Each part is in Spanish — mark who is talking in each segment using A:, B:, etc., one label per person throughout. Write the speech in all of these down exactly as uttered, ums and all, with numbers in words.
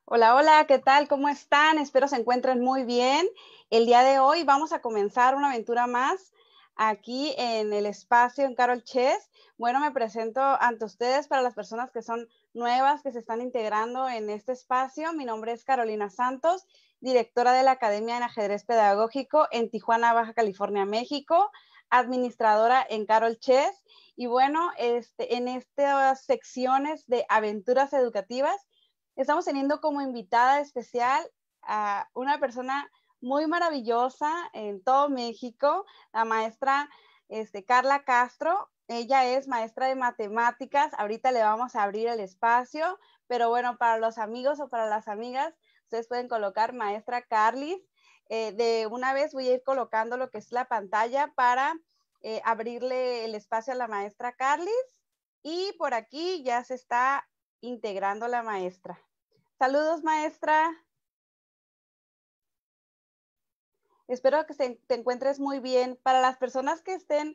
A: Hola, hola, ¿qué tal? ¿Cómo están? Espero se encuentren muy bien. El día de hoy vamos a comenzar una aventura más aquí en el espacio en Carol Chess. Bueno, me presento ante ustedes para las personas que son nuevas, que se están integrando en este espacio. Mi nombre es Carolina Santos, directora de la Academia en Ajedrez Pedagógico en Tijuana, Baja California, México, administradora en Carol Chess. Y bueno, este, en estas secciones de aventuras educativas, estamos teniendo como invitada especial a una persona muy maravillosa en todo México, la maestra este, Carla Castro. Ella es maestra de matemáticas. Ahorita le vamos a abrir el espacio, pero bueno, para los amigos o para las amigas, ustedes pueden colocar maestra Carlis. Eh, de una vez voy a ir colocando lo que es la pantalla para eh, abrirle el espacio a la maestra Carlis. Y por aquí ya se está integrando la maestra. Saludos, maestra. Espero que se, te encuentres muy bien. Para las personas que estén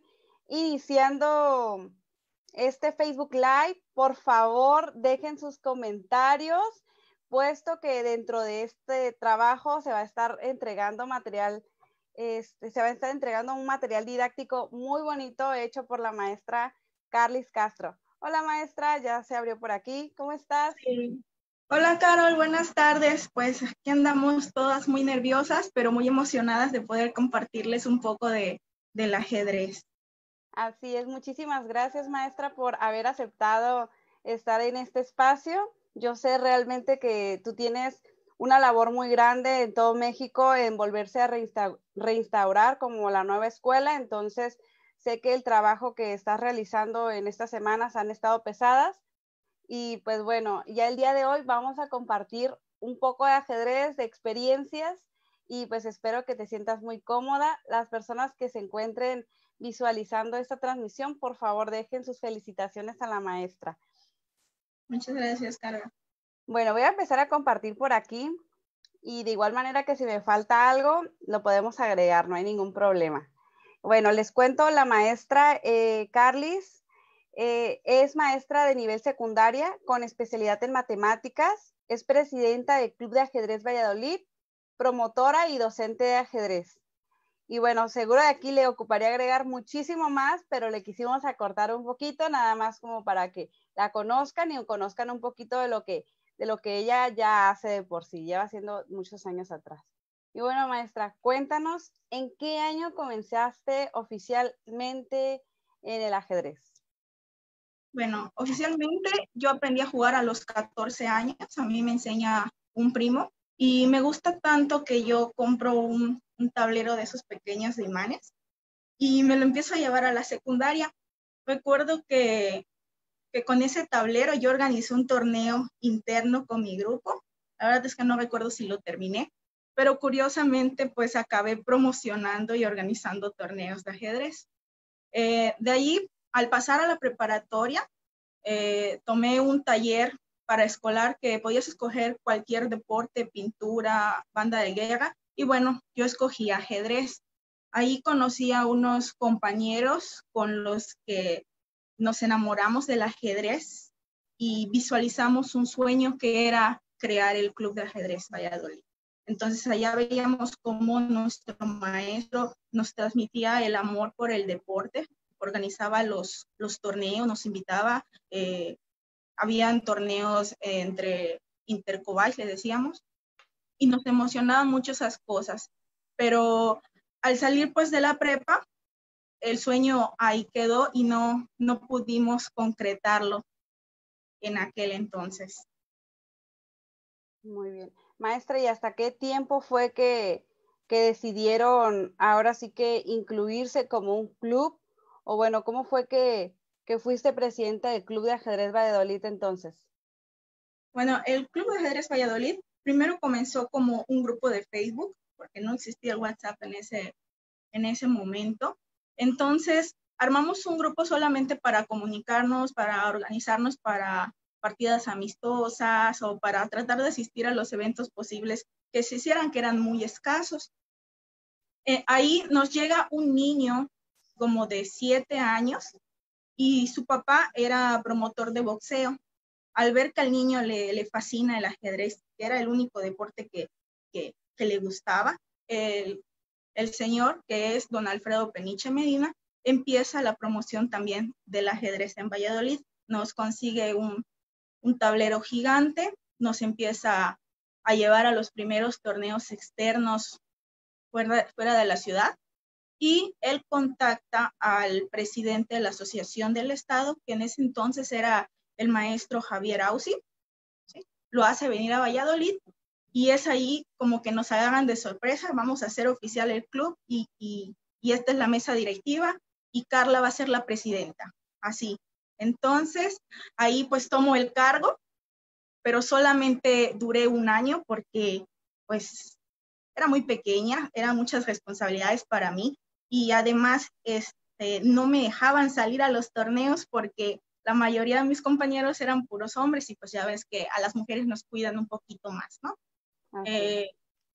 A: iniciando este Facebook Live, por favor, dejen sus comentarios, puesto que dentro de este trabajo se va a estar entregando material, este, se va a estar entregando un material didáctico muy bonito hecho por la maestra Carlis Castro. Hola, maestra, ya se abrió por aquí. ¿Cómo estás?
B: Sí. Hola Carol, buenas tardes. Pues aquí andamos todas muy nerviosas, pero muy emocionadas de poder compartirles un poco de, del ajedrez.
A: Así es, muchísimas gracias, maestra, por haber aceptado estar en este espacio. Yo sé realmente que tú tienes una labor muy grande en todo México en volverse a reinsta reinstaurar como la nueva escuela, entonces sé que el trabajo que estás realizando en estas semanas han estado pesadas y pues bueno, ya el día de hoy vamos a compartir un poco de ajedrez, de experiencias y pues espero que te sientas muy cómoda. Las personas que se encuentren visualizando esta transmisión, por favor dejen sus felicitaciones a la maestra.
B: Muchas gracias, Carol.
A: Bueno, voy a empezar a compartir por aquí y de igual manera que si me falta algo, lo podemos agregar, no hay ningún problema. Bueno, les cuento, la maestra eh, Carlis eh, es maestra de nivel secundaria con especialidad en matemáticas, es presidenta del Club de Ajedrez Valladolid, promotora y docente de ajedrez. Y bueno, seguro de aquí le ocuparía agregar muchísimo más, pero le quisimos acortar un poquito, nada más como para que la conozcan y conozcan un poquito de lo que, de lo que ella ya hace de por sí, lleva haciendo muchos años atrás. Y bueno, maestra, cuéntanos, ¿en qué año comenzaste oficialmente en el ajedrez?
B: Bueno, oficialmente yo aprendí a jugar a los catorce años. A mí me enseña un primo y me gusta tanto que yo compro un, un tablero de esos pequeños de imanes y me lo empiezo a llevar a la secundaria. Recuerdo que que con ese tablero yo organizé un torneo interno con mi grupo. La verdad es que no recuerdo si lo terminé, pero curiosamente pues acabé promocionando y organizando torneos de ajedrez. Eh, de ahí, al pasar a la preparatoria, eh, tomé un taller para escolar que podías escoger cualquier deporte, pintura, banda de guerra, y bueno, yo escogí ajedrez. Ahí conocí a unos compañeros con los que nos enamoramos del ajedrez y visualizamos un sueño que era crear el Club de Ajedrez Valladolid. Entonces allá veíamos cómo nuestro maestro nos transmitía el amor por el deporte, organizaba los, los torneos, nos invitaba, eh, habían torneos eh, entre intercobay, le decíamos, y nos emocionaban mucho esas cosas. Pero al salir pues de la prepa, el sueño ahí quedó y no, no pudimos concretarlo en aquel entonces.
A: Muy bien. Maestra, ¿y hasta qué tiempo fue que, que decidieron ahora sí que incluirse como un club? O bueno, ¿cómo fue que, que fuiste presidenta del Club de Ajedrez Valladolid entonces?
B: Bueno, el Club de Ajedrez Valladolid primero comenzó como un grupo de Facebook, porque no existía el WhatsApp en ese, en ese momento. Entonces, armamos un grupo solamente para comunicarnos, para organizarnos para partidas amistosas o para tratar de asistir a los eventos posibles que se hicieran, que eran muy escasos. Eh, ahí nos llega un niño como de siete años y su papá era promotor de boxeo. al ver que al niño le, le fascina el ajedrez, que era el único deporte que, que, que le gustaba, el, el señor, que es don Alfredo Peniche Medina, empieza la promoción también del ajedrez en Valladolid. Nos consigue un, un tablero gigante, nos empieza a llevar a los primeros torneos externos fuera, fuera de la ciudad, y él contacta al presidente de la Asociación del Estado, que en ese entonces era el maestro Javier Ausi, ¿sí? Lo hace venir a Valladolid, y es ahí como que nos agarran de sorpresa, vamos a hacer oficial el club, y, y, y esta es la mesa directiva, y Carla va a ser la presidenta, así. Entonces, ahí pues tomo el cargo, pero solamente duré un año porque pues era muy pequeña, eran muchas responsabilidades para mí, y además este, no me dejaban salir a los torneos porque la mayoría de mis compañeros eran puros hombres, y pues ya ves que a las mujeres nos cuidan un poquito más, ¿no? Eh,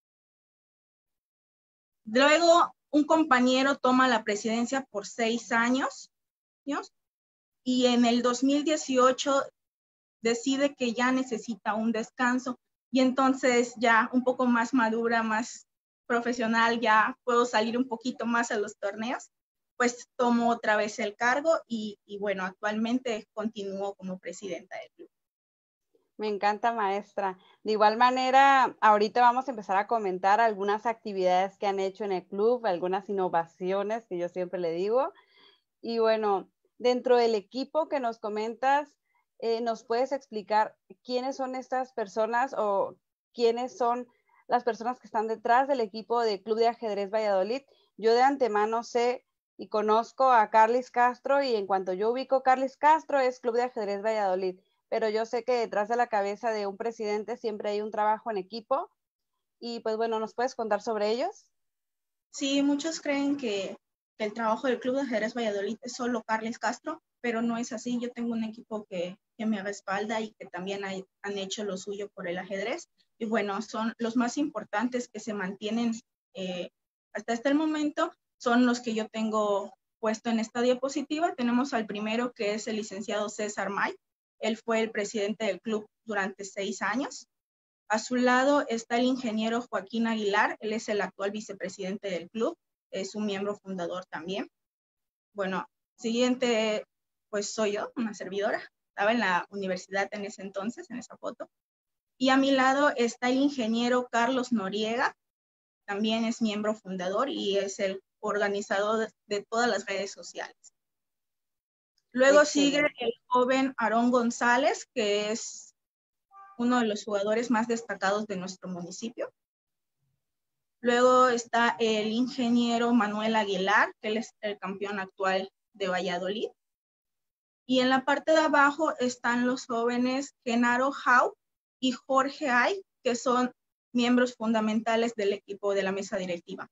B: luego un compañero toma la presidencia por seis años, ¿no? Y en el dos mil dieciocho decide que ya necesita un descanso, y entonces ya un poco más madura, más profesional, ya puedo salir un poquito más a los torneos, pues tomo otra vez el cargo, y, y bueno, actualmente continúo como presidenta del club.
A: Me encanta, maestra. De igual manera, ahorita vamos a empezar a comentar algunas actividades que han hecho en el club, algunas innovaciones que yo siempre le digo. Y bueno, dentro del equipo que nos comentas, eh, ¿nos puedes explicar quiénes son estas personas o quiénes son las personas que están detrás del equipo de Club de Ajedrez Valladolid? Yo de antemano sé y conozco a Carlis Castro, y en cuanto yo ubico Carlis Castro es Club de Ajedrez Valladolid, pero yo sé que detrás de la cabeza de un presidente siempre hay un trabajo en equipo, y pues bueno, ¿nos puedes contar sobre ellos?
B: Sí, muchos creen que, que el trabajo del Club de Ajedrez Valladolid es solo Carles Castro, pero no es así. Yo tengo un equipo que, que me respalda y que también hay, han hecho lo suyo por el ajedrez. Y bueno, son los más importantes que se mantienen eh, hasta este momento, son los que yo tengo puesto en esta diapositiva. Tenemos al primero, que es el licenciado César May. Él fue el presidente del club durante seis años. A su lado está el ingeniero Joaquín Aguilar, él es el actual vicepresidente del club, es un miembro fundador también. Bueno, siguiente, pues soy yo, una servidora, estaba en la universidad en ese entonces, en esa foto. Y a mi lado está el ingeniero Carlos Noriega, también es miembro fundador y es el organizador de, de todas las redes sociales. Luego Excelente. Sigue el joven Aarón González, que es uno de los jugadores más destacados de nuestro municipio. Luego está el ingeniero Manuel Aguilar, que él es el campeón actual de Valladolid. Y en la parte de abajo están los jóvenes Genaro Jau y Jorge Ay, que son miembros fundamentales del equipo de la mesa directiva.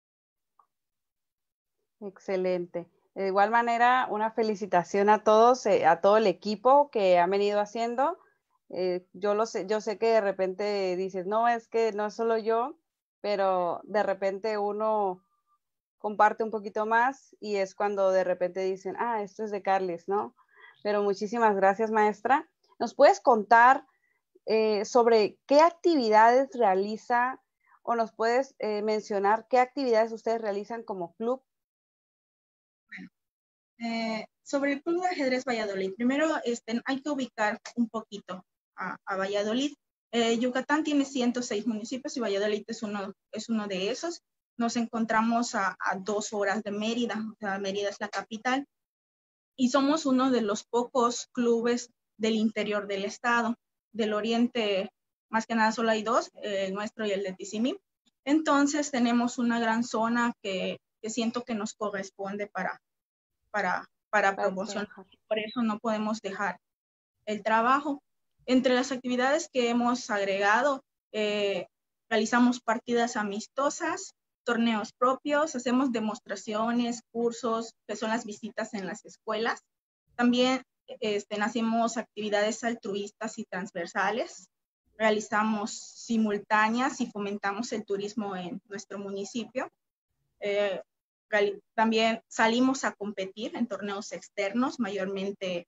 A: Excelente. De igual manera, una felicitación a todos, eh, a todo el equipo que han venido haciendo. Eh, yo, lo sé, yo sé que de repente dices, no, es que no es solo yo, pero de repente uno comparte un poquito más y es cuando de repente dicen, ah, esto es de Carles, ¿no? Pero muchísimas gracias, maestra. ¿Nos puedes contar eh, sobre qué actividades realiza o nos puedes eh, mencionar qué actividades ustedes realizan como club?
B: Bueno, eh, sobre el Club de Ajedrez Valladolid, primero este, hay que ubicar un poquito a, a Valladolid. Eh, Yucatán tiene ciento seis municipios y Valladolid es uno, es uno de esos. Nos encontramos a, a dos horas de Mérida, o sea, Mérida es la capital, y somos uno de los pocos clubes del interior del estado. Del oriente, más que nada, solo hay dos, eh, el nuestro y el de Tizimín. Entonces tenemos una gran zona que, que siento que nos corresponde para, para, para promocionar. Por eso no podemos dejar el trabajo. Entre las actividades que hemos agregado, eh, realizamos partidas amistosas, torneos propios, hacemos demostraciones, cursos, que son las visitas en las escuelas. También este, hacemos actividades altruistas y transversales, realizamos simultáneas y fomentamos el turismo en nuestro municipio. Eh, también salimos a competir en torneos externos, mayormente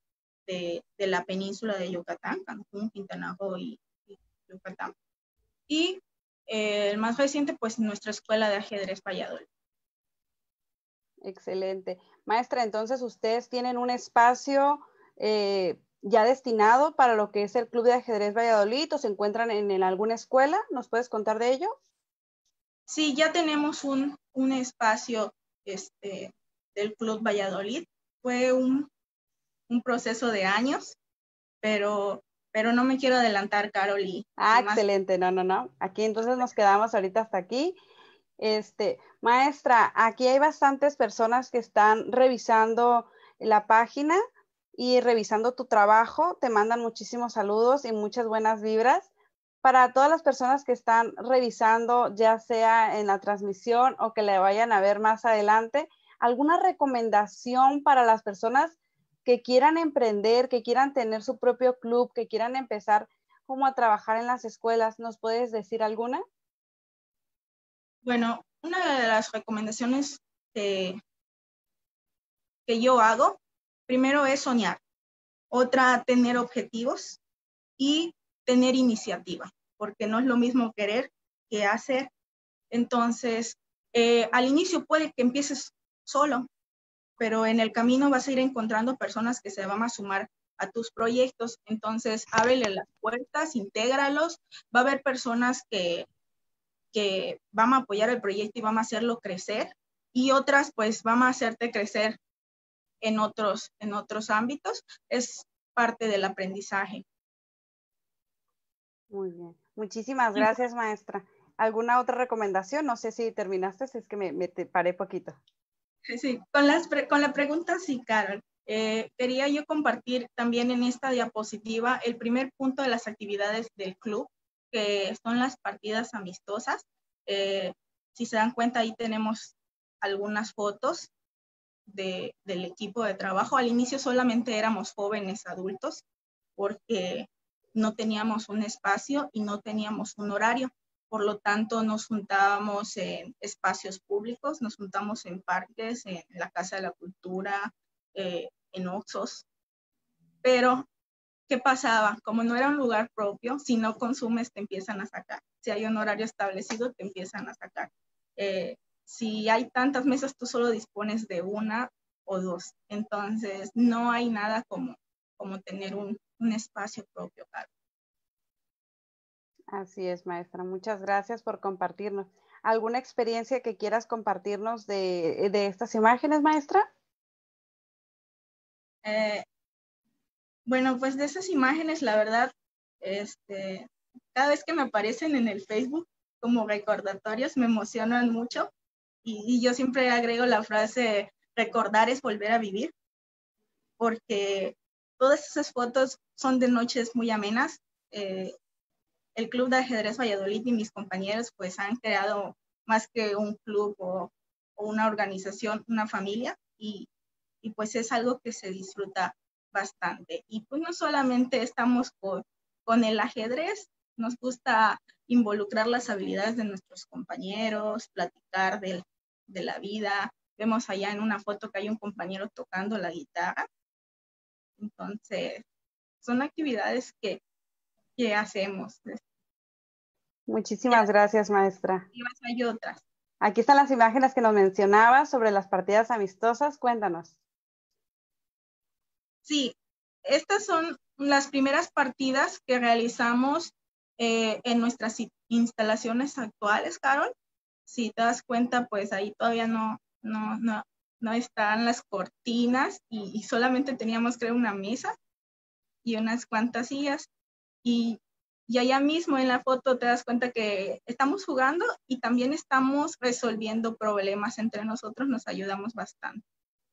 B: de, de la península de Yucatán, Cancún, Quintana Roo y, y Yucatán. Y eh, el más reciente, pues nuestra escuela de ajedrez Valladolid.
A: Excelente. Maestra, entonces ustedes tienen un espacio eh, ya destinado para lo que es el Club de Ajedrez Valladolid, o se encuentran en, en alguna escuela. ¿Nos puedes contar de ello?
B: Sí, ya tenemos un, un espacio este, del Club Valladolid. Fue un, un proceso de años, pero, pero no me quiero adelantar, Carol. Y,
A: ah,
B: y más...
A: excelente. No, no, no. Aquí entonces nos quedamos ahorita hasta aquí. Este, maestra, aquí hay bastantes personas que están revisando la página y revisando tu trabajo. Te mandan muchísimos saludos y muchas buenas vibras. Para todas las personas que están revisando, ya sea en la transmisión o que le vayan a ver más adelante, ¿alguna recomendación para las personas que quieran emprender, que quieran tener su propio club, que quieran empezar como a trabajar en las escuelas? ¿Nos puedes decir alguna?
B: Bueno, una de las recomendaciones que, que yo hago, primero es soñar, otra tener objetivos y tener iniciativa, porque no es lo mismo querer que hacer. Entonces, eh, al inicio puede que empieces solo, pero en el camino vas a ir encontrando personas que se van a sumar a tus proyectos. Entonces, ábrele las puertas, intégralos. Va a haber personas que, que van a apoyar el proyecto y van a hacerlo crecer, y otras pues van a hacerte crecer en otros, en otros ámbitos. Es parte del aprendizaje.
A: Muy bien. Muchísimas gracias, maestra. ¿Alguna otra recomendación? No sé si terminaste, si es que me, me te paré poquito.
B: Sí, con, las con la pregunta, sí, Carol. Eh, quería yo compartir también en esta diapositiva el primer punto de las actividades del club, que son las partidas amistosas. Eh, si se dan cuenta, ahí tenemos algunas fotos de, del equipo de trabajo. Al inicio solamente éramos jóvenes adultos porque no teníamos un espacio y no teníamos un horario. Por lo tanto, nos juntábamos en espacios públicos, nos juntamos en parques, en la Casa de la Cultura, eh, en Oxxos. Pero, ¿qué pasaba? Como no era un lugar propio, si no consumes te empiezan a sacar. Si hay un horario establecido, te empiezan a sacar. Eh, si hay tantas mesas, tú solo dispones de una o dos. Entonces, no hay nada como, como tener un, un espacio propio, claro.
A: Así es, maestra. Muchas gracias por compartirnos. ¿Alguna experiencia que quieras compartirnos de, de estas imágenes, maestra?
B: Eh, bueno, pues de esas imágenes, la verdad, este, cada vez que me aparecen en el Facebook como recordatorios, me emocionan mucho. Y, y yo siempre agrego la frase, recordar es volver a vivir, porque todas esas fotos son de noches muy amenas. Eh, el Club de Ajedrez Valladolid y mis compañeros pues han creado más que un club o, o una organización, una familia, y, y pues es algo que se disfruta bastante. Y pues no solamente estamos con, con el ajedrez, nos gusta involucrar las habilidades de nuestros compañeros, platicar de, de la vida. Vemos allá en una foto que hay un compañero tocando la guitarra. Entonces, son actividades que, que hacemos.
A: Muchísimas gracias, maestra.
B: Y hay otras.
A: Aquí están las imágenes que nos mencionabas sobre las partidas amistosas. Cuéntanos.
B: Sí, estas son las primeras partidas que realizamos eh, en nuestras instalaciones actuales, Carol. Si te das cuenta, pues ahí todavía no, no, no, no están las cortinas y, y solamente teníamos, creo, una mesa y unas cuantas sillas. Y, y allá mismo en la foto te das cuenta que estamos jugando y también estamos resolviendo problemas entre nosotros, nos ayudamos bastante.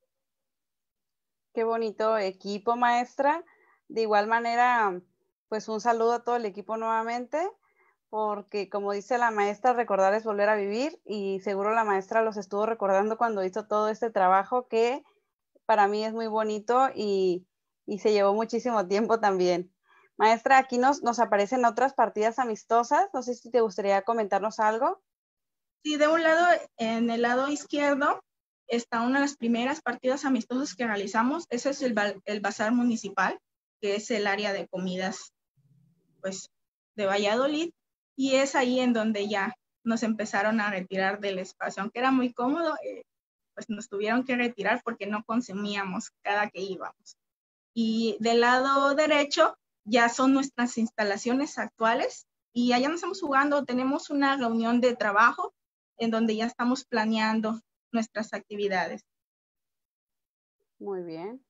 A: Qué bonito equipo, maestra. De igual manera, pues un saludo a todo el equipo nuevamente, porque como dice la maestra, recordar es volver a vivir, y seguro la maestra los estuvo recordando cuando hizo todo este trabajo que para mí es muy bonito y, y se llevó muchísimo tiempo también. Maestra, aquí nos, nos aparecen otras partidas amistosas. No sé si te gustaría comentarnos algo.
B: Sí, de un lado, en el lado izquierdo, está una de las primeras partidas amistosas que realizamos. Ese es el, el Bazar Municipal, que es el área de comidas, pues, de Valladolid, y es ahí en donde ya nos empezaron a retirar del espacio. Aunque era muy cómodo, eh, pues nos tuvieron que retirar porque no consumíamos cada que íbamos. Y del lado derecho ya son nuestras instalaciones actuales, y allá nos estamos jugando. Tenemos una reunión de trabajo en donde ya estamos planeando nuestras actividades.
A: Muy bien.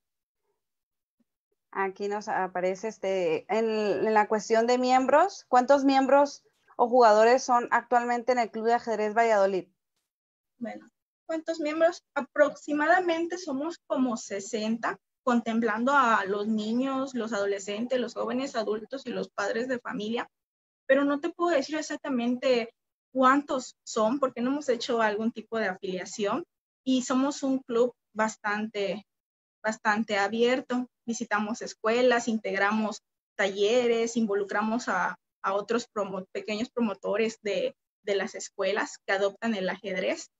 A: Aquí nos aparece este, en, en la cuestión de miembros, ¿cuántos miembros o jugadores son actualmente en el Club de Ajedrez Valladolid?
B: Bueno, ¿cuántos miembros? Aproximadamente somos como sesenta, contemplando a los niños, los adolescentes, los jóvenes adultos y los padres de familia, pero no te puedo decir exactamente cuántos son porque no hemos hecho algún tipo de afiliación, y somos un club bastante, bastante abierto. Visitamos escuelas, integramos talleres, involucramos a, a otros promo, pequeños promotores de, de las escuelas que adoptan el ajedrez.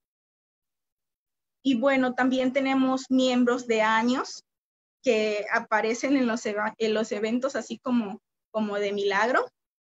B: Y bueno, también tenemos miembros de años que aparecen en los, en los eventos así como, como de milagro,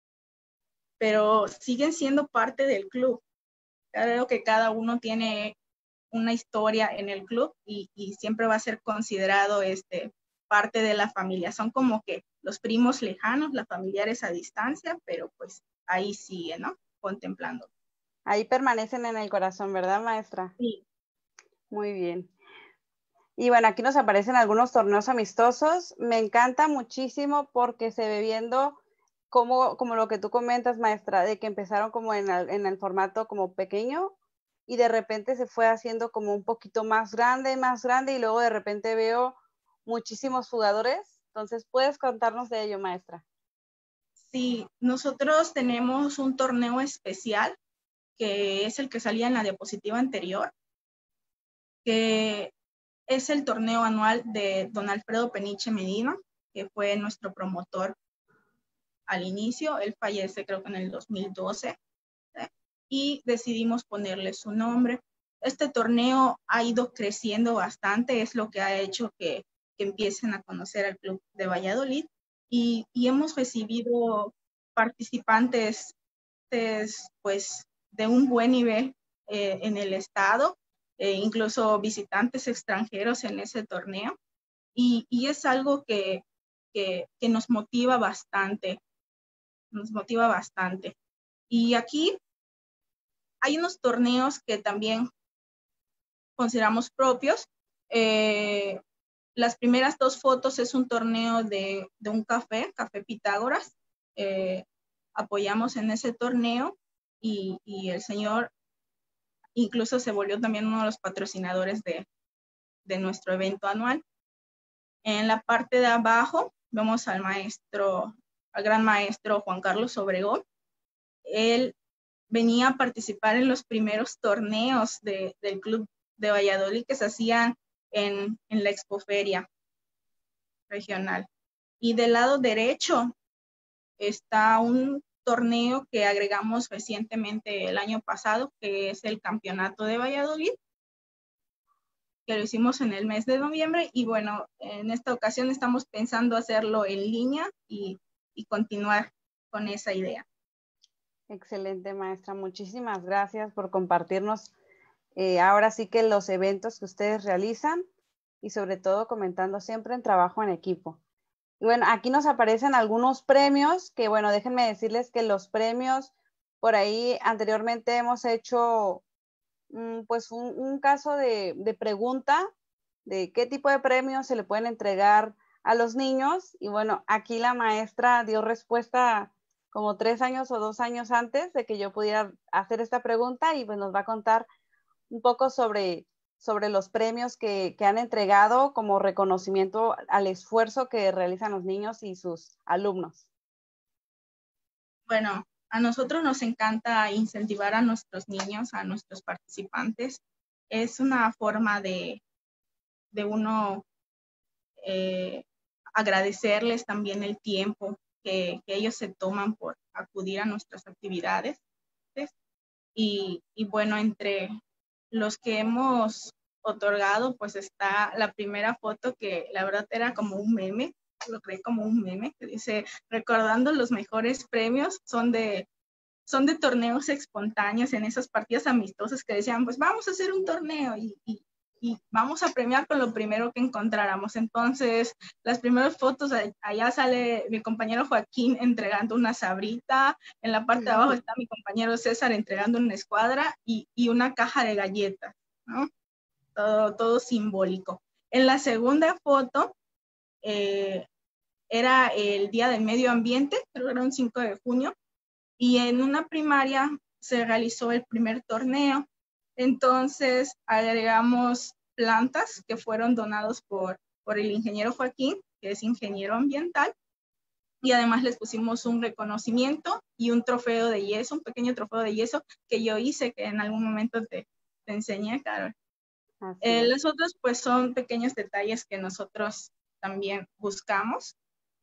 B: pero siguen siendo parte del club. Creo que cada uno tiene una historia en el club, y, y siempre va a ser considerado este, parte de la familia. Son como que los primos lejanos, las familiares a distancia, pero pues ahí sigue, ¿no? Contemplando.
A: Ahí permanecen en el corazón, ¿verdad, maestra?
B: Sí.
A: Muy bien. Y bueno, aquí nos aparecen algunos torneos amistosos. Me encanta muchísimo porque se ve viendo como, como lo que tú comentas, maestra, de que empezaron como en el, en el formato como pequeño y de repente se fue haciendo como un poquito más grande, más grande, y luego de repente veo muchísimos jugadores. Entonces, ¿puedes contarnos de ello, maestra?
B: Sí, nosotros tenemos un torneo especial que es el que salía en la diapositiva anterior, que es el torneo anual de don Alfredo Peniche Medina, que fue nuestro promotor al inicio. Él fallece creo que en el dos mil doce, ¿eh? Y decidimos ponerle su nombre. Este torneo ha ido creciendo bastante, es lo que ha hecho que, que empiecen a conocer al Club de Valladolid, y, y hemos recibido participantes pues de un buen nivel eh, en el estado, eh, incluso visitantes extranjeros en ese torneo, y, y es algo que, que, que nos motiva bastante, nos motiva bastante. Y aquí hay unos torneos que también consideramos propios. Eh, las primeras dos fotos es un torneo de, de un café, Café Pitágoras. Eh, apoyamos en ese torneo, y, y el señor incluso se volvió también uno de los patrocinadores de, de nuestro evento anual. En la parte de abajo vemos al maestro, al gran maestro Juan Carlos Obregón. Él venía a participar en los primeros torneos de, del Club de Valladolid que se hacían en, en la Expoferia regional. Y del lado derecho está un torneo que agregamos recientemente el año pasado, que es el Campeonato de Valladolid, que lo hicimos en el mes de noviembre, y bueno, en esta ocasión estamos pensando hacerlo en línea y, y continuar con esa idea.
A: Excelente, maestra. Muchísimas gracias por compartirnos eh, ahora sí que los eventos que ustedes realizan, y sobre todo comentando siempre en trabajo en equipo. Y bueno, aquí nos aparecen algunos premios que, bueno, déjenme decirles que los premios, por ahí anteriormente hemos hecho mm, pues un, un caso de, de pregunta de qué tipo de premios se le pueden entregar a los niños, y bueno, aquí la maestra dio respuesta como tres años o dos años antes de que yo pudiera hacer esta pregunta, y pues nos va a contar un poco sobre, sobre los premios que, que han entregado como reconocimiento al esfuerzo que realizan los niños y sus alumnos.
B: Bueno, a nosotros nos encanta incentivar a nuestros niños, a nuestros participantes. Es una forma de, de uno eh, agradecerles también el tiempo que, que ellos se toman por acudir a nuestras actividades. Y, y bueno, entre los que hemos otorgado, pues está la primera foto que la verdad era como un meme, lo creé como un meme, que dice, recordando los mejores premios, son de, son de torneos espontáneos en esas partidas amistosas que decían, pues vamos a hacer un torneo y, y, y vamos a premiar con lo primero que encontráramos. Entonces, las primeras fotos, allá sale mi compañero Joaquín entregando una sabrita, en la parte de abajo está mi compañero César entregando una escuadra y, y una caja de galletas, ¿no? Todo, todo simbólico. En la segunda foto, eh, era el Día del Medio Ambiente, creo que era un cinco de junio, y en una primaria se realizó el primer torneo. Entonces agregamos plantas que fueron donados por, por el ingeniero Joaquín, que es ingeniero ambiental, y además les pusimos un reconocimiento y un trofeo de yeso, un pequeño trofeo de yeso que yo hice, que en algún momento te, te enseñé, Carol. Eh, los otros pues son pequeños detalles que nosotros también buscamos.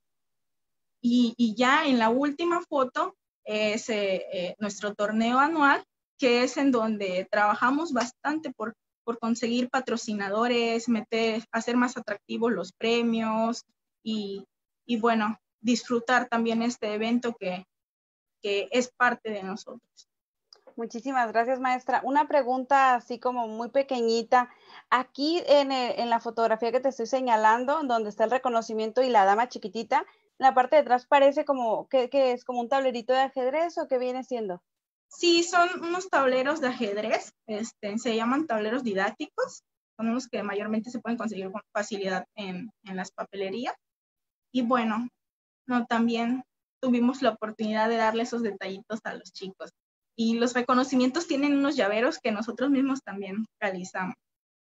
B: Y, y ya en la última foto es eh, eh, nuestro torneo anual, que es en donde trabajamos bastante por, por conseguir patrocinadores, meter, hacer más atractivos los premios y, y bueno, disfrutar también este evento que, que es parte de nosotros.
A: Muchísimas gracias, maestra. Una pregunta así como muy pequeñita. Aquí en, el, en la fotografía que te estoy señalando, donde está el reconocimiento y la dama chiquitita, en la parte de atrás parece como, ¿qué, qué es? ¿Como un tablerito de ajedrez o qué viene siendo?
B: Sí, son unos tableros de ajedrez, este, se llaman tableros didácticos, son unos que mayormente se pueden conseguir con facilidad en, en las papelerías. Y bueno, no, también tuvimos la oportunidad de darle esos detallitos a los chicos. Y los reconocimientos tienen unos llaveros que nosotros mismos también realizamos.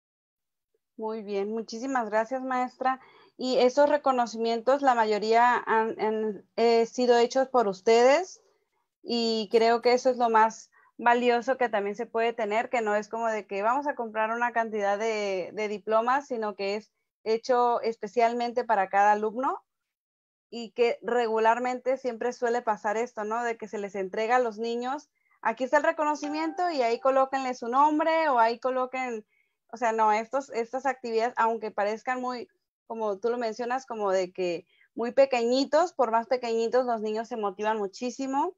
A: Muy bien, muchísimas gracias, maestra. Y esos reconocimientos, la mayoría han, han eh, sido hechos por ustedes y creo que eso es lo más valioso que también se puede tener, que no es como de que vamos a comprar una cantidad de, de diplomas, sino que es hecho especialmente para cada alumno y que regularmente siempre suele pasar esto, ¿no? De que se les entrega a los niños, aquí está el reconocimiento y ahí colóquenle su nombre o ahí coloquen, o sea, no, estos, estas actividades, aunque parezcan muy, como tú lo mencionas, como de que muy pequeñitos, por más pequeñitos los niños se motivan muchísimo.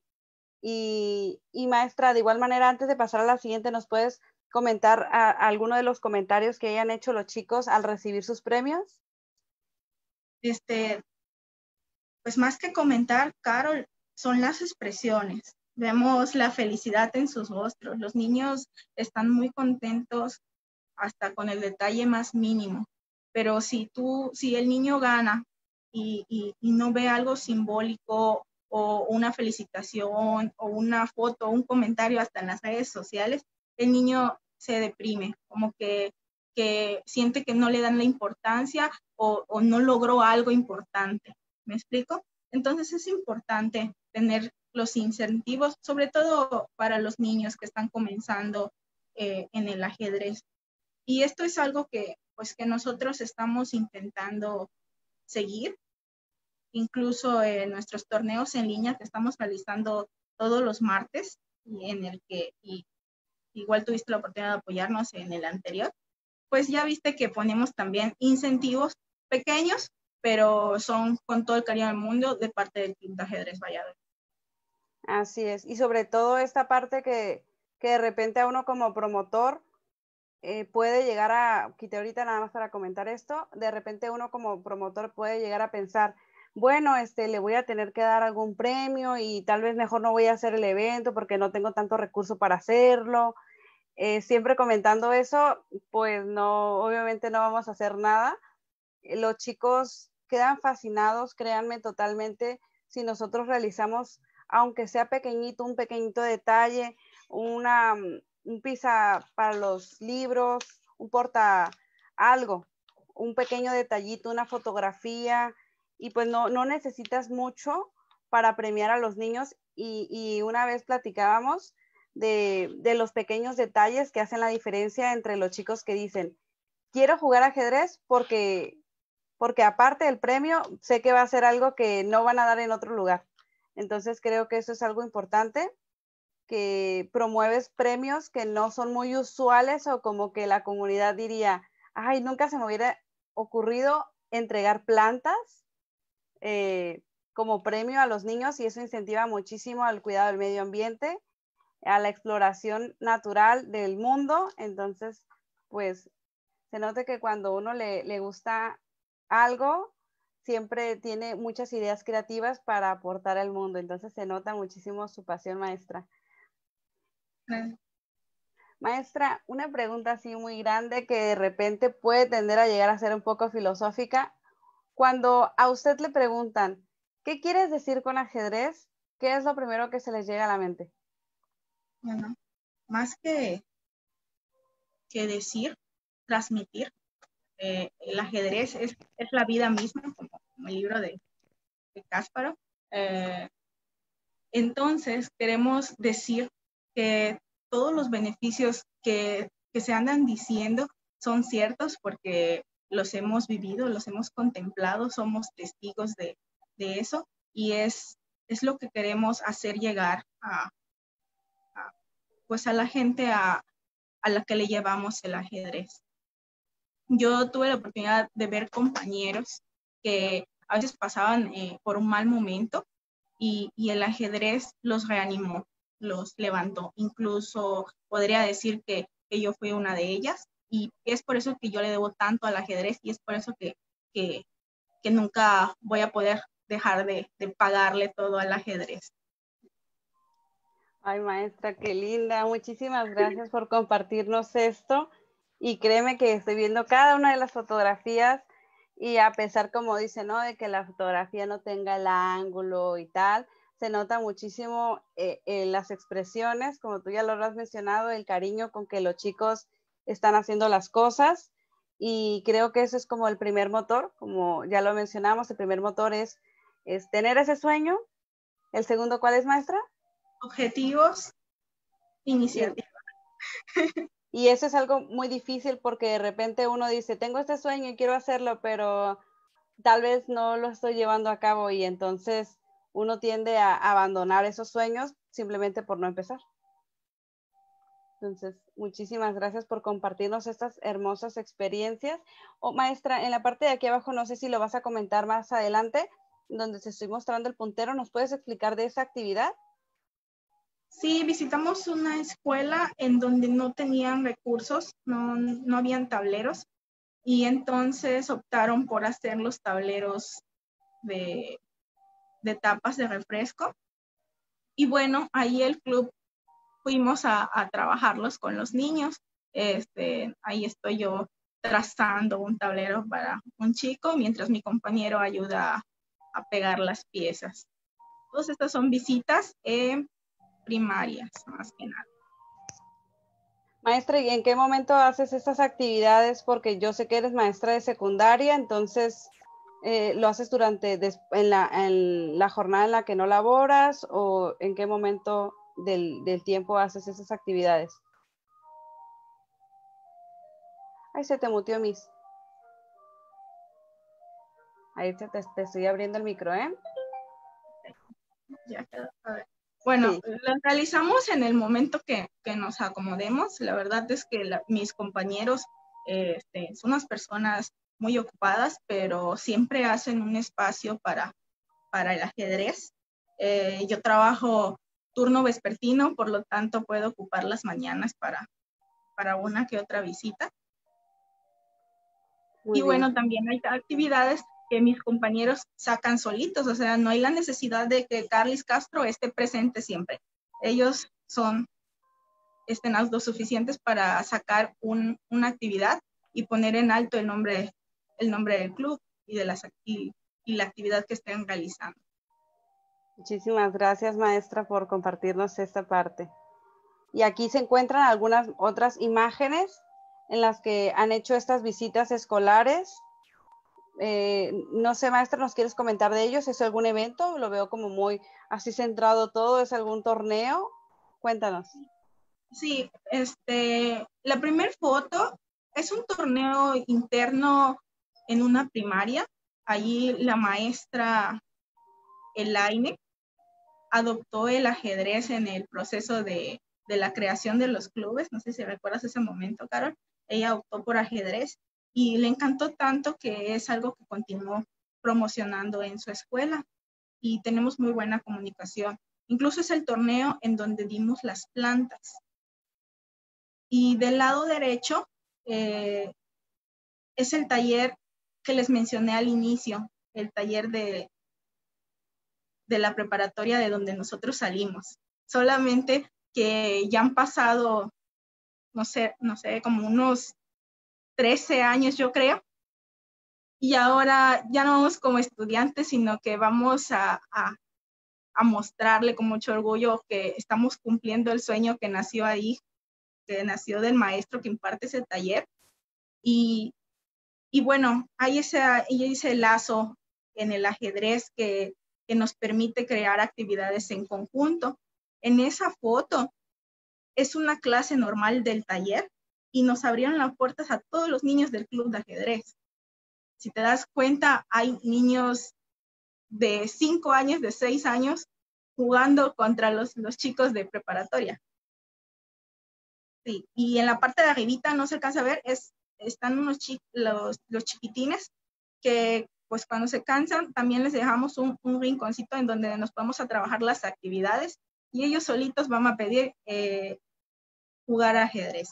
A: Y, y maestra, de igual manera, antes de pasar a la siguiente, ¿nos puedes comentar a, a alguno de los comentarios que hayan hecho los chicos al recibir sus premios?
B: Este, pues más que comentar, Carol, son las expresiones. Vemos la felicidad en sus rostros. Los niños están muy contentos hasta con el detalle más mínimo. Pero si tú, si el niño gana y, y, y no ve algo simbólico o una felicitación o una foto o un comentario hasta en las redes sociales, el niño se deprime, como que, que siente que no le dan la importancia o, o no logró algo importante. ¿Me explico? Entonces es importante tener los incentivos, sobre todo para los niños que están comenzando eh, en el ajedrez. Y esto es algo que, pues, que nosotros estamos intentando seguir, incluso en nuestros torneos en línea que estamos realizando todos los martes, y en el que y igual tuviste la oportunidad de apoyarnos en el anterior, pues ya viste que ponemos también incentivos pequeños, pero son con todo el cariño del mundo de parte del Club de Ajedrez Valladolid.
A: Así es, y sobre todo esta parte que, que de repente a uno como promotor eh, puede llegar a, quité ahorita nada más para comentar esto, de repente uno como promotor puede llegar a pensar, bueno, este, le voy a tener que dar algún premio y tal vez mejor no voy a hacer el evento porque no tengo tanto recurso para hacerlo. Eh, siempre comentando eso, pues no, obviamente no vamos a hacer nada. Los chicos quedan fascinados, créanme totalmente, si nosotros realizamos, aunque sea pequeñito, un pequeñito detalle, una, un pizza para los libros, un porta algo, un pequeño detallito, una fotografía, y pues no, no necesitas mucho para premiar a los niños. Y, y una vez platicábamos de, de los pequeños detalles que hacen la diferencia entre los chicos que dicen, quiero jugar ajedrez porque porque aparte del premio, sé que va a ser algo que no van a dar en otro lugar. Entonces creo que eso es algo importante que promueves premios que no son muy usuales o como que la comunidad diría, ay, nunca se me hubiera ocurrido entregar plantas eh, como premio a los niños y eso incentiva muchísimo al cuidado del medio ambiente, a la exploración natural del mundo. Entonces, pues se nota que cuando uno le, le gusta algo, siempre tiene muchas ideas creativas para aportar al mundo. Entonces se nota muchísimo su pasión, maestra.
B: Mm.
A: Maestra, una pregunta así muy grande que de repente puede tender a llegar a ser un poco filosófica. Cuando a usted le preguntan, ¿qué quieres decir con ajedrez? ¿Qué es lo primero que se les llega a la mente?
B: Bueno, más que, que decir, transmitir. Eh, el ajedrez es, es la vida misma, como, como el libro de, de Kasparov. Eh, entonces, queremos decir que todos los beneficios que, que se andan diciendo son ciertos porque los hemos vivido, los hemos contemplado, somos testigos de, de eso y es, es lo que queremos hacer llegar a, a, pues a la gente a, a la que le llevamos el ajedrez. Yo tuve la oportunidad de ver compañeros que a veces pasaban eh, por un mal momento y, y el ajedrez los reanimó, los levantó. Incluso podría decir que, que yo fui una de ellas y es por eso que yo le debo tanto al ajedrez y es por eso que, que, que nunca voy a poder dejar de, de pagarle todo al ajedrez.
A: Ay, maestra, qué linda. Muchísimas gracias por compartirnos esto. Y créeme que estoy viendo cada una de las fotografías y a pesar, como dice, ¿no? De que la fotografía no tenga el ángulo y tal, se nota muchísimo eh, en las expresiones, como tú ya lo has mencionado, el cariño con que los chicos están haciendo las cosas. Y creo que eso es como el primer motor, como ya lo mencionamos, el primer motor es, es tener ese sueño. El segundo, ¿cuál es, maestra?
B: Objetivos, iniciativa.
A: Y, y eso es algo muy difícil porque de repente uno dice, tengo este sueño y quiero hacerlo, pero tal vez no lo estoy llevando a cabo y entonces uno tiende a abandonar esos sueños simplemente por no empezar. Entonces, muchísimas gracias por compartirnos estas hermosas experiencias. Oh, maestra, en la parte de aquí abajo, no sé si lo vas a comentar más adelante, donde te estoy mostrando el puntero, ¿nos puedes explicar de esa actividad?
B: Sí, visitamos una escuela en donde no tenían recursos, no, no habían tableros, y entonces optaron por hacer los tableros de, de tapas de refresco. Y bueno, ahí el club fuimos a, a trabajarlos con los niños. Este, ahí estoy yo trazando un tablero para un chico, mientras mi compañero ayuda a, a pegar las piezas. Todas estas son visitas eh, primarias, más que nada.
A: Maestra, ¿y en qué momento haces estas actividades? Porque yo sé que eres maestra de secundaria, entonces, eh, ¿lo haces durante, des, en, la, en la jornada en la que no laboras o en qué momento del, del tiempo haces esas actividades? Ahí se te muteó, Miss. Ahí te, te, te estoy abriendo el micro, ¿eh?
B: Ya quedó. A ver. Bueno,
A: Sí.
B: lo realizamos en el momento que, que nos acomodemos. La verdad es que la, mis compañeros eh, este, son unas personas muy ocupadas, pero siempre hacen un espacio para, para el ajedrez. Eh, yo trabajo turno vespertino, por lo tanto puedo ocupar las mañanas para, para una que otra visita.
A: Muy
B: Y
A: bien.
B: bueno, también hay actividades que mis compañeros sacan solitos, o sea, no hay la necesidad de que Carlis Castro esté presente siempre. Ellos son estén autosuficientes para sacar un, una actividad y poner en alto el nombre, el nombre del club y, de las, y, y la actividad que estén realizando.
A: Muchísimas gracias, maestra, por compartirnos esta parte. Y aquí se encuentran algunas otras imágenes en las que han hecho estas visitas escolares. Eh, no sé, maestra, ¿nos quieres comentar de ellos? ¿Es algún evento? Lo veo como muy así centrado todo. ¿Es algún torneo? Cuéntanos.
B: Sí, este, la primera foto es un torneo interno en una primaria. Allí la maestra Elaine adoptó el ajedrez en el proceso de, de la creación de los clubes. No sé si recuerdas ese momento, Carol. Ella optó por ajedrez y le encantó tanto que es algo que continuó promocionando en su escuela y tenemos muy buena comunicación. Incluso es el torneo en donde dimos las plantas. Y del lado derecho eh, es el taller que les mencioné al inicio, el taller de, de la preparatoria de donde nosotros salimos. Solamente que ya han pasado, no sé, no sé, como unos trece años, yo creo. Y ahora ya no vamos como estudiantes, sino que vamos a, a, a mostrarle con mucho orgullo que estamos cumpliendo el sueño que nació ahí, que nació del maestro que imparte ese taller. Y, y bueno, hay ese, hay ese lazo en el ajedrez que, que nos permite crear actividades en conjunto. En esa foto es una clase normal del taller y nos abrieron las puertas a todos los niños del club de ajedrez. Si te das cuenta, hay niños de cinco años, de seis años, jugando contra los, los chicos de preparatoria. Sí, y en la parte de arribita, no se alcanza a ver, es, están unos chi los, los chiquitines que pues cuando se cansan también les dejamos un, un rinconcito en donde nos vamos a trabajar las actividades y ellos solitos van a pedir eh, jugar ajedrez.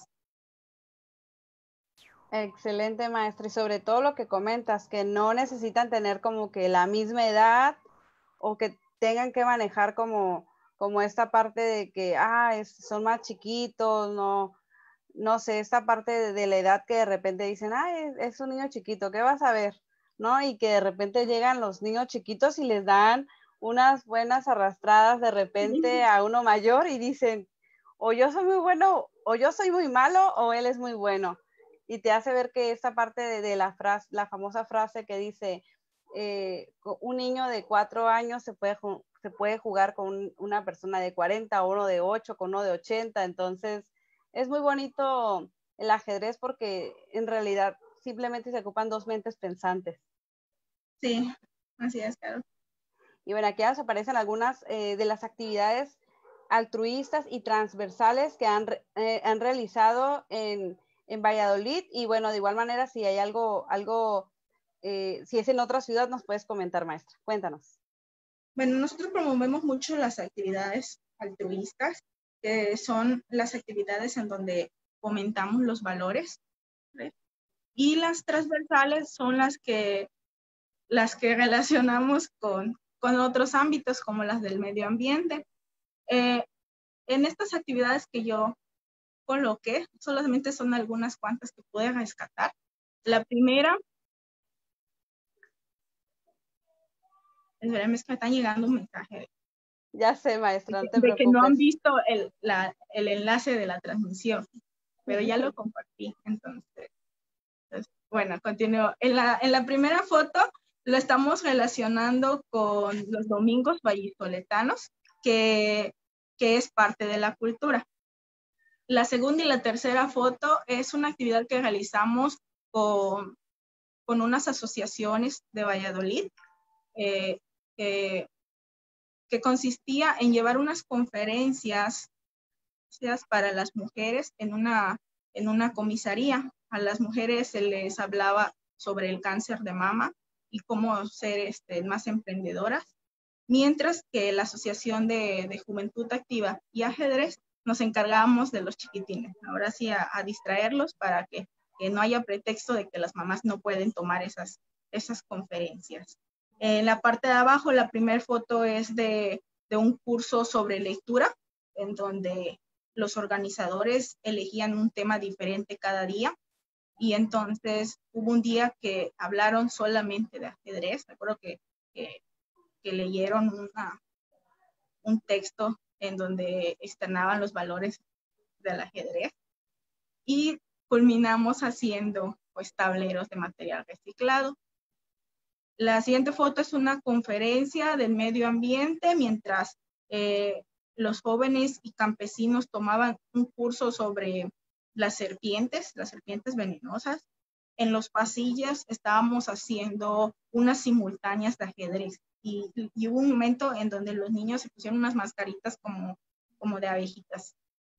A: Excelente, maestra, y sobre todo lo que comentas, que no necesitan tener como que la misma edad o que tengan que manejar como, como esta parte de que, ah, es, son más chiquitos, no, no sé, esta parte de, de la edad que de repente dicen, ah, es, es un niño chiquito, ¿qué vas a ver? ¿No? Y que de repente llegan los niños chiquitos y les dan unas buenas arrastradas de repente a uno mayor y dicen, o yo soy muy bueno, o yo soy muy malo, o él es muy bueno. Y te hace ver que esta parte de, de la frase, la famosa frase que dice, eh, un niño de cuatro años se puede, se puede jugar con una persona de cuarenta, o uno de ocho, con uno de ochenta, entonces es muy bonito el ajedrez porque en realidad simplemente se ocupan dos mentes pensantes.
B: Sí, así es, claro.
A: Y bueno, aquí nos aparecen algunas eh, de las actividades altruistas y transversales que han, eh, han realizado en, en Valladolid. Y bueno, de igual manera, si hay algo, algo eh, si es en otra ciudad, nos puedes comentar, maestra. Cuéntanos.
B: Bueno, nosotros promovemos mucho las actividades altruistas, que son las actividades en donde fomentamos los valores, ¿sí? Y las transversales son las que, las que relacionamos con, con otros ámbitos, como las del medio ambiente. Eh, en estas actividades que yo coloqué, solamente son algunas cuantas que pude rescatar. La primera, espérame, es que me está llegando un mensaje.
A: Ya sé, maestra, no te
B: de
A: preocupes.
B: que no han visto el, la, el enlace de la transmisión, pero ya lo compartí, entonces, entonces bueno, continúo. En la, en la primera foto lo estamos relacionando con los domingos vallisoletanos, que, que es parte de la cultura. La segunda y la tercera foto es una actividad que realizamos con, con unas asociaciones de Valladolid, eh, eh, que consistía en llevar unas conferencias para las mujeres en una, en una comisaría. A las mujeres se les hablaba sobre el cáncer de mama y cómo ser este, más emprendedoras, mientras que la Asociación de, de Juventud Activa y Ajedrez nos encargábamos de los chiquitines, ahora sí a, a distraerlos para que, que no haya pretexto de que las mamás no pueden tomar esas, esas conferencias. En la parte de abajo, la primera foto es de, de un curso sobre lectura, en donde los organizadores elegían un tema diferente cada día, y entonces hubo un día que hablaron solamente de ajedrez. Recuerdo que, que, que leyeron una, un texto en donde externaban los valores del ajedrez, y culminamos haciendo pues tableros de material reciclado. La siguiente foto es una conferencia del medio ambiente, mientras eh, los jóvenes y campesinos tomaban un curso sobre las serpientes, las serpientes venenosas. en los pasillos estábamos haciendo unas simultáneas de ajedrez y, y hubo un momento en donde los niños se pusieron unas mascaritas como, como de abejitas.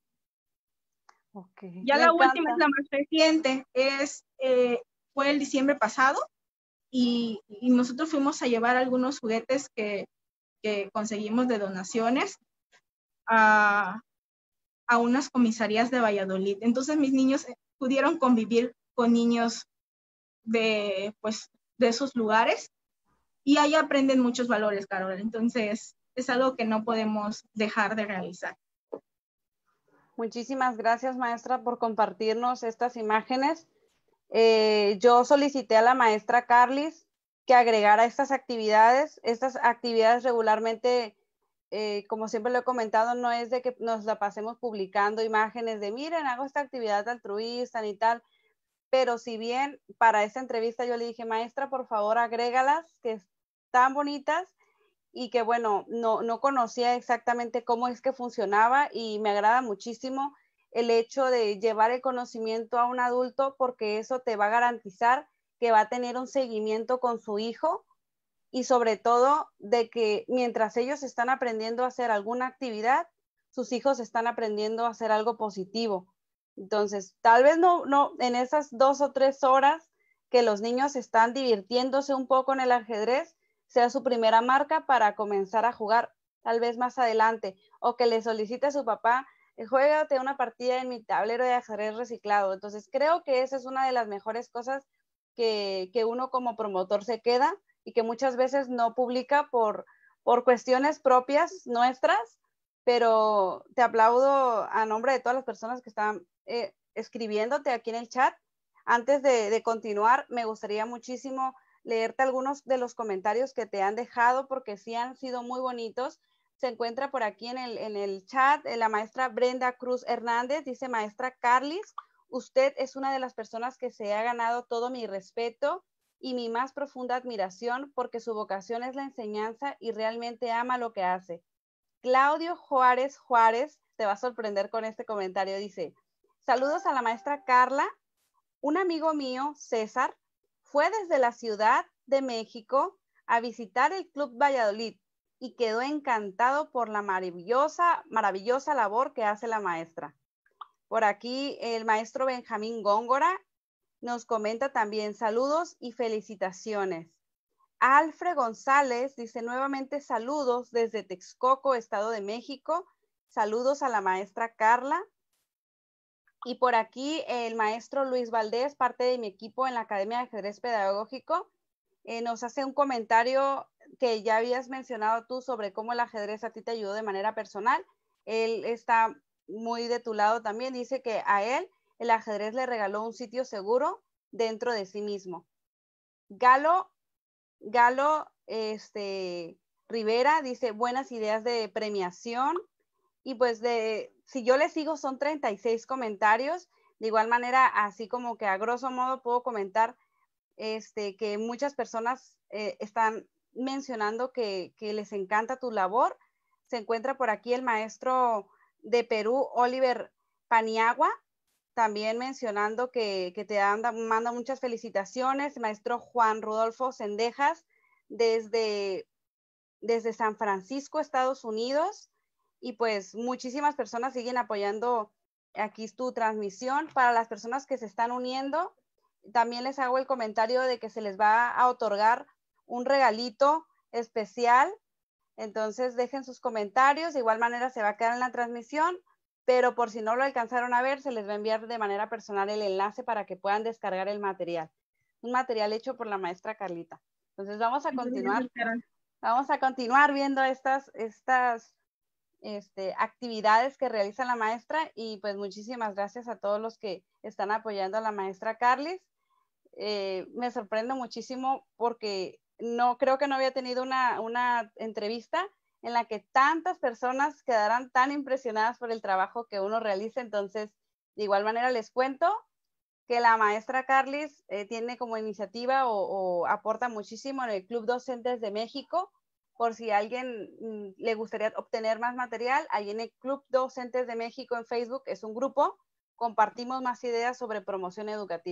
A: Okay.
B: Ya
A: Me
B: la
A: encanta.
B: última es la más reciente, es, eh, fue el diciembre pasado y, y nosotros fuimos a llevar algunos juguetes que, que conseguimos de donaciones a, a unas comisarías de Valladolid. Entonces mis niños pudieron convivir con niños de, pues, de esos lugares y ahí aprenden muchos valores, Carol. Entonces es algo que no podemos dejar de realizar.
A: Muchísimas gracias, maestra, por compartirnos estas imágenes. Eh, yo solicité a la maestra Carlis que agregara estas actividades. Estas actividades regularmente, eh, como siempre lo he comentado, no es de que nos la pasemos publicando imágenes de, miren, hago esta actividad altruista y tal, pero si bien para esta entrevista yo le dije, maestra, por favor, agrégalas, que están bonitas, y que bueno, no, no conocía exactamente cómo es que funcionaba y me agrada muchísimo el hecho de llevar el conocimiento a un adulto porque eso te va a garantizar que va a tener un seguimiento con su hijo y sobre todo de que mientras ellos están aprendiendo a hacer alguna actividad, sus hijos están aprendiendo a hacer algo positivo. Entonces, tal vez no, no en esas dos o tres horas que los niños están divirtiéndose un poco en el ajedrez, sea su primera marca para comenzar a jugar tal vez más adelante, o que le solicite a su papá, juégate una partida en mi tablero de ajedrez reciclado. Entonces creo que esa es una de las mejores cosas que, que uno como promotor se queda y que muchas veces no publica por, por cuestiones propias nuestras, pero te aplaudo a nombre de todas las personas que están eh, escribiéndote aquí en el chat. Antes de, de continuar, me gustaría muchísimo leerte algunos de los comentarios que te han dejado porque sí han sido muy bonitos. Se encuentra por aquí en el, en el chat eh, la maestra Brenda Cruz Hernández, dice, maestra Carlis, usted es una de las personas que se ha ganado todo mi respeto y mi más profunda admiración porque su vocación es la enseñanza y realmente ama lo que hace. Claudio Juárez Juárez, te va a sorprender con este comentario, dice, saludos a la maestra Carla, un amigo mío, César, fue desde la Ciudad de México a visitar el Club Valladolid y quedó encantado por la maravillosa, maravillosa labor que hace la maestra. Por aquí el maestro Benjamín Góngora nos comenta también saludos y felicitaciones. Alfred González dice nuevamente saludos desde Texcoco, Estado de México. Saludos a la maestra Carla. Y por aquí el maestro Luis Valdés, parte de mi equipo en la Academia de Ajedrez Pedagógico, eh, nos hace un comentario que ya habías mencionado tú sobre cómo el ajedrez a ti te ayudó de manera personal. Él está muy de tu lado también. Dice que a él el ajedrez le regaló un sitio seguro dentro de sí mismo. Galo, Galo este, Rivera dice buenas ideas de premiación. Y pues de, si yo le sigo son treinta y seis comentarios. De igual manera, así como que a grosso modo puedo comentar este, que muchas personas eh, están mencionando que, que les encanta tu labor. Se encuentra por aquí el maestro de Perú, Oliver Paniagua, también mencionando que, que te anda, manda muchas felicitaciones. Maestro Juan Rodolfo Sendejas, desde, desde San Francisco, Estados Unidos. Y pues muchísimas personas siguen apoyando aquí tu transmisión. Para las personas que se están uniendo, también les hago el comentario de que se les va a otorgar un regalito especial. Entonces dejen sus comentarios, de igual manera se va a quedar en la transmisión, pero por si no lo alcanzaron a ver, se les va a enviar de manera personal el enlace para que puedan descargar el material. Un material hecho por la maestra Carlita. Entonces vamos a continuar, vamos a continuar viendo estas, estas Este, actividades que realiza la maestra y pues muchísimas gracias a todos los que están apoyando a la maestra Carlis. Eh, me sorprende muchísimo porque no creo que no había tenido una, una entrevista en la que tantas personas quedaran tan impresionadas por el trabajo que uno realiza. Entonces, de igual manera les cuento que la maestra Carlis eh, tiene como iniciativa o, o aporta muchísimo en el Club Docentes de México. Por si a alguien mmm, le gustaría obtener más material, ahí en el Club Docentes de México en Facebook es un grupo, compartimos más ideas sobre promoción educativa.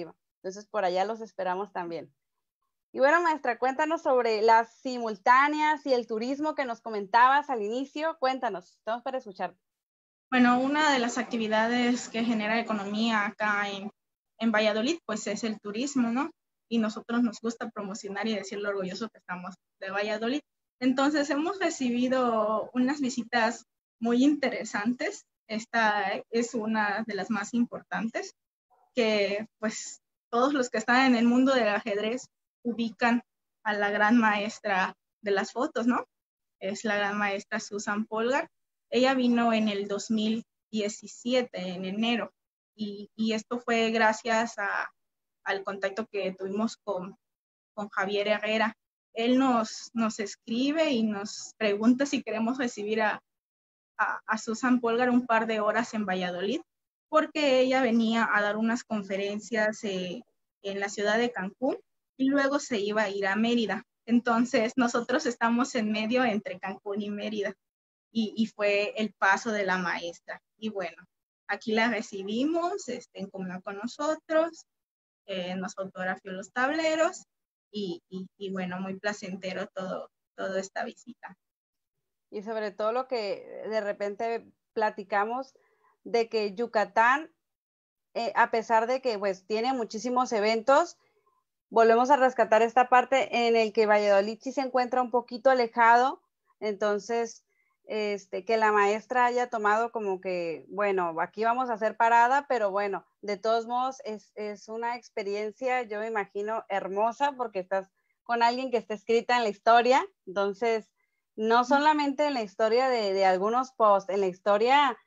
A: Entonces, por allá los esperamos también. Y bueno, maestra, cuéntanos sobre las simultáneas y el turismo que nos comentabas al inicio. Cuéntanos, estamos para escucharte.
B: Bueno, una de las actividades que genera economía acá en, en Valladolid, pues es el turismo, ¿no? Y nosotros nos gusta promocionar y decir lo orgulloso que estamos de Valladolid. Entonces, hemos recibido unas visitas muy interesantes. Esta es una de las más importantes, que pues todos los que están en el mundo del ajedrez ubican a la gran maestra de las fotos, ¿no? Es la gran maestra Susan Polgar. Ella vino en el dos mil diecisiete, en enero, y, y esto fue gracias a, al contacto que tuvimos con, con Javier Herrera. Él nos, nos escribe y nos pregunta si queremos recibir a, a, a Susan Polgar un par de horas en Valladolid, porque ella venía a dar unas conferencias eh, en la ciudad de Cancún y luego se iba a ir a Mérida. Entonces, nosotros estamos en medio entre Cancún y Mérida y, y fue el paso de la maestra. Y bueno, aquí la recibimos, este, comió con nosotros, eh, nos autografió los tableros y, y, y bueno, muy placentero todo, toda esta visita.
A: Y sobre todo lo que de repente platicamos de que Yucatán, eh, a pesar de que pues tiene muchísimos eventos, volvemos a rescatar esta parte en el que Valladolid sí se encuentra un poquito alejado, entonces este, que la maestra haya tomado como que, bueno, aquí vamos a hacer parada, pero bueno, de todos modos es, es una experiencia, yo me imagino, hermosa, porque estás con alguien que está escrita en la historia, entonces no solamente en la historia de, de algunos posts, en la historia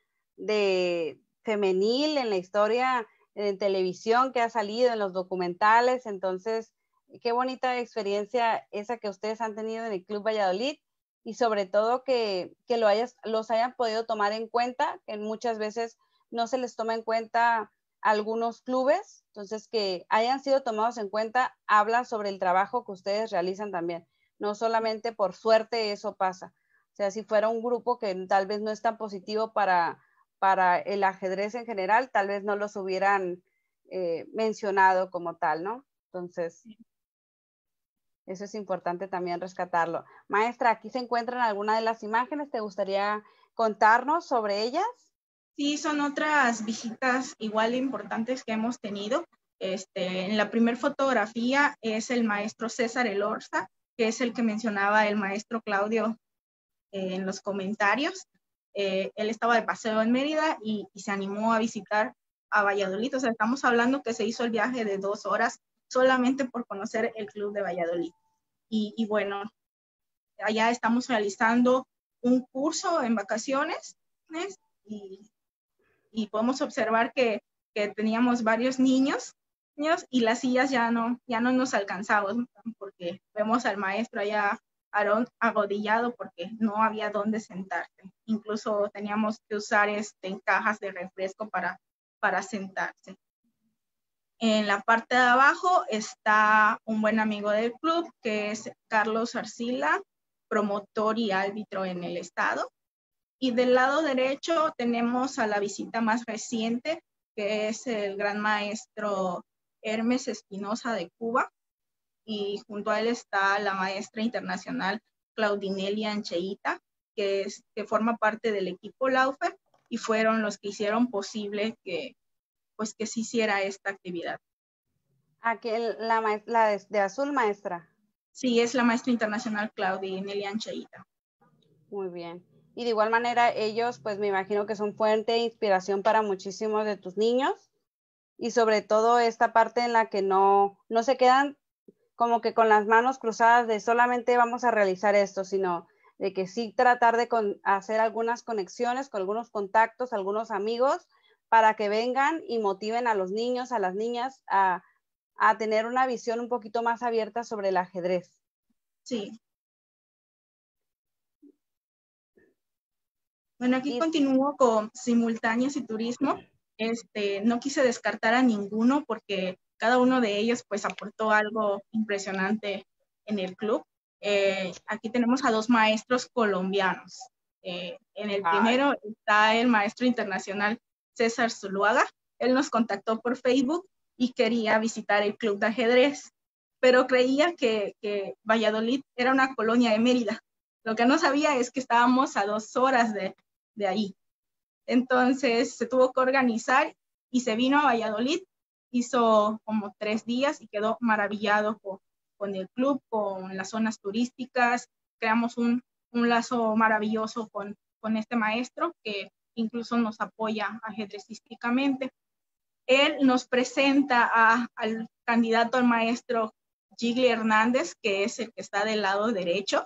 A: de femenil, en la historia en televisión que ha salido, en los documentales, entonces qué bonita experiencia esa que ustedes han tenido en el Club Valladolid y sobre todo que, que lo hayas, los hayan podido tomar en cuenta, que muchas veces no se les toma en cuenta algunos clubes, entonces que hayan sido tomados en cuenta habla sobre el trabajo que ustedes realizan también, no solamente por suerte eso pasa, o sea, si fuera un grupo que tal vez no es tan positivo para para el ajedrez en general, tal vez no los hubieran eh, mencionado como tal, ¿no? Entonces, eso es importante también rescatarlo. Maestra, aquí se encuentran algunas de las imágenes, ¿te gustaría contarnos sobre ellas?
B: Sí, son otras visitas igual de importantes que hemos tenido. Este, en la primera fotografía es el maestro César Elorza, que es el que mencionaba el maestro Claudio eh, en los comentarios. Eh, él estaba de paseo en Mérida y, y se animó a visitar a Valladolid. O sea, estamos hablando que se hizo el viaje de dos horas solamente por conocer el Club de Valladolid. Y, y bueno, allá estamos realizando un curso en vacaciones y, y podemos observar que, que teníamos varios niños, niños y las sillas ya no, ya no nos alcanzamos porque vemos al maestro allá Aarón arrodillado porque no había dónde sentarse. Incluso teníamos que usar este, cajas de refresco para, para sentarse. En la parte de abajo está un buen amigo del club, que es Carlos Arcila, promotor y árbitro en el estado. Y del lado derecho tenemos a la visita más reciente, que es el gran maestro Hermes Espinosa de Cuba, y junto a él está la maestra internacional Claudinelli Ancheita, que, es, que forma parte del equipo Laufer y fueron los que hicieron posible que, pues, que se hiciera esta actividad.
A: Aquí la, la de, de azul, maestra.
B: Sí, es la maestra internacional Claudinelli Ancheita.
A: Muy bien. Y de igual manera ellos, pues me imagino que son fuente de inspiración para muchísimos de tus niños y sobre todo esta parte en la que no, no se quedan como que con las manos cruzadas de solamente vamos a realizar esto, sino de que sí tratar de con, hacer algunas conexiones con algunos contactos, algunos amigos, para que vengan y motiven a los niños, a las niñas, a, a tener una visión un poquito más abierta sobre el ajedrez.
B: Sí. Bueno, aquí y... continúo con simultáneas y turismo. Este, no quise descartar a ninguno porque cada uno de ellos pues aportó algo impresionante en el club. Eh, aquí tenemos a dos maestros colombianos. Eh, en el Ay. primero está el maestro internacional César Zuluaga. Él nos contactó por Facebook y quería visitar el club de ajedrez, pero creía que, que Valladolid era una colonia de Mérida. Lo que no sabía es que estábamos a dos horas de, de ahí. Entonces se tuvo que organizar y se vino a Valladolid, hizo como tres días y quedó maravillado con, con el club, con las zonas turísticas. Creamos un, un lazo maravilloso con, con este maestro que incluso nos apoya ajedrecísticamente. Él nos presenta a, al candidato al maestro Gigli Hernández, que es el que está del lado derecho,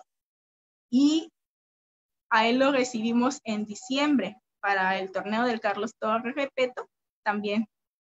B: y a él lo recibimos en diciembre para el torneo del Carlos Torres Repeto. También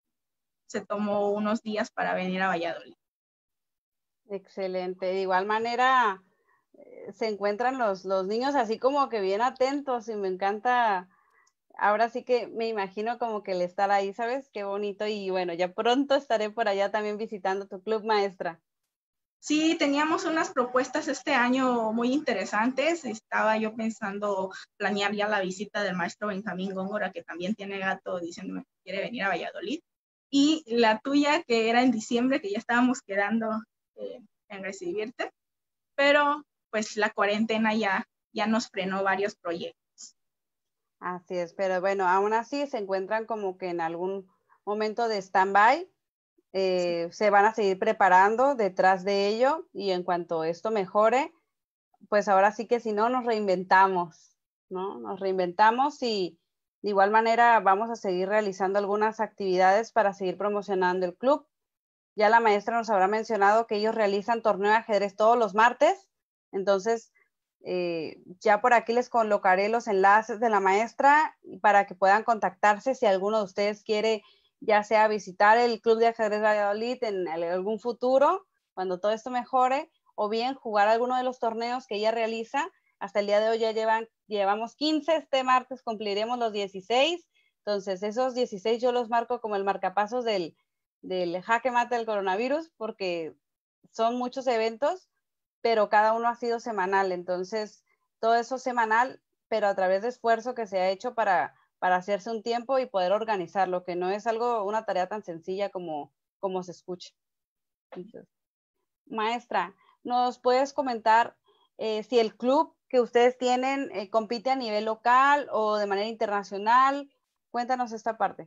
B: se tomó unos días para venir a Valladolid.
A: Excelente. De igual manera, eh, se encuentran los, los niños así como que bien atentos y me encanta. Ahora sí que me imagino como que el estar ahí, ¿sabes? Qué bonito. Y bueno, ya pronto estaré por allá también visitando tu club, maestra.
B: Sí, teníamos unas propuestas este año muy interesantes. Estaba yo pensando planear ya la visita del maestro Benjamín Góngora, que también tiene gato, diciéndome que quiere venir a Valladolid. Y la tuya, que era en diciembre, que ya estábamos quedando eh, en recibirte. Pero pues la cuarentena ya, ya nos frenó varios proyectos.
A: Así es, pero bueno, aún así se encuentran como que en algún momento de stand-by. Eh, sí. Se van a seguir preparando detrás de ello y en cuanto esto mejore, pues ahora sí que si no nos reinventamos, ¿no? Nos reinventamos y de igual manera vamos a seguir realizando algunas actividades para seguir promocionando el club. Ya la maestra nos habrá mencionado que ellos realizan torneo de ajedrez todos los martes, entonces eh, ya por aquí les colocaré los enlaces de la maestra para que puedan contactarse si alguno de ustedes quiere ya sea visitar el Club de Ajedrez Valladolid en algún futuro, cuando todo esto mejore, o bien jugar alguno de los torneos que ella realiza. Hasta el día de hoy ya llevan, llevamos quince, este martes cumpliremos los dieciséis, entonces esos dieciséis yo los marco como el marcapasos del, del jaque mate del coronavirus, porque son muchos eventos, pero cada uno ha sido semanal, entonces todo eso semanal, pero a través de esfuerzo que se ha hecho para para hacerse un tiempo y poder organizarlo, que no es algo, una tarea tan sencilla como, como se escucha. Entonces, maestra, ¿nos puedes comentar eh, si el club que ustedes tienen eh, compite a nivel local o de manera internacional? Cuéntanos esta parte.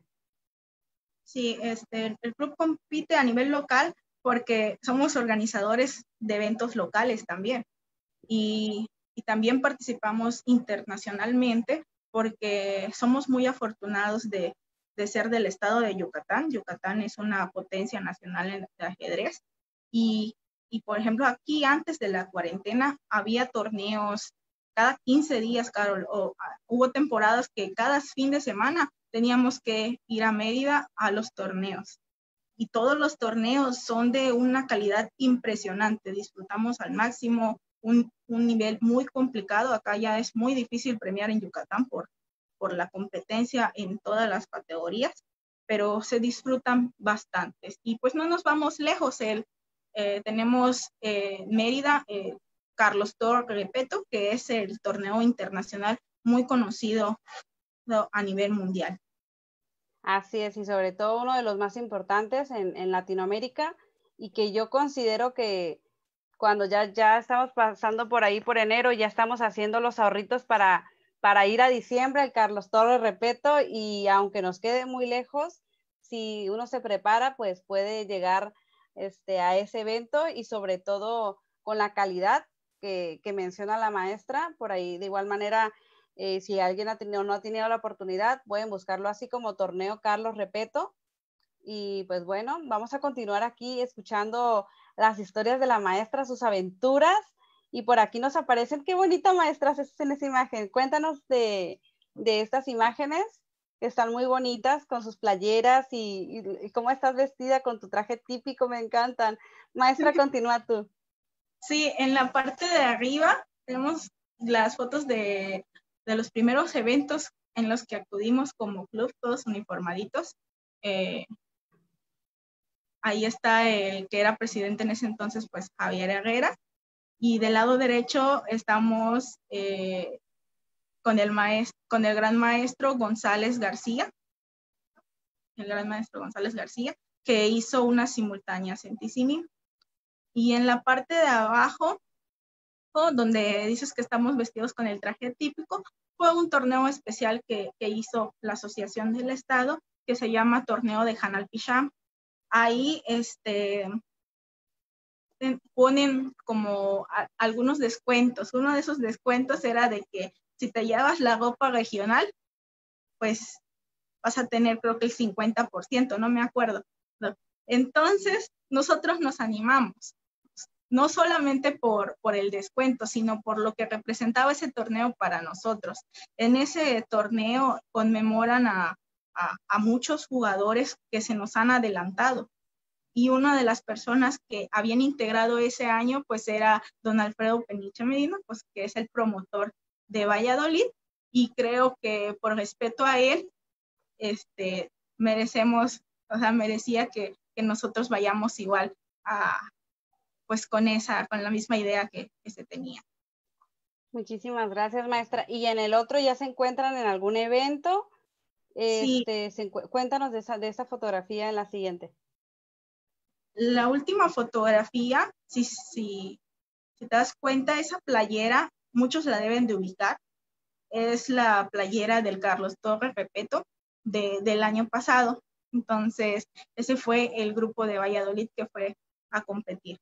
B: Sí, este, el club compite a nivel local porque somos organizadores de eventos locales también. Y, y también participamos internacionalmente porque somos muy afortunados de, de ser del estado de Yucatán. Yucatán es una potencia nacional en el ajedrez. Y, y, por ejemplo, aquí antes de la cuarentena había torneos cada quince días, Carol, o uh, hubo temporadas que cada fin de semana teníamos que ir a Mérida a los torneos. Y todos los torneos son de una calidad impresionante. Disfrutamos al máximo. Un, un nivel muy complicado. Acá ya es muy difícil premiar en Yucatán por, por la competencia en todas las categorías, pero se disfrutan bastantes. Y pues no nos vamos lejos. El, eh, tenemos eh, Mérida, eh, Carlos Torres Repeto, que es el torneo internacional muy conocido a nivel mundial.
A: Así es, y sobre todo uno de los más importantes en, en Latinoamérica, y que yo considero que cuando ya, ya estamos pasando por ahí por enero, ya estamos haciendo los ahorritos para, para ir a diciembre, el Carlos Torres Repeto, y aunque nos quede muy lejos, si uno se prepara, pues puede llegar este, a ese evento, y sobre todo con la calidad que, que menciona la maestra. Por ahí de igual manera, eh, si alguien ha tenido, no ha tenido la oportunidad, pueden buscarlo así como Torneo Carlos Repeto. Y pues bueno, vamos a continuar aquí escuchando las historias de la maestra, sus aventuras. Y por aquí nos aparecen, qué bonita maestra es en esa imagen. Cuéntanos de, de estas imágenes que están muy bonitas con sus playeras y, y, y cómo estás vestida con tu traje típico, me encantan. Maestra, continúa tú.
B: Sí, en la parte de arriba tenemos las fotos de, de los primeros eventos en los que acudimos como club, todos uniformaditos. Eh, ahí está el que era presidente en ese entonces, pues Javier Herrera. Y del lado derecho estamos eh, con, el maestro, con el gran maestro González García, el gran maestro González García, que hizo unas simultáneas en Tizimín. Y en la parte de abajo, donde dices que estamos vestidos con el traje típico, fue un torneo especial que, que hizo la Asociación del Estado, que se llama Torneo de Hanal Picham. Ahí este, ponen como a, algunos descuentos. Uno de esos descuentos era de que si te llevas la ropa regional, pues vas a tener creo que el cincuenta por ciento, no me acuerdo. Entonces, nosotros nos animamos, no solamente por, por el descuento, sino por lo que representaba ese torneo para nosotros. En ese torneo conmemoran a, a, a muchos jugadores que se nos han adelantado. Y una de las personas que habían integrado ese año, pues era don Alfredo Peniche Medina, pues que es el promotor de Valladolid, y creo que por respeto a él, este, merecemos, o sea, merecía que, que nosotros vayamos igual a, pues con esa, con la misma idea que, que se tenía.
A: Muchísimas gracias, maestra. ¿Y en el otro ya se encuentran en algún evento? Este,
B: Sí.
A: se, cuéntanos de esa, de esa fotografía en la siguiente.
B: La última fotografía, si, si, si te das cuenta, esa playera, muchos la deben de ubicar, es la playera del Carlos Torres Repeto de, del año pasado. Entonces, ese fue el grupo de Valladolid que fue a competir.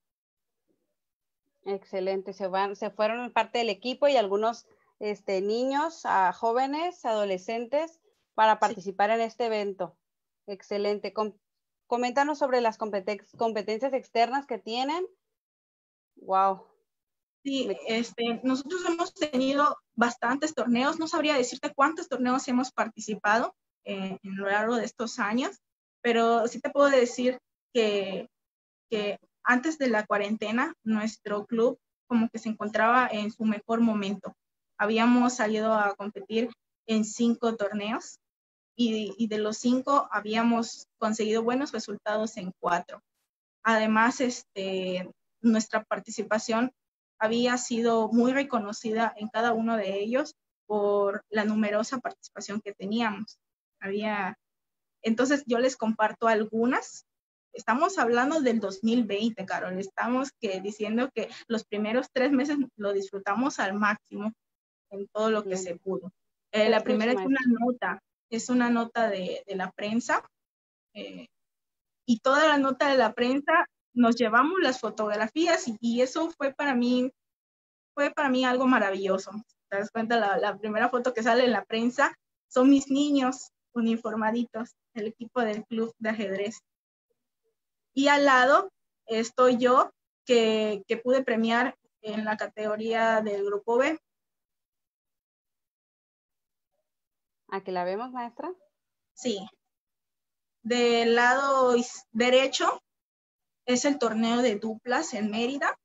A: Excelente, se, van, se fueron parte del equipo y algunos este, niños, a jóvenes, adolescentes, para participar sí. en este evento. Excelente. Com coméntanos sobre las competen competencias externas que tienen. Wow.
B: Sí, este, nosotros hemos tenido bastantes torneos, no sabría decirte cuántos torneos hemos participado eh, en lo largo de estos años, pero sí te puedo decir que, que antes de la cuarentena, nuestro club como que se encontraba en su mejor momento. Habíamos salido a competir en cinco torneos y, y de los cinco habíamos conseguido buenos resultados en cuatro. Además, este, nuestra participación había sido muy reconocida en cada uno de ellos por la numerosa participación que teníamos. Había, entonces yo les comparto algunas. Estamos hablando del dos mil veinte, Carol. Estamos que, diciendo que los primeros tres meses lo disfrutamos al máximo en todo lo que se pudo. Eh, la primera es una nota, es una nota de, de la prensa, eh, y toda la nota de la prensa nos llevamos las fotografías y, y eso fue para mí, fue para mí algo maravilloso. Te das cuenta, la, la primera foto que sale en la prensa son mis niños uniformaditos, el equipo del club de ajedrez. Y al lado estoy yo, que, que pude premiar en la categoría del grupo B.
A: ¿Aquí la vemos, maestra?
B: Sí. Del lado derecho es el torneo de duplas en Mérida.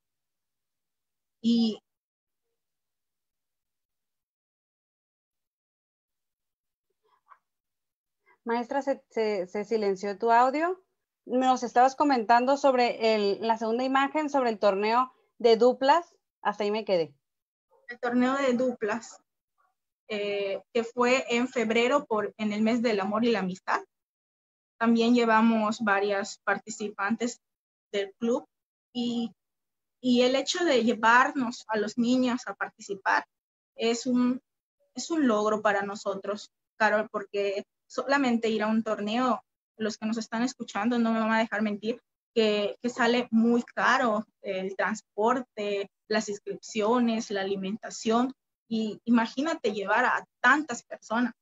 B: Y
A: maestra, se, se, se silenció tu audio. Nos estabas comentando sobre el, la segunda imagen, sobre el torneo de duplas. Hasta ahí me quedé.
B: El torneo de duplas, eh, que fue en febrero por, en el mes del amor y la amistad. También llevamos varias participantes del club y, y el hecho de llevarnos a los niños a participar es un, es un logro para nosotros, Carol, porque solamente ir a un torneo, los que nos están escuchando no me van a dejar mentir, que, que sale muy caro el transporte, las inscripciones, la alimentación, y imagínate llevar a tantas personas.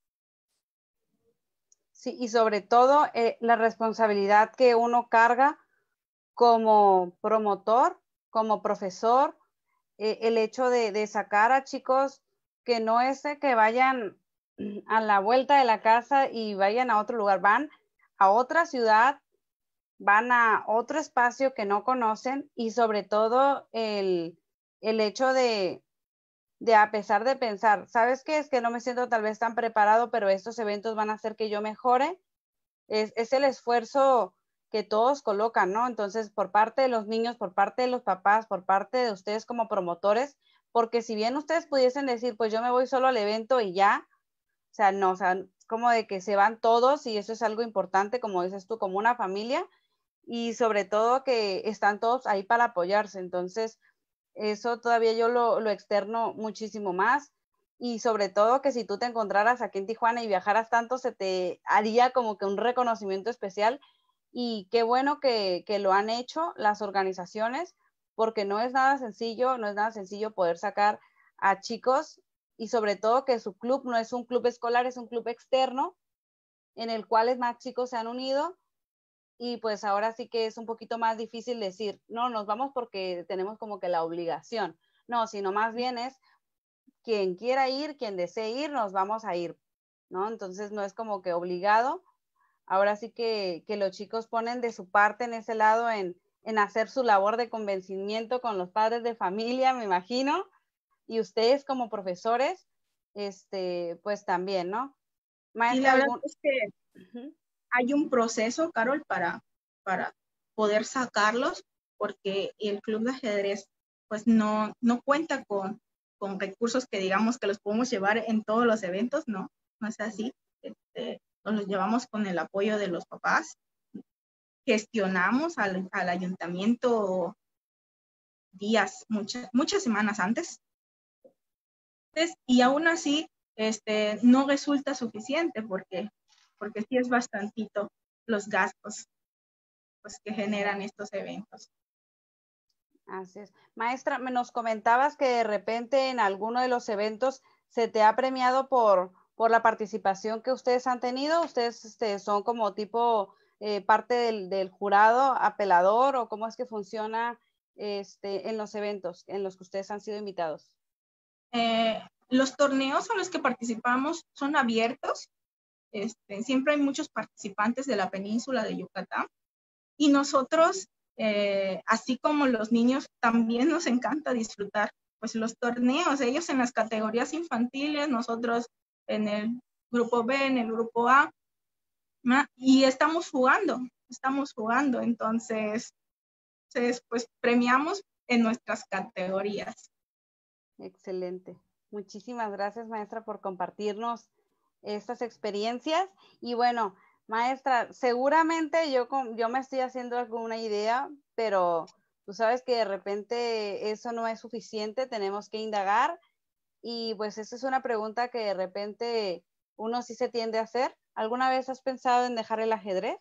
A: Sí, y sobre todo eh, la responsabilidad que uno carga como promotor, como profesor, eh, el hecho de, de sacar a chicos que no es que vayan a la vuelta de la casa y vayan a otro lugar, van a otra ciudad, van a otro espacio que no conocen y sobre todo el, el hecho de, de a pesar de pensar, ¿sabes qué? Es que no me siento tal vez tan preparado, pero estos eventos van a hacer que yo mejore. Es, es el esfuerzo que todos colocan, ¿no? Entonces, por parte de los niños, por parte de los papás, por parte de ustedes como promotores, porque si bien ustedes pudiesen decir, pues yo me voy solo al evento y ya, o sea, no, o sea, como de que se van todos y eso es algo importante, como dices tú, como una familia, y sobre todo que están todos ahí para apoyarse. Entonces, eso todavía yo lo, lo externo muchísimo más. Y sobre todo que si tú te encontraras aquí en Tijuana y viajaras tanto, se te haría como que un reconocimiento especial. Y qué bueno que, que lo han hecho las organizaciones, porque no es nada sencillo, no es nada sencillo poder sacar a chicos y sobre todo que su club no es un club escolar, es un club externo en el cual más chicos se han unido y pues ahora sí que es un poquito más difícil decir, no, nos vamos porque tenemos como que la obligación. No, sino más bien es quien quiera ir, quien desee ir, nos vamos a ir, ¿no? Entonces no es como que obligado. Ahora sí que, que los chicos ponen de su parte en ese lado en, en hacer su labor de convencimiento con los padres de familia, me imagino, y ustedes como profesores, este, pues también, ¿no?
B: Y la
A: Maestra,
B: verdad
A: algún...
B: es que
A: Uh-huh.
B: hay un proceso, Carol, para, para poder sacarlos, porque el club de ajedrez pues no, no cuenta con, con recursos que digamos que los podemos llevar en todos los eventos, no, no es así. Este, nos los llevamos con el apoyo de los papás, gestionamos al, al ayuntamiento días, muchas, muchas semanas antes, y aún así este, no resulta suficiente porque, porque sí es bastantito los gastos pues, que generan estos eventos.
A: Así es. Maestra, me nos comentabas que de repente en alguno de los eventos se te ha premiado por, por la participación que ustedes han tenido. ¿Ustedes este, son como tipo eh, parte del, del jurado apelador o cómo es que funciona este, en los eventos en los que ustedes han sido invitados?
B: Eh, los torneos a los que participamos son abiertos. Este, siempre hay muchos participantes de la península de Yucatán y nosotros, eh, así como los niños, también nos encanta disfrutar pues los torneos, ellos en las categorías infantiles, nosotros en el grupo B, en el grupo A, ¿no? Y estamos jugando, estamos jugando, entonces, entonces pues premiamos en nuestras categorías.
A: Excelente. Muchísimas gracias, maestra, por compartirnos estas experiencias. Y bueno, maestra, seguramente yo, yo me estoy haciendo alguna idea, pero tú sabes que de repente eso no es suficiente, tenemos que indagar. Y pues esa es una pregunta que de repente uno sí se tiende a hacer. ¿Alguna vez has pensado en dejar el ajedrez?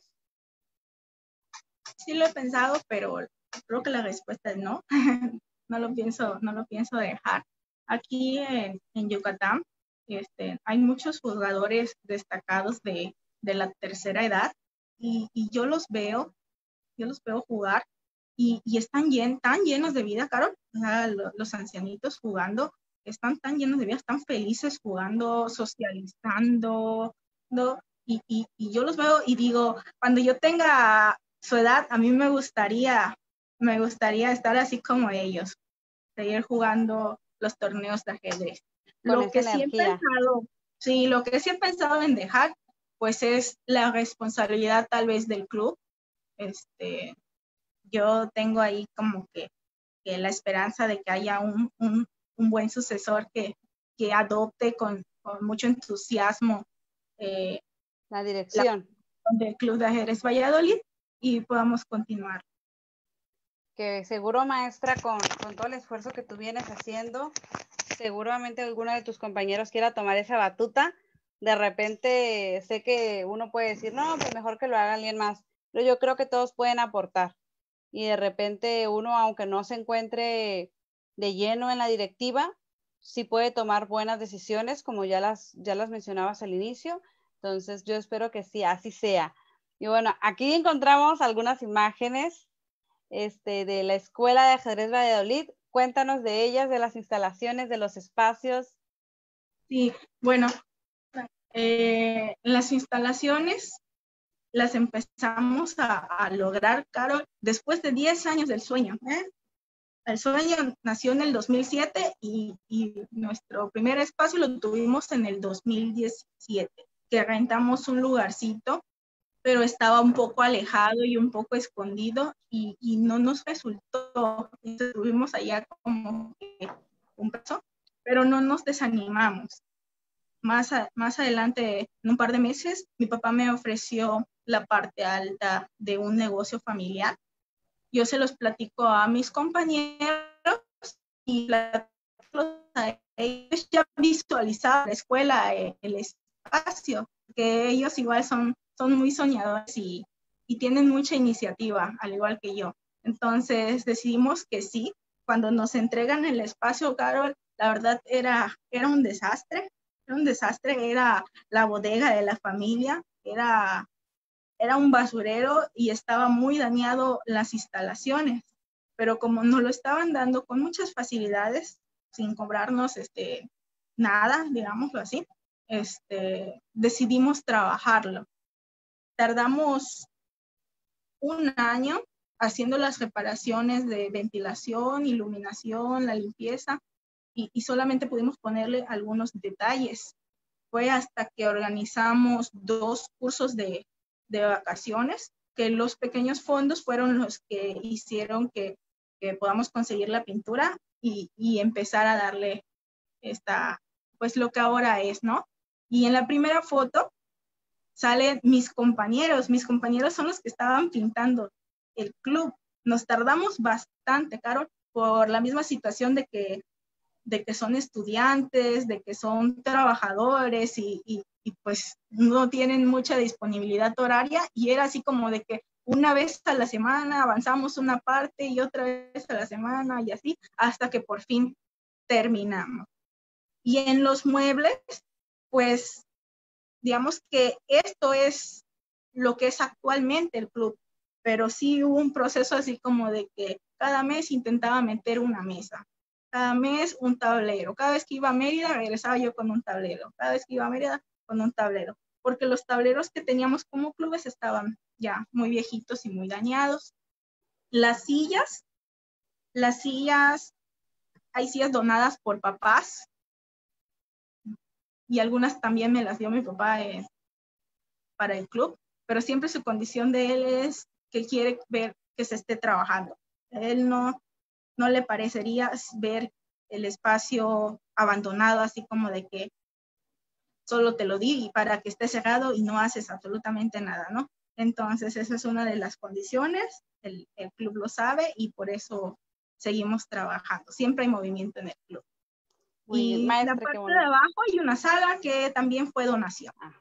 B: Sí lo he pensado, pero creo que la respuesta es no. no lo pienso, no lo pienso dejar. Aquí en, en Yucatán este, hay muchos jugadores destacados de, de la tercera edad y, y, yo los veo, yo los veo jugar y, y están llen, tan llenos de vida, Carol. Los ancianitos jugando están tan llenos de vida, están felices jugando, socializando, ¿no? Y, y, y yo los veo y digo, cuando yo tenga su edad, a mí me gustaría, me gustaría estar así como ellos, seguir jugando los torneos de ajedrez.
A: Con
B: Lo
A: esa
B: que sí he
A: energía.
B: pensado, sí, lo que sí he pensado en dejar, pues es la responsabilidad tal vez del club. Este, yo tengo ahí como que, que la esperanza de que haya un, un, un buen sucesor que, que adopte con, con mucho entusiasmo eh,
A: La dirección.
B: La, del Club de Ajedrez Valladolid y podamos continuar.
A: Que seguro, maestra, con, con todo el esfuerzo que tú vienes haciendo, seguramente alguno de tus compañeros quiera tomar esa batuta. De repente sé que uno puede decir, no, pues mejor que lo haga alguien más, pero yo creo que todos pueden aportar. Y de repente uno, aunque no se encuentre de lleno en la directiva, sí puede tomar buenas decisiones, como ya las, ya las mencionabas al inicio. Entonces yo espero que sí, así sea. Y bueno, aquí encontramos algunas imágenes este, de la Escuela de Ajedrez Valladolid. Cuéntanos de ellas, de las instalaciones, de los espacios.
B: Sí, bueno, eh, las instalaciones las empezamos a, a lograr, Carol, después de diez años del sueño. ¿eh? El sueño nació en el dos mil siete y, y nuestro primer espacio lo tuvimos en el dos mil diecisiete, que rentamos un lugarcito, pero estaba un poco alejado y un poco escondido y, y no nos resultó. Estuvimos allá como que un paso, pero no nos desanimamos. más, a, más adelante, en un par de meses, mi papá me ofreció la parte alta de un negocio familiar. Yo se los platico a mis compañeros y a ellos ya visualizaban la escuela, el espacio, que ellos igual son, son muy soñadores y, y tienen mucha iniciativa, al igual que yo. Entonces decidimos que sí. Cuando nos entregan el espacio, Carol, la verdad era, era un desastre, era un desastre, era la bodega de la familia, era, era un basurero y estaba muy dañado las instalaciones, pero como nos lo estaban dando con muchas facilidades, sin cobrarnos este, nada, digámoslo así, este, decidimos trabajarlo. Tardamos un año haciendo las reparaciones de ventilación, iluminación, la limpieza, y, y solamente pudimos ponerle algunos detalles. Fue hasta que organizamos dos cursos de, de vacaciones, que los pequeños fondos fueron los que hicieron que, que podamos conseguir la pintura y, y empezar a darle esta, pues lo que ahora es, ¿no? Y en la primera foto salen mis compañeros, mis compañeros son los que estaban pintando el club. Nos tardamos bastante, Carol, por la misma situación de que, de que son estudiantes, de que son trabajadores y, y, y pues no tienen mucha disponibilidad horaria, y era así como de que una vez a la semana avanzamos una parte y otra vez a la semana y así, hasta que por fin terminamos. Y en los muebles, pues digamos que esto es lo que es actualmente el club, pero sí hubo un proceso así como de que cada mes intentaba meter una mesa, cada mes un tablero, cada vez que iba a Mérida regresaba yo con un tablero, cada vez que iba a Mérida con un tablero, porque los tableros que teníamos como clubes estaban ya muy viejitos y muy dañados. Las sillas, las sillas, hay sillas donadas por papás, y algunas también me las dio mi papá eh, para el club, pero siempre su condición de él es que quiere ver que se esté trabajando. A él no, no le parecería ver el espacio abandonado, así como de que solo te lo di para que esté cerrado y no haces absolutamente nada, ¿no? Entonces esa es una de las condiciones, el, el club lo sabe y por eso seguimos trabajando. Siempre hay movimiento en el club.
A: Muy bien,
B: Y
A: maestra,
B: la parte
A: qué
B: de
A: bonito.
B: abajo hay una sala que también fue donación.
A: Ah.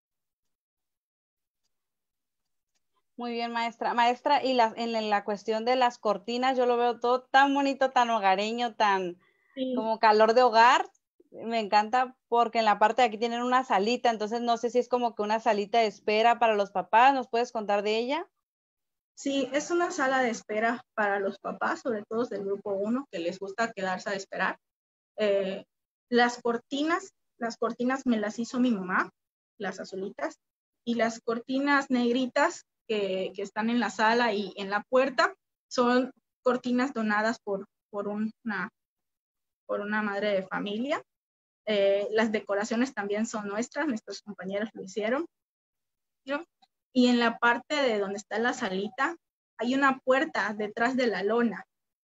A: Muy bien, maestra. Maestra, y las, en la cuestión de las cortinas, yo lo veo todo tan bonito, tan hogareño, tan
B: Sí.
A: como calor de hogar. Me encanta porque en la parte de aquí tienen una salita, entonces no sé si es como que una salita de espera para los papás. ¿Nos puedes contar de ella?
B: Sí, es una sala de espera para los papás, sobre todo del grupo uno, que les gusta quedarse a esperar. Eh, las cortinas, las cortinas me las hizo mi mamá, las azulitas, y las cortinas negritas que, que están en la sala y en la puerta son cortinas donadas por, por, una, por una madre de familia. Eh, las decoraciones también son nuestras, nuestros compañeros lo hicieron. ¿No? Y en la parte de donde está la salita hay una puerta detrás de la lona.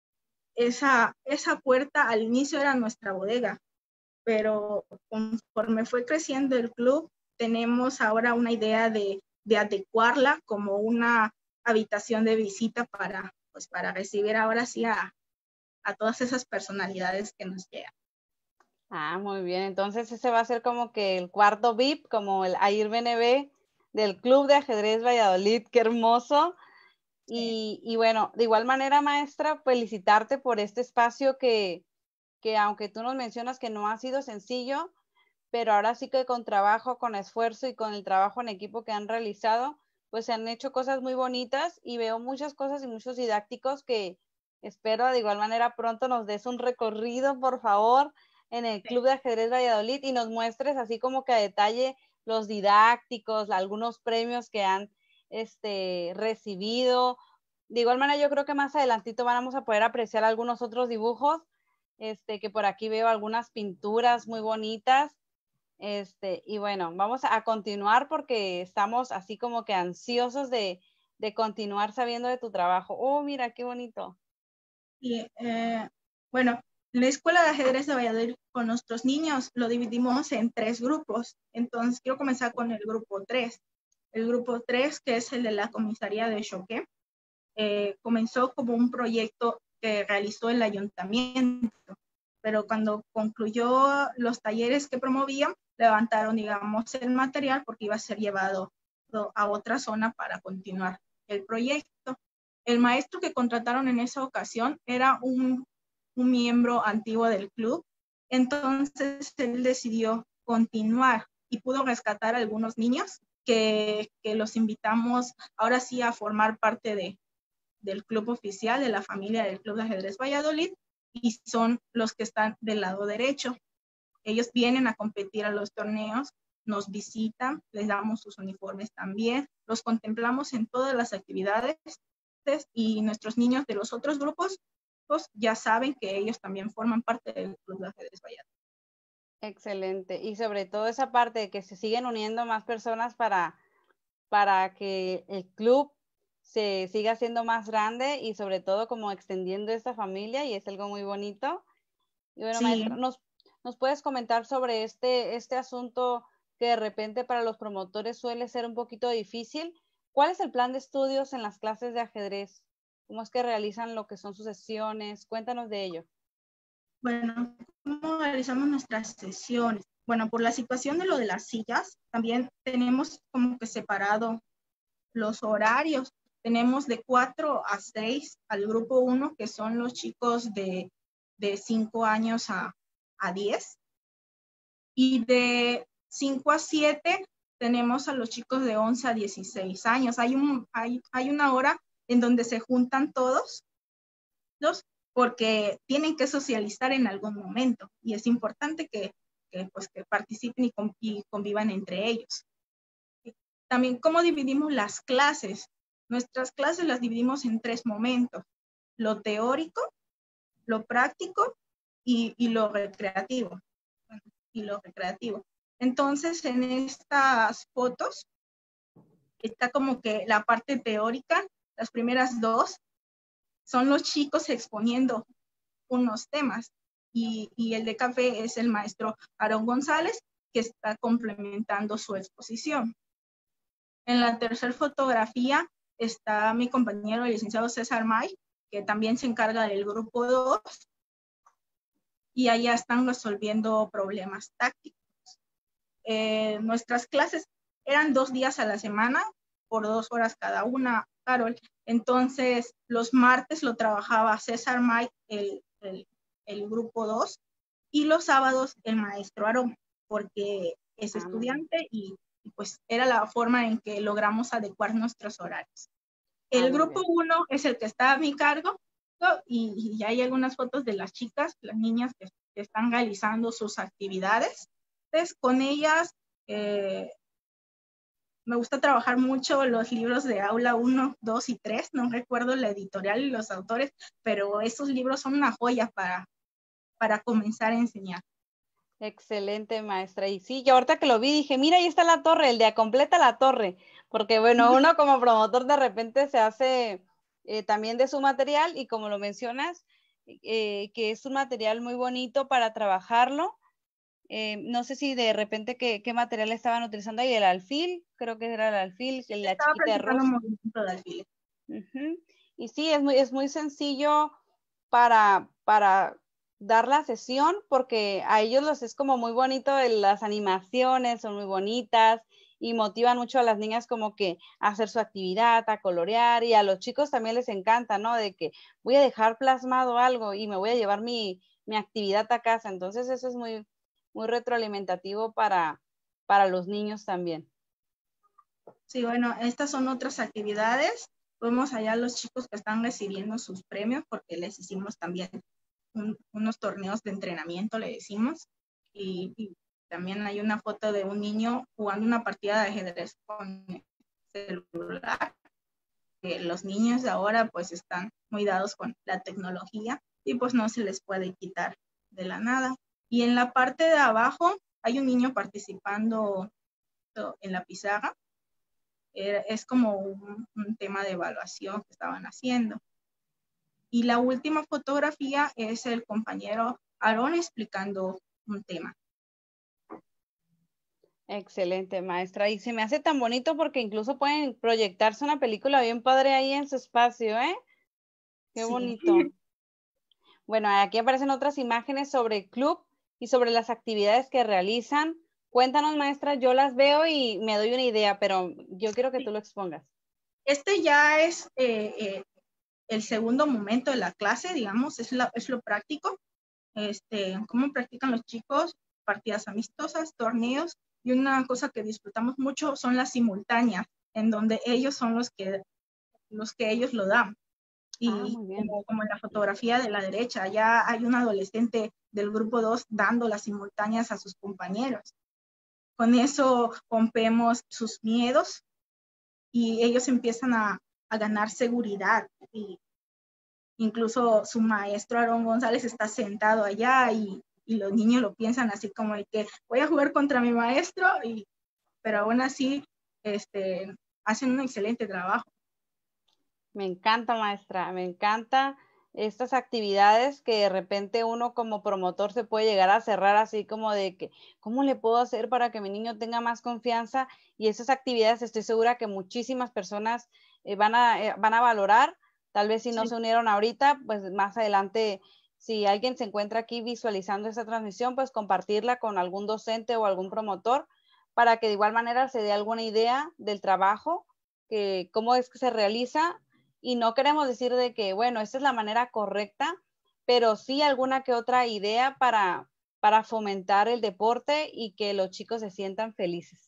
B: Esa, esa puerta al inicio era nuestra bodega, pero conforme fue creciendo el club, tenemos ahora una idea de, de adecuarla como una habitación de visita para, pues, para recibir ahora sí a, a todas esas personalidades que nos llegan.
A: Ah, muy bien. Entonces ese va a ser como que el cuarto V I P, como el Air B N B del Club de Ajedrez Valladolid. Qué hermoso. Y, y bueno, de igual manera, maestra, felicitarte por este espacio que, que aunque tú nos mencionas que no ha sido sencillo, pero ahora sí que con trabajo, con esfuerzo y con el trabajo en equipo que han realizado, pues se han hecho cosas muy bonitas y veo muchas cosas y muchos didácticos que espero de igual manera pronto nos des un recorrido, por favor, en el Club de Ajedrez Valladolid y nos muestres así como que a detalle los didácticos, algunos premios que han este, recibido. De igual manera, yo creo que más adelantito vamos a poder apreciar algunos otros dibujos, este, que por aquí veo algunas pinturas muy bonitas. Este, y bueno, vamos a continuar porque estamos así como que ansiosos de, de continuar sabiendo de tu trabajo. Oh, mira, qué bonito.
B: Y eh, bueno, la Escuela de Ajedrez de Valladolid con nuestros niños lo dividimos en tres grupos. Entonces, quiero comenzar con el grupo tres. El grupo tres, que es el de la comisaría de Choqué, eh, comenzó como un proyecto que realizó el ayuntamiento, pero cuando concluyó los talleres que promovían, levantaron, digamos, el material porque iba a ser llevado a otra zona para continuar el proyecto. El maestro que contrataron en esa ocasión era un, un miembro antiguo del club, entonces él decidió continuar y pudo rescatar a algunos niños que, que los invitamos ahora sí a formar parte de, del club oficial, de la familia del Club de Ajedrez Valladolid, y son los que están del lado derecho. Ellos vienen a competir a los torneos, nos visitan, les damos sus uniformes también, los contemplamos en todas las actividades y nuestros niños de los otros grupos pues, ya saben que ellos también forman parte del Club de Ajedrez Valladolid.
A: Excelente. Y sobre todo esa parte de que se siguen uniendo más personas para, para que el club se siga haciendo más grande y sobre todo como extendiendo esta familia, y es algo muy bonito. Y bueno, sí. Maestra, ¿nos, ¿nos puedes comentar sobre este, este asunto que de repente para los promotores suele ser un poquito difícil? ¿Cuál es el plan de estudios en las clases de ajedrez? ¿Cómo es que realizan lo que son sus sesiones? Cuéntanos de ello.
B: Bueno, ¿cómo realizamos nuestras sesiones? Bueno, por la situación de lo de las sillas, también tenemos como que separado los horarios. Tenemos de cuatro a seis al grupo uno, que son los chicos de, de cinco años a, a diez. Y de cinco a siete tenemos a los chicos de once a dieciséis años. Hay, un, hay, hay una hora en donde se juntan todos los porque tienen que socializar en algún momento y es importante que, que, pues, que participen y, con, y convivan entre ellos. También, ¿cómo dividimos las clases? Nuestras clases las dividimos en tres momentos: lo teórico, lo práctico y, y lo recreativo. Y lo recreativo. Entonces, en estas fotos está como que la parte teórica, las primeras dos, son los chicos exponiendo unos temas y, y el de café es el maestro Aarón González, que está complementando su exposición. En la tercera fotografía está mi compañero el licenciado César May, que también se encarga del grupo dos, y allá están resolviendo problemas tácticos. Eh, nuestras clases eran dos días a la semana, por dos horas cada una, Carol. Entonces, los martes lo trabajaba César May, el, el, el grupo dos, y los sábados el maestro Aarón, porque es estudiante y, y pues era la forma en que logramos adecuar nuestros horarios. El grupo uno es el que está a mi cargo, ¿no? y, y ya hay algunas fotos de las chicas, las niñas que, que están realizando sus actividades. Entonces, con ellas eh, me gusta trabajar mucho los libros de aula uno, dos y tres, no recuerdo la editorial y los autores, pero esos libros son una joya para, para comenzar a enseñar.
A: Excelente, maestra. Y sí, yo ahorita que lo vi dije, mira, ahí está la torre, el día completa la torre, porque bueno, uno como promotor de repente se hace eh, también de su material y como lo mencionas, eh, que es un material muy bonito para trabajarlo. Eh, no sé si de repente qué, qué material estaban utilizando ahí, el alfil, creo que era el alfil, la
B: Estaba
A: chiquita de rosa.
B: Un movimiento de alfil.
A: Uh-huh. Y sí, es muy, es muy sencillo para, para dar la sesión, porque a ellos los es como muy bonito, las animaciones son muy bonitas y motivan mucho a las niñas como que a hacer su actividad, a colorear, y a los chicos también les encanta, ¿no? De que voy a dejar plasmado algo y me voy a llevar mi, mi actividad a casa. Entonces eso es muy, muy retroalimentativo para, para los niños también.
B: Sí, bueno, estas son otras actividades. Vemos allá los chicos que están recibiendo sus premios porque les hicimos también un, unos torneos de entrenamiento, le decimos. Y, y también hay una foto de un niño jugando una partida de ajedrez con celular. Que los niños de ahora pues están muy dados con la tecnología y pues no se les puede quitar de la nada. Y en la parte de abajo hay un niño participando en la pizarra. Es como un, un tema de evaluación que estaban haciendo. Y la última fotografía es el compañero Aarón explicando un tema.
A: Excelente, maestra. Y se me hace tan bonito porque incluso pueden proyectarse una película bien padre ahí en su espacio, ¿eh? Qué
B: Sí.
A: bonito. Bueno, aquí aparecen otras imágenes sobre el club y sobre las actividades que realizan. Cuéntanos, maestra, yo las veo y me doy una idea, pero yo quiero que tú lo expongas.
B: Este ya es eh, eh, el segundo momento de la clase, digamos, es, la, es lo práctico. Este, cómo practican los chicos, partidas amistosas, torneos, y una cosa que disfrutamos mucho son las simultáneas, en donde ellos son los que, los que ellos lo dan. Y
A: ah, muy bien.
B: Como, como en la fotografía de la derecha, ya hay un adolescente del grupo dos dando las simultáneas a sus compañeros. Con eso rompemos sus miedos y ellos empiezan a, a ganar seguridad. Y incluso su maestro Aarón González está sentado allá y, y los niños lo piensan así como el que voy a jugar contra mi maestro, y, pero aún así este, hacen un excelente trabajo.
A: Me encanta, maestra, me encanta estas actividades que de repente uno como promotor se puede llegar a cerrar así como de que, ¿cómo le puedo hacer para que mi niño tenga más confianza? Y esas actividades estoy segura que muchísimas personas eh, van, a, eh, van a valorar, tal vez si no
B: Sí.
A: se unieron ahorita, pues más adelante, si alguien se encuentra aquí visualizando esta transmisión, pues compartirla con algún docente o algún promotor para que de igual manera se dé alguna idea del trabajo, que cómo es que se realiza. Y no queremos decir de que, bueno, esta es la manera correcta, pero sí alguna que otra idea para, para fomentar el deporte y que los chicos se sientan felices.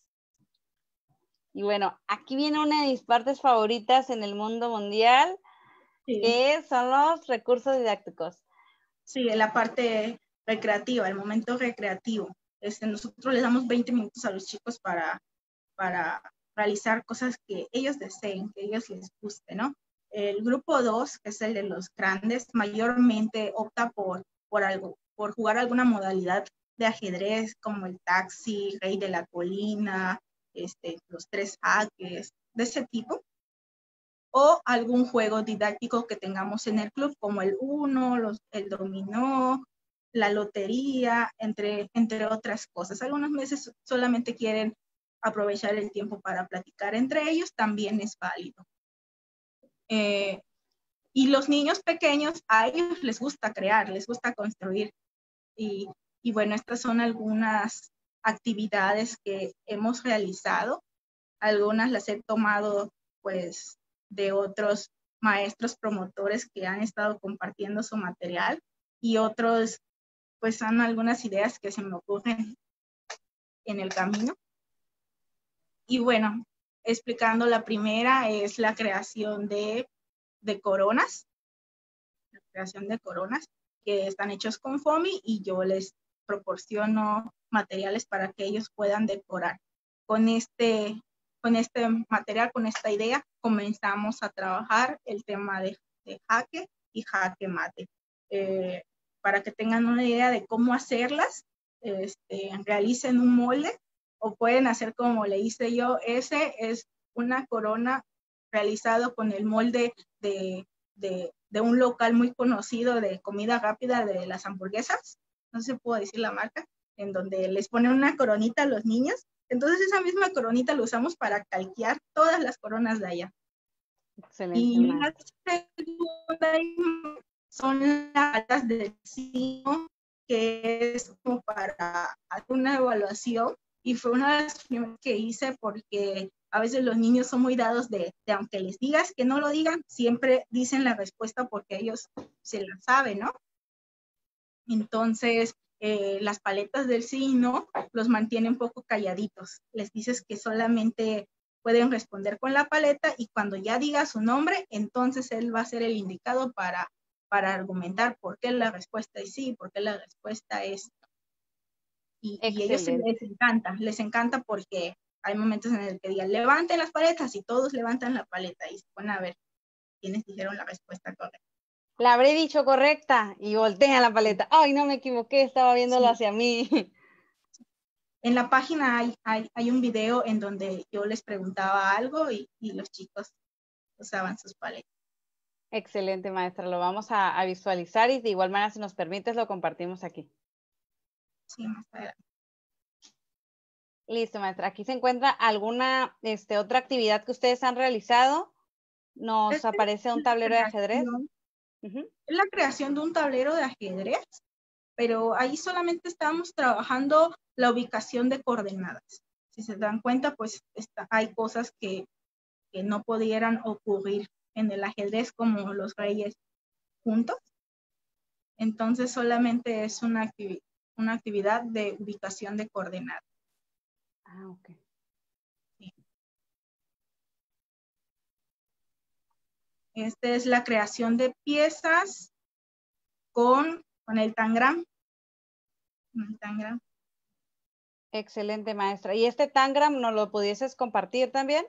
A: Y bueno, aquí viene una de mis partes favoritas en el mundo mundial,
B: Sí.
A: que son los recursos didácticos.
B: Sí, la parte recreativa, el momento recreativo. Este, nosotros les damos veinte minutos a los chicos para, para realizar cosas que ellos deseen, que ellos les guste, ¿no? El grupo dos, que es el de los grandes, mayormente opta por, por, algo, por jugar alguna modalidad de ajedrez, como el taxi, rey de la colina, este, los tres jaques, de ese tipo, o algún juego didáctico que tengamos en el club, como el uno, los, el dominó, la lotería, entre, entre otras cosas. Algunas veces solamente quieren aprovechar el tiempo para platicar entre ellos, también es válido. Eh, y los niños pequeños, a ellos les gusta crear, les gusta construir. Y, y bueno, estas son algunas actividades que hemos realizado. Algunas las he tomado pues de otros maestros promotores que han estado compartiendo su material, y otros pues son algunas ideas que se me ocurren en el camino. Y bueno, explicando, la primera es la creación de, de coronas, la creación de coronas que están hechos con foamy, y yo les proporciono materiales para que ellos puedan decorar. Con este, con este material, con esta idea, comenzamos a trabajar el tema de, de jaque y jaque mate. Eh, para que tengan una idea de cómo hacerlas, este, realicen un molde, o pueden hacer como le hice yo. Ese es una corona realizado con el molde de, de, de un local muy conocido de comida rápida, de las hamburguesas, no sé si puedo decir la marca, en donde les ponen una coronita a los niños. Entonces esa misma coronita lo usamos para calquear todas las coronas de allá.
A: Excelente.
B: Y la segunda son las alas del vecino, que es como para hacer una evaluación, y fue una de las primeras que hice porque a veces los niños son muy dados de, de, aunque les digas que no lo digan, siempre dicen la respuesta porque ellos se la saben, ¿no? Entonces, eh, las paletas del sí y no los mantiene un poco calladitos. Les dices que solamente pueden responder con la paleta, y cuando ya diga su nombre, entonces él va a ser el indicado para, para argumentar por qué la respuesta es sí, por qué la respuesta es no. Y, y ellos les encanta, les encanta porque hay momentos en el que digan, levanten las paletas, y todos levantan la paleta y se ponen a ver quiénes dijeron la respuesta correcta.
A: La habré dicho correcta, y voltean la paleta. Ay, no me equivoqué, estaba viéndolo sí. hacia mí.
B: En la página hay, hay, hay un video en donde yo les preguntaba algo, y, y los chicos usaban sus paletas.
A: Excelente, maestra. Lo vamos a, a visualizar y de igual manera, si nos permites, lo compartimos aquí.
B: Sí, más adelante.
A: Listo, maestra. Aquí se encuentra alguna este, otra actividad que ustedes han realizado. Nos
B: Esta
A: aparece un
B: es la
A: tablero de ajedrez.
B: creación,
A: Uh-huh.
B: es la creación de un tablero de ajedrez, pero ahí solamente estábamos trabajando la ubicación de coordenadas. Si se dan cuenta, pues está, hay cosas que, que no pudieran ocurrir en el ajedrez como los reyes juntos. Entonces solamente es una, activi una actividad de ubicación de coordenadas.
A: Ah, ok.
B: Sí. Esta es la creación de piezas con, con el tangram. El tangram.
A: Excelente, maestra. ¿Y este tangram nos lo pudieses compartir también?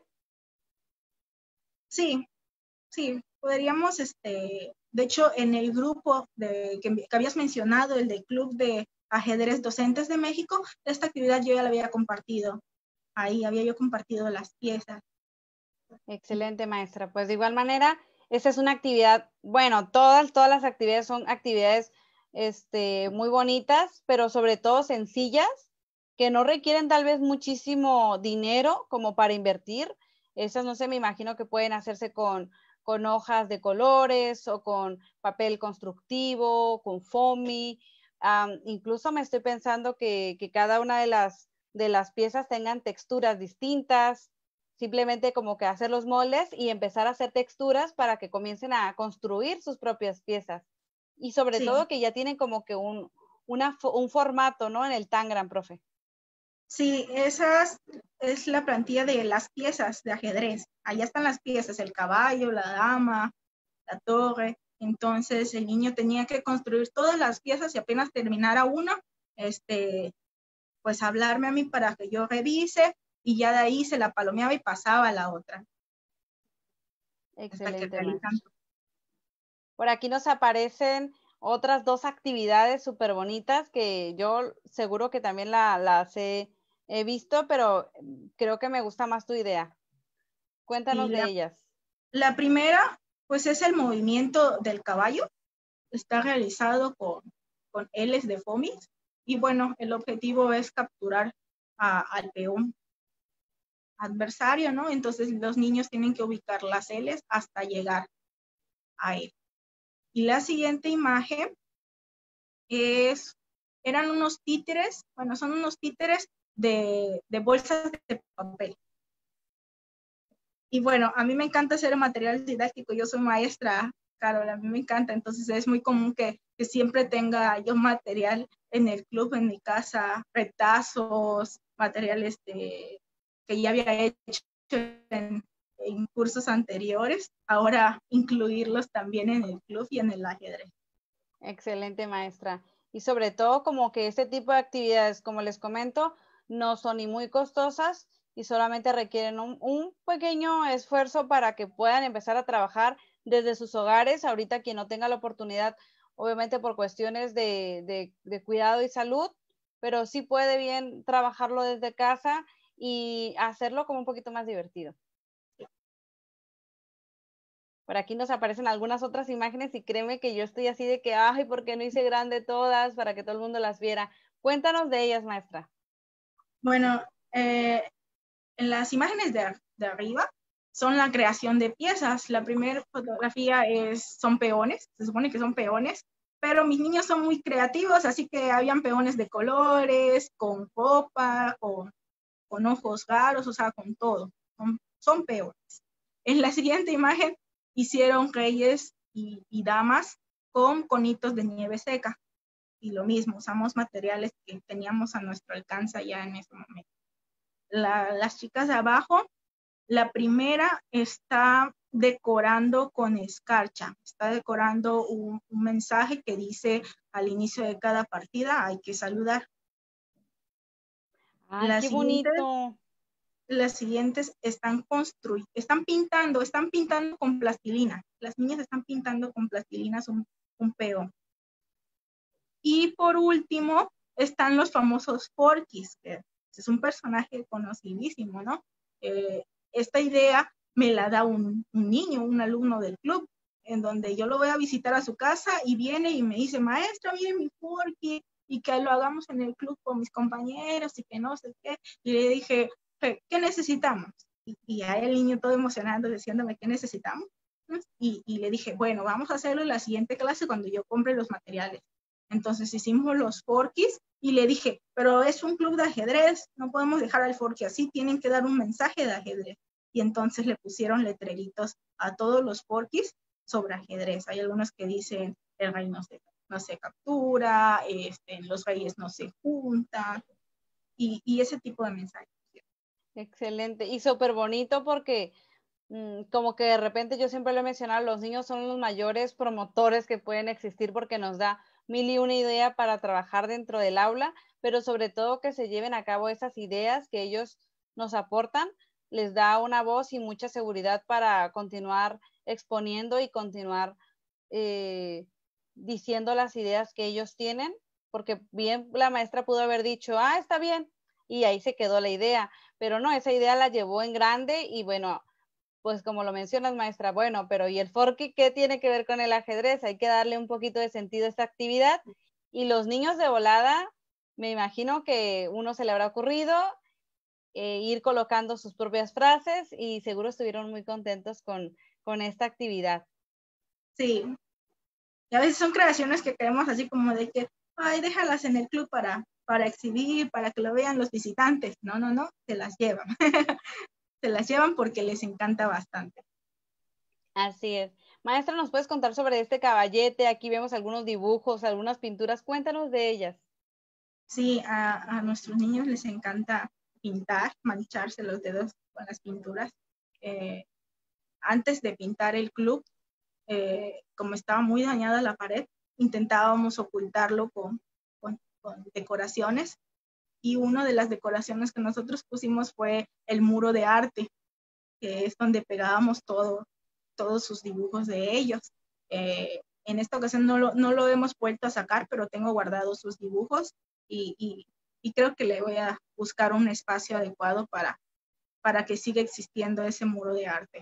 B: Sí, sí, podríamos, este, de hecho, en el grupo de, que, que habías mencionado, el del Club de Ajedrez Docentes de México, esta actividad yo ya la había compartido. Ahí había yo compartido las piezas.
A: Excelente, maestra. Pues de igual manera, esa es una actividad, bueno, todas, todas las actividades son actividades este, muy bonitas, pero sobre todo sencillas, que no requieren tal vez muchísimo dinero como para invertir. Esas, no sé, me imagino que pueden hacerse con, con hojas de colores o con papel constructivo, con foamy. Um, incluso me estoy pensando que, que cada una de las, de las piezas tengan texturas distintas. Simplemente como que hacer los moldes y empezar a hacer texturas para que comiencen a construir sus propias piezas. Y sobre
B: Sí.
A: todo que ya tienen como que un, una, un formato, ¿no? En el Tangram, profe.
B: Sí, esas es la plantilla de las piezas de ajedrez. Allá están las piezas, el caballo, la dama, la torre. Entonces el niño tenía que construir todas las piezas y apenas terminara una, este, pues hablarme a mí para que yo revise y ya de ahí se la palomeaba y pasaba a la otra. Hasta que
A: Excelente, maestra.
B: realizan.
A: Por aquí nos aparecen otras dos actividades súper bonitas que yo seguro que también la, las he, he visto, pero creo que me gusta más tu idea. Cuéntanos
B: Y
A: de
B: la,
A: ellas.
B: la primera, pues es el movimiento del caballo. Está realizado con, con Ls de foamies. Y bueno, el objetivo es capturar a, al peón adversario, ¿no? Entonces los niños tienen que ubicar las Ls hasta llegar a él. Y la siguiente imagen es, eran unos títeres, bueno, son unos títeres de, de bolsas de papel. Y bueno, a mí me encanta hacer material didáctico, yo soy maestra, Carol, a mí me encanta, entonces es muy común que, que siempre tenga yo material en el club, en mi casa, retazos, materiales de, que ya había hecho en, en cursos anteriores, ahora incluirlos también en el club y en el ajedrez.
A: Excelente, maestra. Y sobre todo como que este tipo de actividades, como les comento, no son ni muy costosas y solamente requieren un, un pequeño esfuerzo para que puedan empezar a trabajar desde sus hogares. Ahorita quien no tenga la oportunidad, obviamente por cuestiones de, de, de cuidado y salud, pero sí puede bien trabajarlo desde casa y hacerlo como un poquito más divertido. Por aquí nos aparecen algunas otras imágenes y créeme que yo estoy así de que, ay, ¿por qué no hice grande todas para que todo el mundo las viera? Cuéntanos de ellas, maestra.
B: Bueno, eh, en las imágenes de, de arriba son la creación de piezas. La primera fotografía es, son peones, se supone que son peones, pero mis niños son muy creativos, así que habían peones de colores, con copa, con, con ojos raros, o sea, con todo. Son, son peones. En la siguiente imagen hicieron reyes y, y damas con conitos de nieve seca. Y lo mismo, usamos materiales que teníamos a nuestro alcance ya en ese momento. La, las chicas de abajo, la primera está decorando con escarcha, está decorando un, un mensaje que dice al inicio de cada partida hay que saludar.
A: Ay,
B: Las
A: qué
B: siguientes,
A: bonito.
B: las siguientes están construyendo, están pintando, están pintando con plastilina. Las niñas están pintando con plastilina un, un peón. Y por último están los famosos porquis, que es un personaje conocidísimo, ¿no? Eh, esta idea me la da un, un niño, un alumno del club. en donde yo lo voy a visitar a su casa y viene y me dice, maestra, mire mi Forky, y que lo hagamos en el club con mis compañeros y que no sé qué. Y le dije, ¿qué necesitamos? Y, y a el niño todo emocionado diciéndome, ¿qué necesitamos? Y, y le dije, bueno, vamos a hacerlo en la siguiente clase cuando yo compre los materiales. Entonces hicimos los Forkys y le dije, pero es un club de ajedrez, no podemos dejar al Forky así, tienen que dar un mensaje de ajedrez. Y entonces le pusieron letreritos a todos los Forkys sobre ajedrez. Hay algunos que dicen, el rey no se, no se captura, este, los reyes no se juntan, y, y ese tipo de mensajes.
A: Excelente, y súper bonito porque mmm, como que de repente yo siempre lo he mencionado, los niños son los mayores promotores que pueden existir porque nos da mil y una idea para trabajar dentro del aula, pero sobre todo que se lleven a cabo esas ideas que ellos nos aportan, les da una voz y mucha seguridad para continuar exponiendo y continuar eh, diciendo las ideas que ellos tienen, porque bien la maestra pudo haber dicho, ah, está bien, y ahí se quedó la idea, pero no, esa idea la llevó en grande y bueno, pues como lo mencionas, maestra, bueno, pero ¿y el Forky qué tiene que ver con el ajedrez? Hay que darle un poquito de sentido a esta actividad. Y los niños de volada, me imagino que uno se le habrá ocurrido eh, ir colocando sus propias frases y seguro estuvieron muy contentos con, con esta actividad.
B: Sí, y a veces son creaciones que creemos así como de que, ay, déjalas en el club para, para exhibir, para que lo vean los visitantes. No, no, no, se las llevan. Se las llevan porque les encanta bastante.
A: Así es. Maestra, ¿nos puedes contar sobre este caballete? Aquí vemos algunos dibujos, algunas pinturas. Cuéntanos de ellas.
B: Sí, a, a nuestros niños les encanta pintar, mancharse los dedos con las pinturas. Eh, antes de pintar el club, eh, como estaba muy dañada la pared, intentábamos ocultarlo con, con, con decoraciones. Y una de las decoraciones que nosotros pusimos fue el muro de arte, que es donde pegábamos todo, todos sus dibujos de ellos. Eh, en esta ocasión no lo, no lo hemos vuelto a sacar, pero tengo guardados sus dibujos y, y, y creo que le voy a buscar un espacio adecuado para, para que siga existiendo ese muro de arte.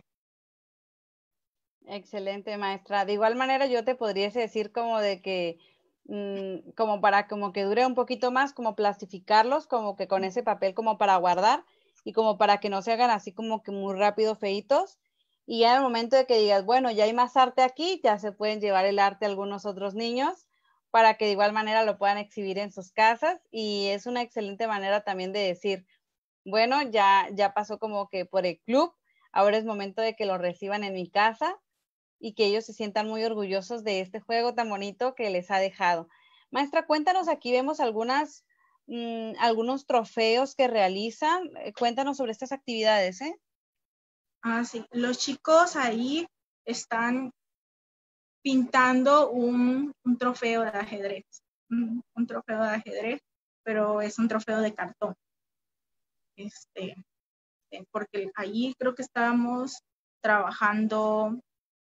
A: Excelente, maestra. De igual manera, yo te podría decir como de que, mmm, como para como que dure un poquito más, como plastificarlos, como que con ese papel como para guardar y como para que no se hagan así como que muy rápido feitos. Y ya en el momento de que digas, bueno, ya hay más arte aquí, ya se pueden llevar el arte a algunos otros niños para que de igual manera lo puedan exhibir en sus casas. Y es una excelente manera también de decir, bueno, ya, ya pasó como que por el club, ahora es momento de que lo reciban en mi casa y que ellos se sientan muy orgullosos de este juego tan bonito que les ha dejado. Maestra, cuéntanos, aquí vemos algunas, mmm, algunos trofeos que realizan. Cuéntanos sobre estas actividades, ¿eh?
B: Ah, sí. Los chicos ahí están pintando un, un trofeo de ajedrez, un, un trofeo de ajedrez, pero es un trofeo de cartón. Este, porque allí creo que estábamos trabajando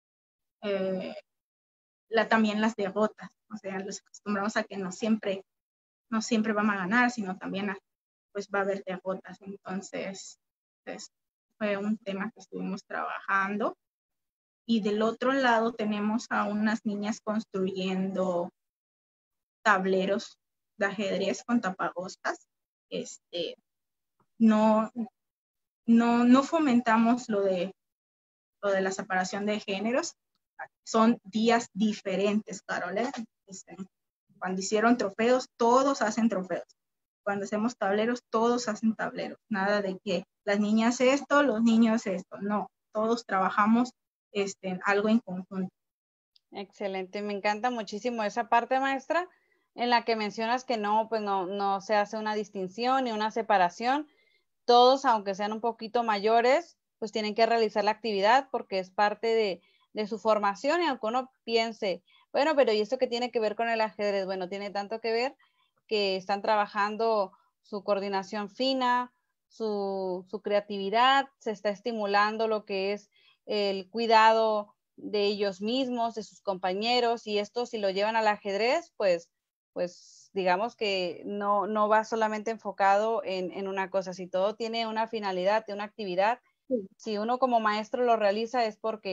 B: eh, la, también las derrotas, o sea, los acostumbramos a que no siempre, no siempre van a ganar, sino también a, pues va a haber derrotas. Entonces, pues, fue un tema que estuvimos trabajando. Y del otro lado tenemos a unas niñas construyendo tableros de ajedrez con tapabocas. Este, no, no, no fomentamos lo de, lo de la separación de géneros. Son días diferentes, Carolina. Este, cuando hicieron trofeos, todos hacen trofeos. Cuando hacemos tableros, todos hacen tableros. Nada de que las niñas esto, los niños esto. No, todos trabajamos este, algo en conjunto.
A: Excelente, me encanta muchísimo esa parte, maestra, en la que mencionas que no, pues no, no se hace una distinción ni una separación. Todos, aunque sean un poquito mayores, pues tienen que realizar la actividad porque es parte de, de su formación y aunque uno piense, bueno, pero ¿y esto qué tiene que ver con el ajedrez? Bueno, tiene tanto que ver que están trabajando su coordinación fina, su, su creatividad, se está estimulando lo que es el cuidado de ellos mismos, de sus compañeros, y esto si lo llevan al ajedrez, pues, pues digamos que no, no va solamente enfocado en, en una cosa, si todo tiene una finalidad, una actividad, sí. Si uno como maestro lo realiza es porque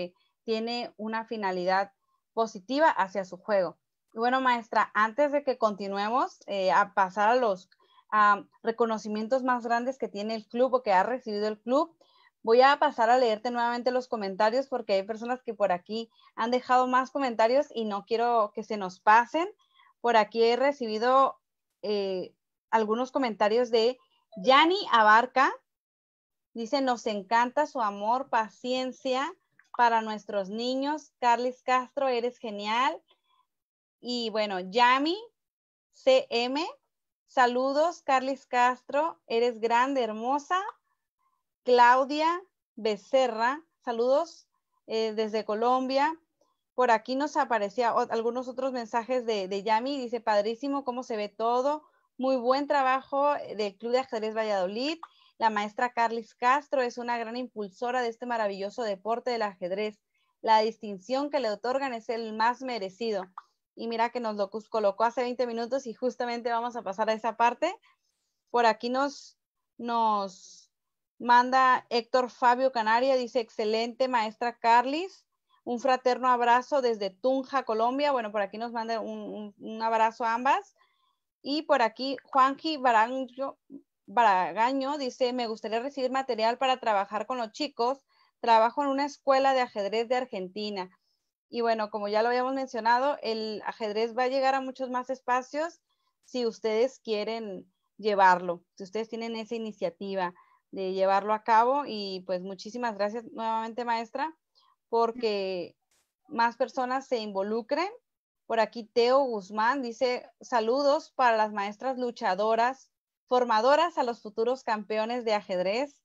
A: tiene una finalidad positiva hacia su juego. Y bueno, maestra, antes de que continuemos eh, a pasar a los a reconocimientos más grandes que tiene el club o que ha recibido el club, voy a pasar a leerte nuevamente los comentarios porque hay personas que por aquí han dejado más comentarios y no quiero que se nos pasen. Por aquí he recibido eh, algunos comentarios de Yani Abarca. Dice, nos encanta su amor, paciencia para nuestros niños. Carlis Castro, eres genial. Y bueno, Yami C M, saludos, Carlis Castro, eres grande, hermosa. Claudia Becerra, saludos eh, desde Colombia. Por aquí nos aparecía algunos otros mensajes de, de Yami. Dice, padrísimo cómo se ve todo. Muy buen trabajo del Club de Ajedrez Valladolid. La maestra Carlis Castro es una gran impulsora de este maravilloso deporte del ajedrez. La distinción que le otorgan es el más merecido. Y mira que nos lo colocó hace veinte minutos y justamente vamos a pasar a esa parte. Por aquí nos, nos manda Héctor Fabio Canaria, dice, excelente maestra Carlis, un fraterno abrazo desde Tunja, Colombia. Bueno, por aquí nos manda un, un, un abrazo a ambas. Y por aquí Juanji Baragaño, Baragaño dice, me gustaría recibir material para trabajar con los chicos. Trabajo en una escuela de ajedrez de Argentina. Y bueno, como ya lo habíamos mencionado, el ajedrez va a llegar a muchos más espacios si ustedes quieren llevarlo, si ustedes tienen esa iniciativa de llevarlo a cabo. Y pues muchísimas gracias nuevamente, maestra, porque más personas se involucren. Por aquí Teo Guzmán dice, saludos para las maestras luchadoras, formadoras a los futuros campeones de ajedrez.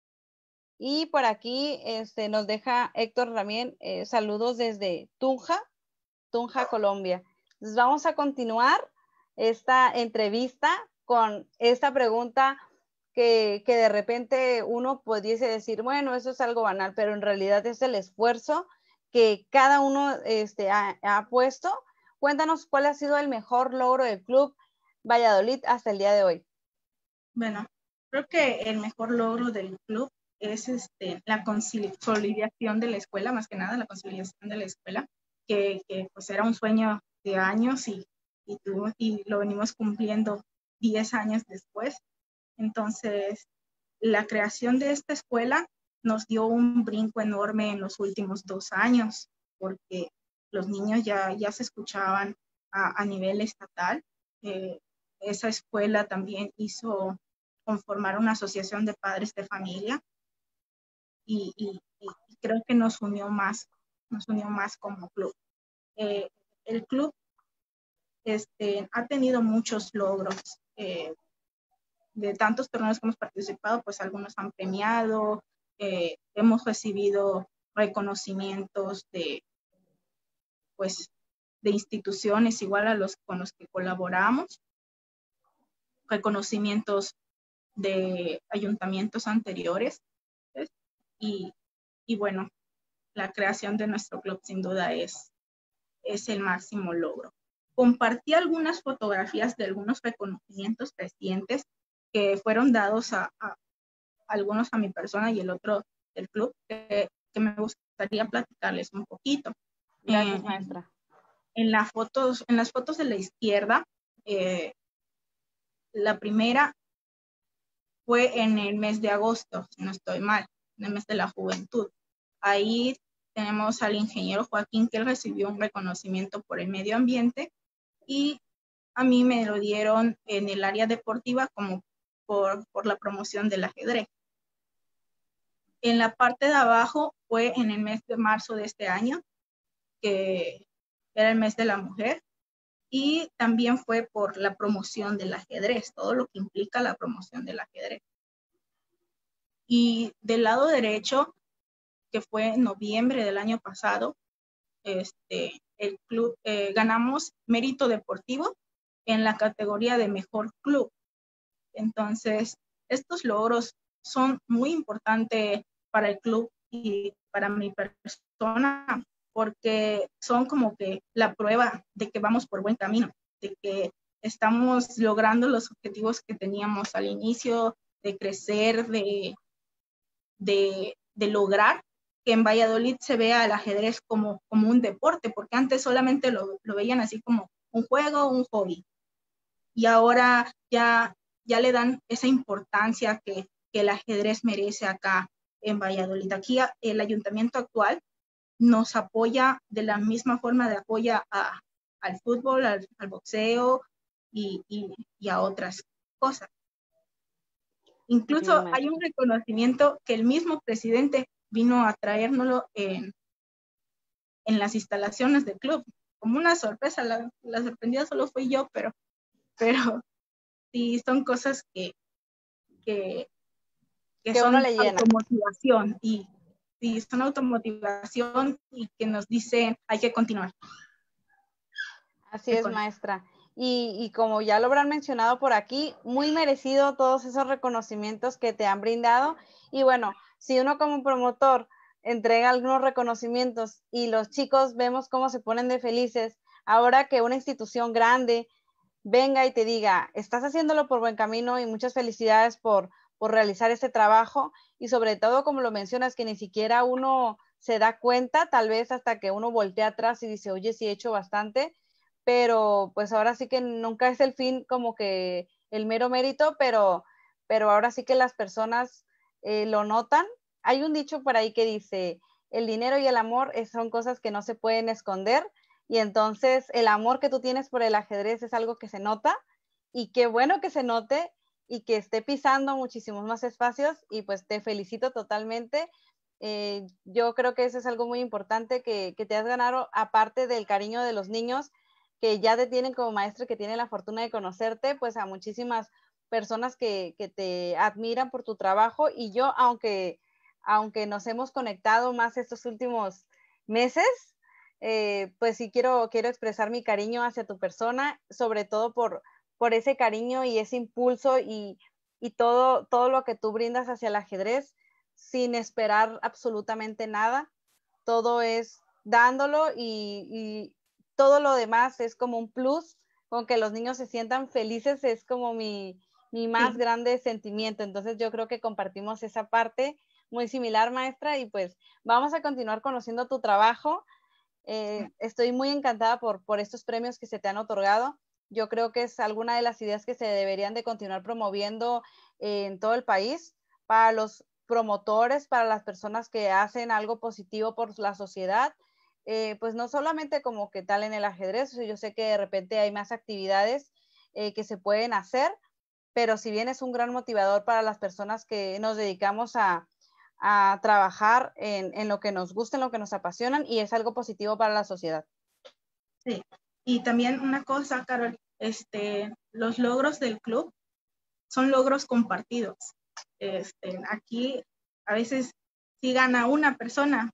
A: Y por aquí este, nos deja Héctor también eh, saludos desde Tunja, Tunja, Colombia. Entonces vamos a continuar esta entrevista con esta pregunta que, que de repente uno pudiese decir, bueno, eso es algo banal, pero en realidad es el esfuerzo que cada uno este, ha, ha puesto. Cuéntanos cuál ha sido el mejor logro del Club Valladolid hasta el día de hoy.
B: Bueno, creo que el mejor logro del club es este, la consolidación de la escuela, más que nada la consolidación de la escuela, que, que pues era un sueño de años y, y, tuvo, y lo venimos cumpliendo diez años después. Entonces, la creación de esta escuela nos dio un brinco enorme en los últimos dos años, porque los niños ya, ya se escuchaban a, a nivel estatal. Eh, esa escuela también hizo conformar una asociación de padres de familia y, y, y creo que nos unió más, nos unió más como club. Eh, el club este, ha tenido muchos logros. Eh, de tantos torneos que hemos participado, pues algunos han premiado, eh, hemos recibido reconocimientos de, pues, de instituciones igual a los con los que colaboramos, reconocimientos de ayuntamientos anteriores, ¿sí? y, y bueno, la creación de nuestro club sin duda es, es el máximo logro. Compartí algunas fotografías de algunos reconocimientos recientes que fueron dados a, a, a algunos a mi persona y el otro del club, que, que me gustaría platicarles un poquito.
A: Gracias, eh, maestra.
B: En, la fotos, en las fotos de la izquierda, eh, la primera fue en el mes de agosto, si no estoy mal, en el mes de la juventud. Ahí tenemos al ingeniero Joaquín, que él recibió un reconocimiento por el medio ambiente y a mí me lo dieron en el área deportiva como por, por la promoción del ajedrez. En la parte de abajo fue en el mes de marzo de este año, que era el mes de la mujer, y también fue por la promoción del ajedrez, todo lo que implica la promoción del ajedrez. Y del lado derecho, que fue en noviembre del año pasado, este, el club, eh, ganamos mérito deportivo en la categoría de mejor club. Entonces, estos logros son muy importantes para el club y para mi persona, porque son como que la prueba de que vamos por buen camino, de que estamos logrando los objetivos que teníamos al inicio, de crecer, de, de, de lograr que en Valladolid se vea el ajedrez como, como un deporte, porque antes solamente lo, lo veían así como un juego, un hobby. Y ahora ya, ya le dan esa importancia que, que el ajedrez merece acá en Valladolid. Aquí el ayuntamiento actual nos apoya de la misma forma de apoya a, al fútbol, al, al boxeo y, y, y a otras cosas. Incluso hay un reconocimiento que el mismo presidente vino a traérnoslo en, en las instalaciones del club, como una sorpresa. La, la sorprendida solo fui yo, pero, pero sí son cosas que, que, que,
A: que uno
B: son
A: le llena.
B: automotivación y, y son automotivación y que nos dicen hay que continuar.
A: Así es, maestra. Y, y como ya lo habrán mencionado por aquí, muy merecido todos esos reconocimientos que te han brindado. Y bueno, si uno como promotor entrega algunos reconocimientos y los chicos vemos cómo se ponen de felices, ahora que una institución grande venga y te diga, estás haciéndolo por buen camino y muchas felicidades por, por realizar este trabajo, y sobre todo, como lo mencionas, que ni siquiera uno se da cuenta, tal vez hasta que uno voltea atrás y dice, oye, sí he hecho bastante, pero pues ahora sí que nunca es el fin como que el mero mérito, pero, pero ahora sí que las personas eh, lo notan. Hay un dicho por ahí que dice, el dinero y el amor son cosas que no se pueden esconder, y entonces el amor que tú tienes por el ajedrez es algo que se nota, y qué bueno que se note y que esté pisando muchísimos más espacios, y pues te felicito totalmente. Eh, yo creo que eso es algo muy importante que, que te has ganado, aparte del cariño de los niños que ya te tienen como maestra, que tienen la fortuna de conocerte, pues a muchísimas personas que, que te admiran por tu trabajo. Y yo, aunque, aunque nos hemos conectado más estos últimos meses, eh, pues sí quiero, quiero expresar mi cariño hacia tu persona, sobre todo por, por ese cariño y ese impulso y, y todo, todo lo que tú brindas hacia el ajedrez sin esperar absolutamente nada. Todo es dándolo, y, y todo lo demás es como un plus, con que los niños se sientan felices es como mi, mi más
B: Sí.
A: grande sentimiento. Entonces yo creo que compartimos esa parte muy similar, maestra, y pues vamos a continuar conociendo tu trabajo. Eh, estoy muy encantada por, por estos premios que se te han otorgado. Yo creo que es alguna de las ideas que se deberían de continuar promoviendo eh, en todo el país, para los promotores, para las personas que hacen algo positivo por la sociedad. Eh, pues no solamente como que tal en el ajedrez, yo sé que de repente hay más actividades eh, que se pueden hacer, pero si bien es un gran motivador para las personas que nos dedicamos a, a trabajar en, en lo que nos gusta, en lo que nos apasionan, y es algo positivo para la sociedad.
B: Sí, y también una cosa, Carol, este, los logros del club son logros compartidos. Este, aquí a veces sí gana una persona,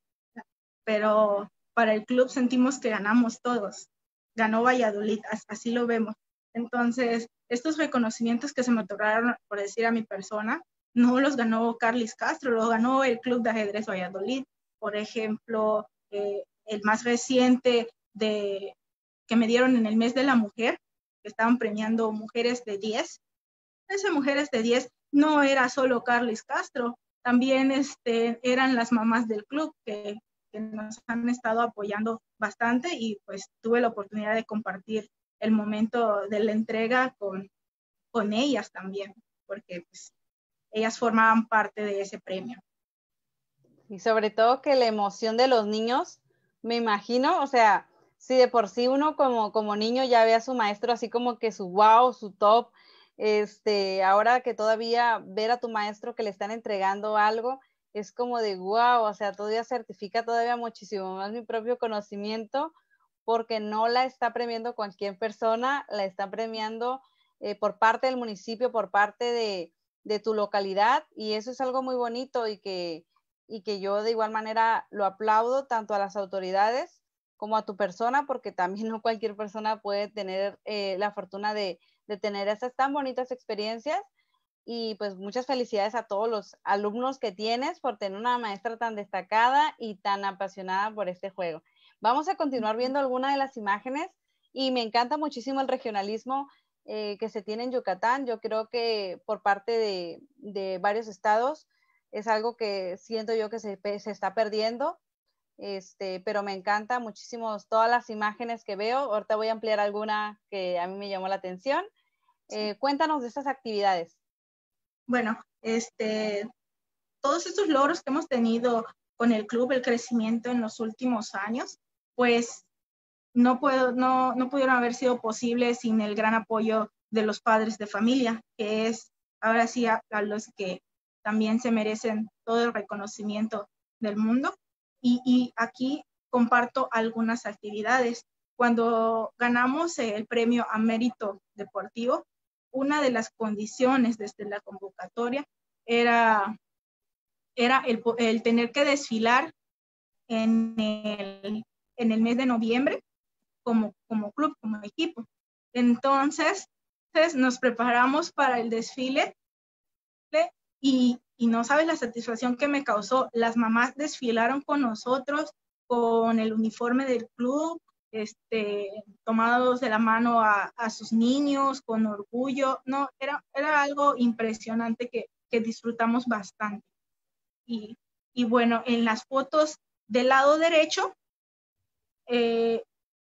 B: pero para el club sentimos que ganamos todos. Ganó Valladolid, así lo vemos. Entonces, estos reconocimientos que se me otorgaron, por decir a mi persona, no los ganó Carlis Castro, los ganó el Club de Ajedrez Valladolid. Por ejemplo, eh, el más reciente de, que me dieron en el mes de la mujer, que estaban premiando mujeres de diez. Esas mujeres de diez no era solo Carlis Castro, también este, eran las mamás del club que, que nos han estado apoyando bastante, y pues tuve la oportunidad de compartir el momento de la entrega con, con ellas también, porque pues, ellas formaban parte de ese premio.
A: Y sobre todo que la emoción de los niños, me imagino, o sea, si de por sí uno como, como niño ya ve a su maestro así como que su wow, su top, este, ahora que todavía ver a tu maestro que le están entregando algo, es como de wow, o sea, todavía certifica todavía muchísimo más mi propio conocimiento, porque no la está premiando cualquier persona, la está premiando eh, por parte del municipio, por parte de, de tu localidad, y eso es algo muy bonito, y que y que yo de igual manera lo aplaudo tanto a las autoridades como a tu persona, porque también no cualquier persona puede tener eh, la fortuna de, de tener esas tan bonitas experiencias. Y pues muchas felicidades a todos los alumnos que tienes por tener una maestra tan destacada y tan apasionada por este juego. Vamos a continuar viendo algunas de las imágenes, y me encanta muchísimo el regionalismo eh, que se tiene en Yucatán. Yo creo que por parte de, de varios estados es algo que siento yo que se, se está perdiendo, este, pero me encanta muchísimo todas las imágenes que veo. Ahorita voy a ampliar alguna que a mí me llamó la atención. Eh, cuéntanos de estas actividades.
B: Bueno, este, todos estos logros que hemos tenido con el club, el crecimiento en los últimos años, pues no, puedo, no, no pudieron haber sido posibles sin el gran apoyo de los padres de familia, que es ahora sí a, a los que también se merecen todo el reconocimiento del mundo. Y, y aquí comparto algunas actividades. Cuando ganamos el premio a mérito deportivo, una de las condiciones desde la convocatoria era, era el, el tener que desfilar en el, en el mes de noviembre como, como club, como equipo. Entonces, entonces nos preparamos para el desfile y, y no sabes la satisfacción que me causó. Las mamás desfilaron con nosotros con el uniforme del club, este, tomados de la mano a, a sus niños con orgullo. No, era, era algo impresionante que, que disfrutamos bastante. Y, y bueno, en las fotos del lado derecho eh,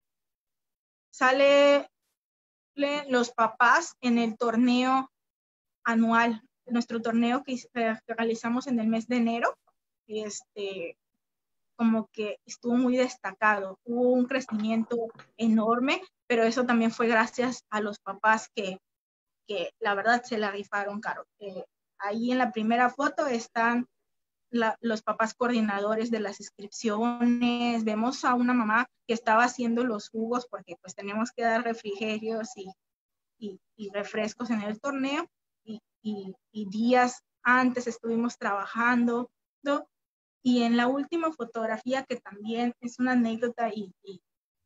B: sale los papás en el torneo anual, nuestro torneo que, que realizamos en el mes de enero. Este, como que estuvo muy destacado, hubo un crecimiento enorme, pero eso también fue gracias a los papás que, que la verdad se la rifaron, Caro. Eh, ahí en la primera foto están la, los papás coordinadores de las inscripciones, vemos a una mamá que estaba haciendo los jugos porque pues tenemos que dar refrigerios y, y, y refrescos en el torneo, y, y, y días antes estuvimos trabajando, ¿no? Y en la última fotografía, que también es una anécdota y, y,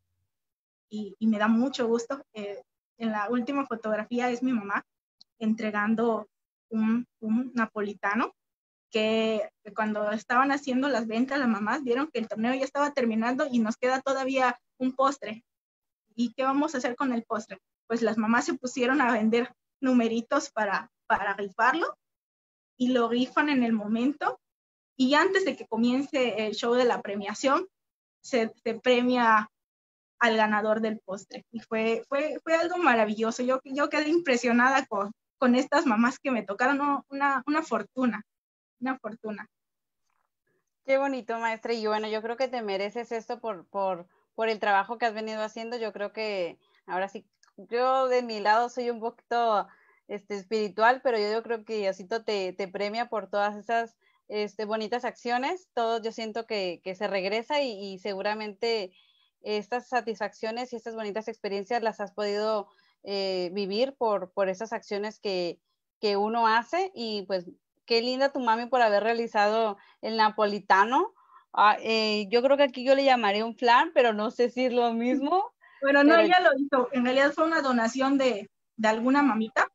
B: y, y me da mucho gusto, eh, en la última fotografía es mi mamá entregando un, un napolitano, que, que cuando estaban haciendo las ventas, las mamás vieron que el torneo ya estaba terminando y nos queda todavía un postre. ¿Y qué vamos a hacer con el postre? Pues las mamás se pusieron a vender numeritos para, para rifarlo, y lo rifan en el momento. Y antes de que comience el show de la premiación, se, se premia al ganador del postre. Y fue, fue, fue algo maravilloso. Yo, yo quedé impresionada con, con estas mamás que me tocaron, ¿no? una, una fortuna, una fortuna.
A: Qué bonito, maestra. Y bueno, yo creo que te mereces esto por, por, por el trabajo que has venido haciendo. Yo creo que ahora sí, yo de mi lado soy un poquito este, espiritual, pero yo, yo creo que Diosito te, te premia por todas esas este, bonitas acciones. Todo yo siento que, que se regresa y, y seguramente estas satisfacciones y estas bonitas experiencias las has podido eh, vivir por, por esas acciones que, que uno hace. Y pues qué linda tu mami por haber realizado el napolitano. Ah, eh, yo creo que aquí yo le llamaría un flan, pero no sé si es lo mismo.
B: Bueno, no,
A: pero...
B: ella lo hizo. En realidad fue una donación de, de alguna mamita,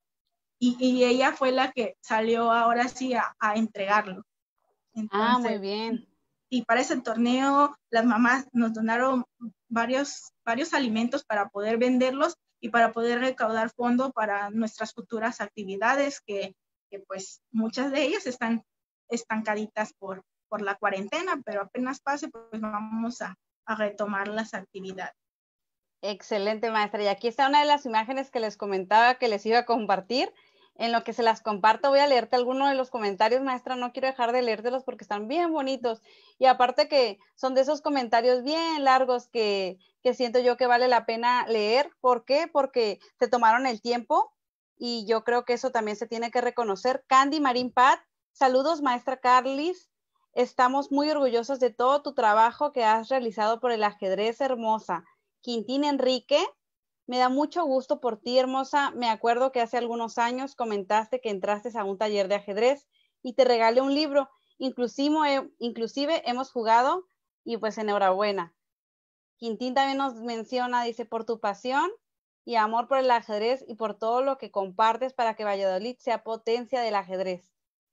B: y, y ella fue la que salió ahora sí a, a entregarlo. Entonces,
A: ah, muy bien.
B: Y para ese torneo las mamás nos donaron varios, varios alimentos para poder venderlos y para poder recaudar fondos para nuestras futuras actividades, que, que pues muchas de ellas están estancaditas por, por la cuarentena, pero apenas pase, pues vamos a, a retomar las actividades.
A: Excelente, maestra. Y aquí está una de las imágenes que les comentaba que les iba a compartir. En lo que se las comparto, voy a leerte alguno de los comentarios, maestra. No quiero dejar de leértelos porque están bien bonitos. Y aparte que son de esos comentarios bien largos que, que siento yo que vale la pena leer. ¿Por qué? Porque se tomaron el tiempo y yo creo que eso también se tiene que reconocer. Candy Marín Pat, saludos, maestra Carlis. Estamos muy orgullosos de todo tu trabajo que has realizado por el ajedrez, hermosa. Quintín Enrique, me da mucho gusto por ti, hermosa. Me acuerdo que hace algunos años comentaste que entraste a un taller de ajedrez y te regalé un libro. Inclusive, inclusive hemos jugado y pues enhorabuena. Quintín también nos menciona, dice, por tu pasión y amor por el ajedrez y por todo lo que compartes para que Valladolid sea potencia del ajedrez.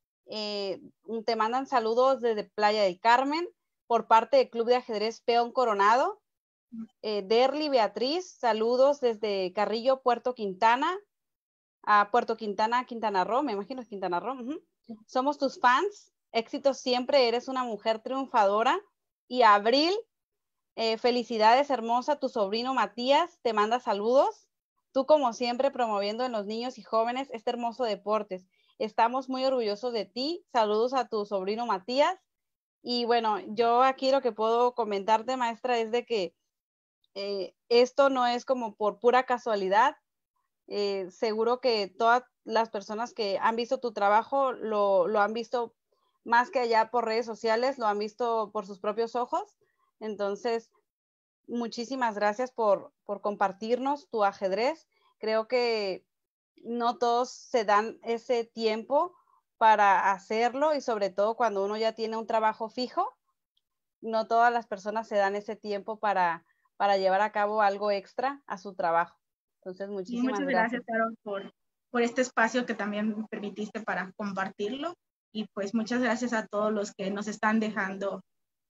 A: Eh, te mandan saludos desde Playa del Carmen por parte del Club de Ajedrez Peón Coronado. Eh, Derly Beatriz, saludos desde Carrillo, Puerto Quintana, a Puerto Quintana, Quintana Roo, me imagino Quintana Roo. Uh-huh. Somos tus fans. Éxito siempre, eres una mujer triunfadora. Y Abril, eh, felicidades hermosa, tu sobrino Matías te manda saludos. Tú como siempre promoviendo en los niños y jóvenes este hermoso deporte. Estamos muy orgullosos de ti. Saludos a tu sobrino Matías. Y bueno, yo aquí lo que puedo comentarte, maestra, es de que eh, esto no es como por pura casualidad. Eh, seguro que todas las personas que han visto tu trabajo lo, lo han visto más que allá por redes sociales, lo han visto por sus propios ojos. Entonces, muchísimas gracias por, por compartirnos tu ajedrez. Creo que no todos se dan ese tiempo para hacerlo y sobre todo cuando uno ya tiene un trabajo fijo, no todas las personas se dan ese tiempo para, para llevar a cabo algo extra a su trabajo. Entonces,
B: Y
A: muchísimas
B: muchas gracias,
A: gracias.
B: Carol, por, por este espacio que también me permitiste para compartirlo. Y pues muchas gracias a todos los que nos están dejando,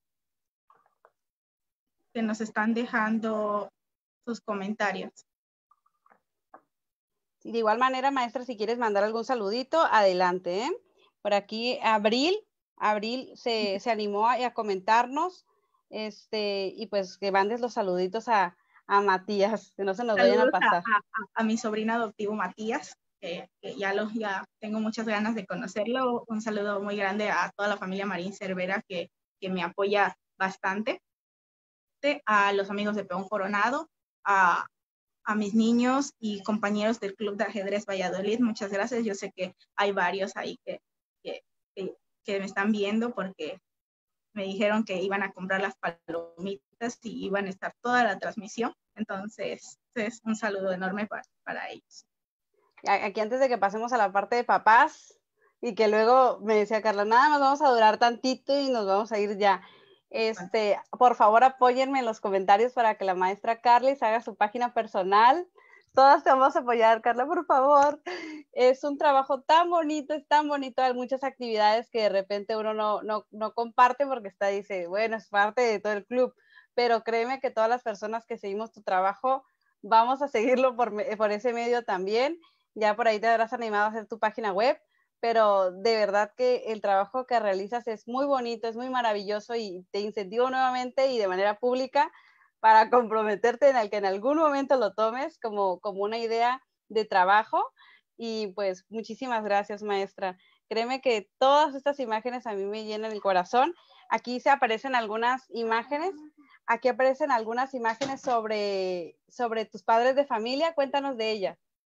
B: que nos están dejando sus comentarios.
A: De igual manera, maestra, si quieres mandar algún saludito, adelante, ¿eh? Por aquí, Abril, Abril se, se animó a, a comentarnos, este, y pues que mandes los saluditos a, a Matías, que no se nos vayan a
B: Saludos a,
A: pasar.
B: a, a mi sobrino adoptivo Matías, que, que ya, lo, ya tengo muchas ganas de conocerlo. Un saludo muy grande a toda la familia Marín Cervera que, que me apoya bastante. A los amigos de Peón Coronado, a, a mis niños y compañeros del Club de Ajedrez Valladolid, muchas gracias. Yo sé que hay varios ahí que, que, que, que me están viendo porque me dijeron que iban a comprar las palomitas y iban a estar toda la transmisión. Entonces, es un saludo enorme para, para ellos.
A: Aquí antes de que pasemos a la parte de papás y que luego me decía Carla, nada más vamos a durar tantito y nos vamos a ir ya. Este, bueno. Por favor, apóyenme en los comentarios para que la maestra Carlis haga su página personal. Todas te vamos a apoyar, Carla, por favor. Es un trabajo tan bonito, es tan bonito. Hay muchas actividades que de repente uno no, no, no comparte porque está, dice, bueno, es parte de todo el club. Pero créeme que todas las personas que seguimos tu trabajo, vamos a seguirlo por, por ese medio también. Ya por ahí te habrás animado a hacer tu página web, pero de verdad que el trabajo que realizas es muy bonito, es muy maravilloso y te incentivo nuevamente y de manera pública para comprometerte en el que en algún momento lo tomes como, como una idea de trabajo. Y pues muchísimas gracias, maestra. Créeme que todas estas imágenes a mí me llenan el corazón. Aquí se aparecen algunas imágenes. Aquí aparecen algunas imágenes sobre, sobre tus padres de familia. Cuéntanos de ellas.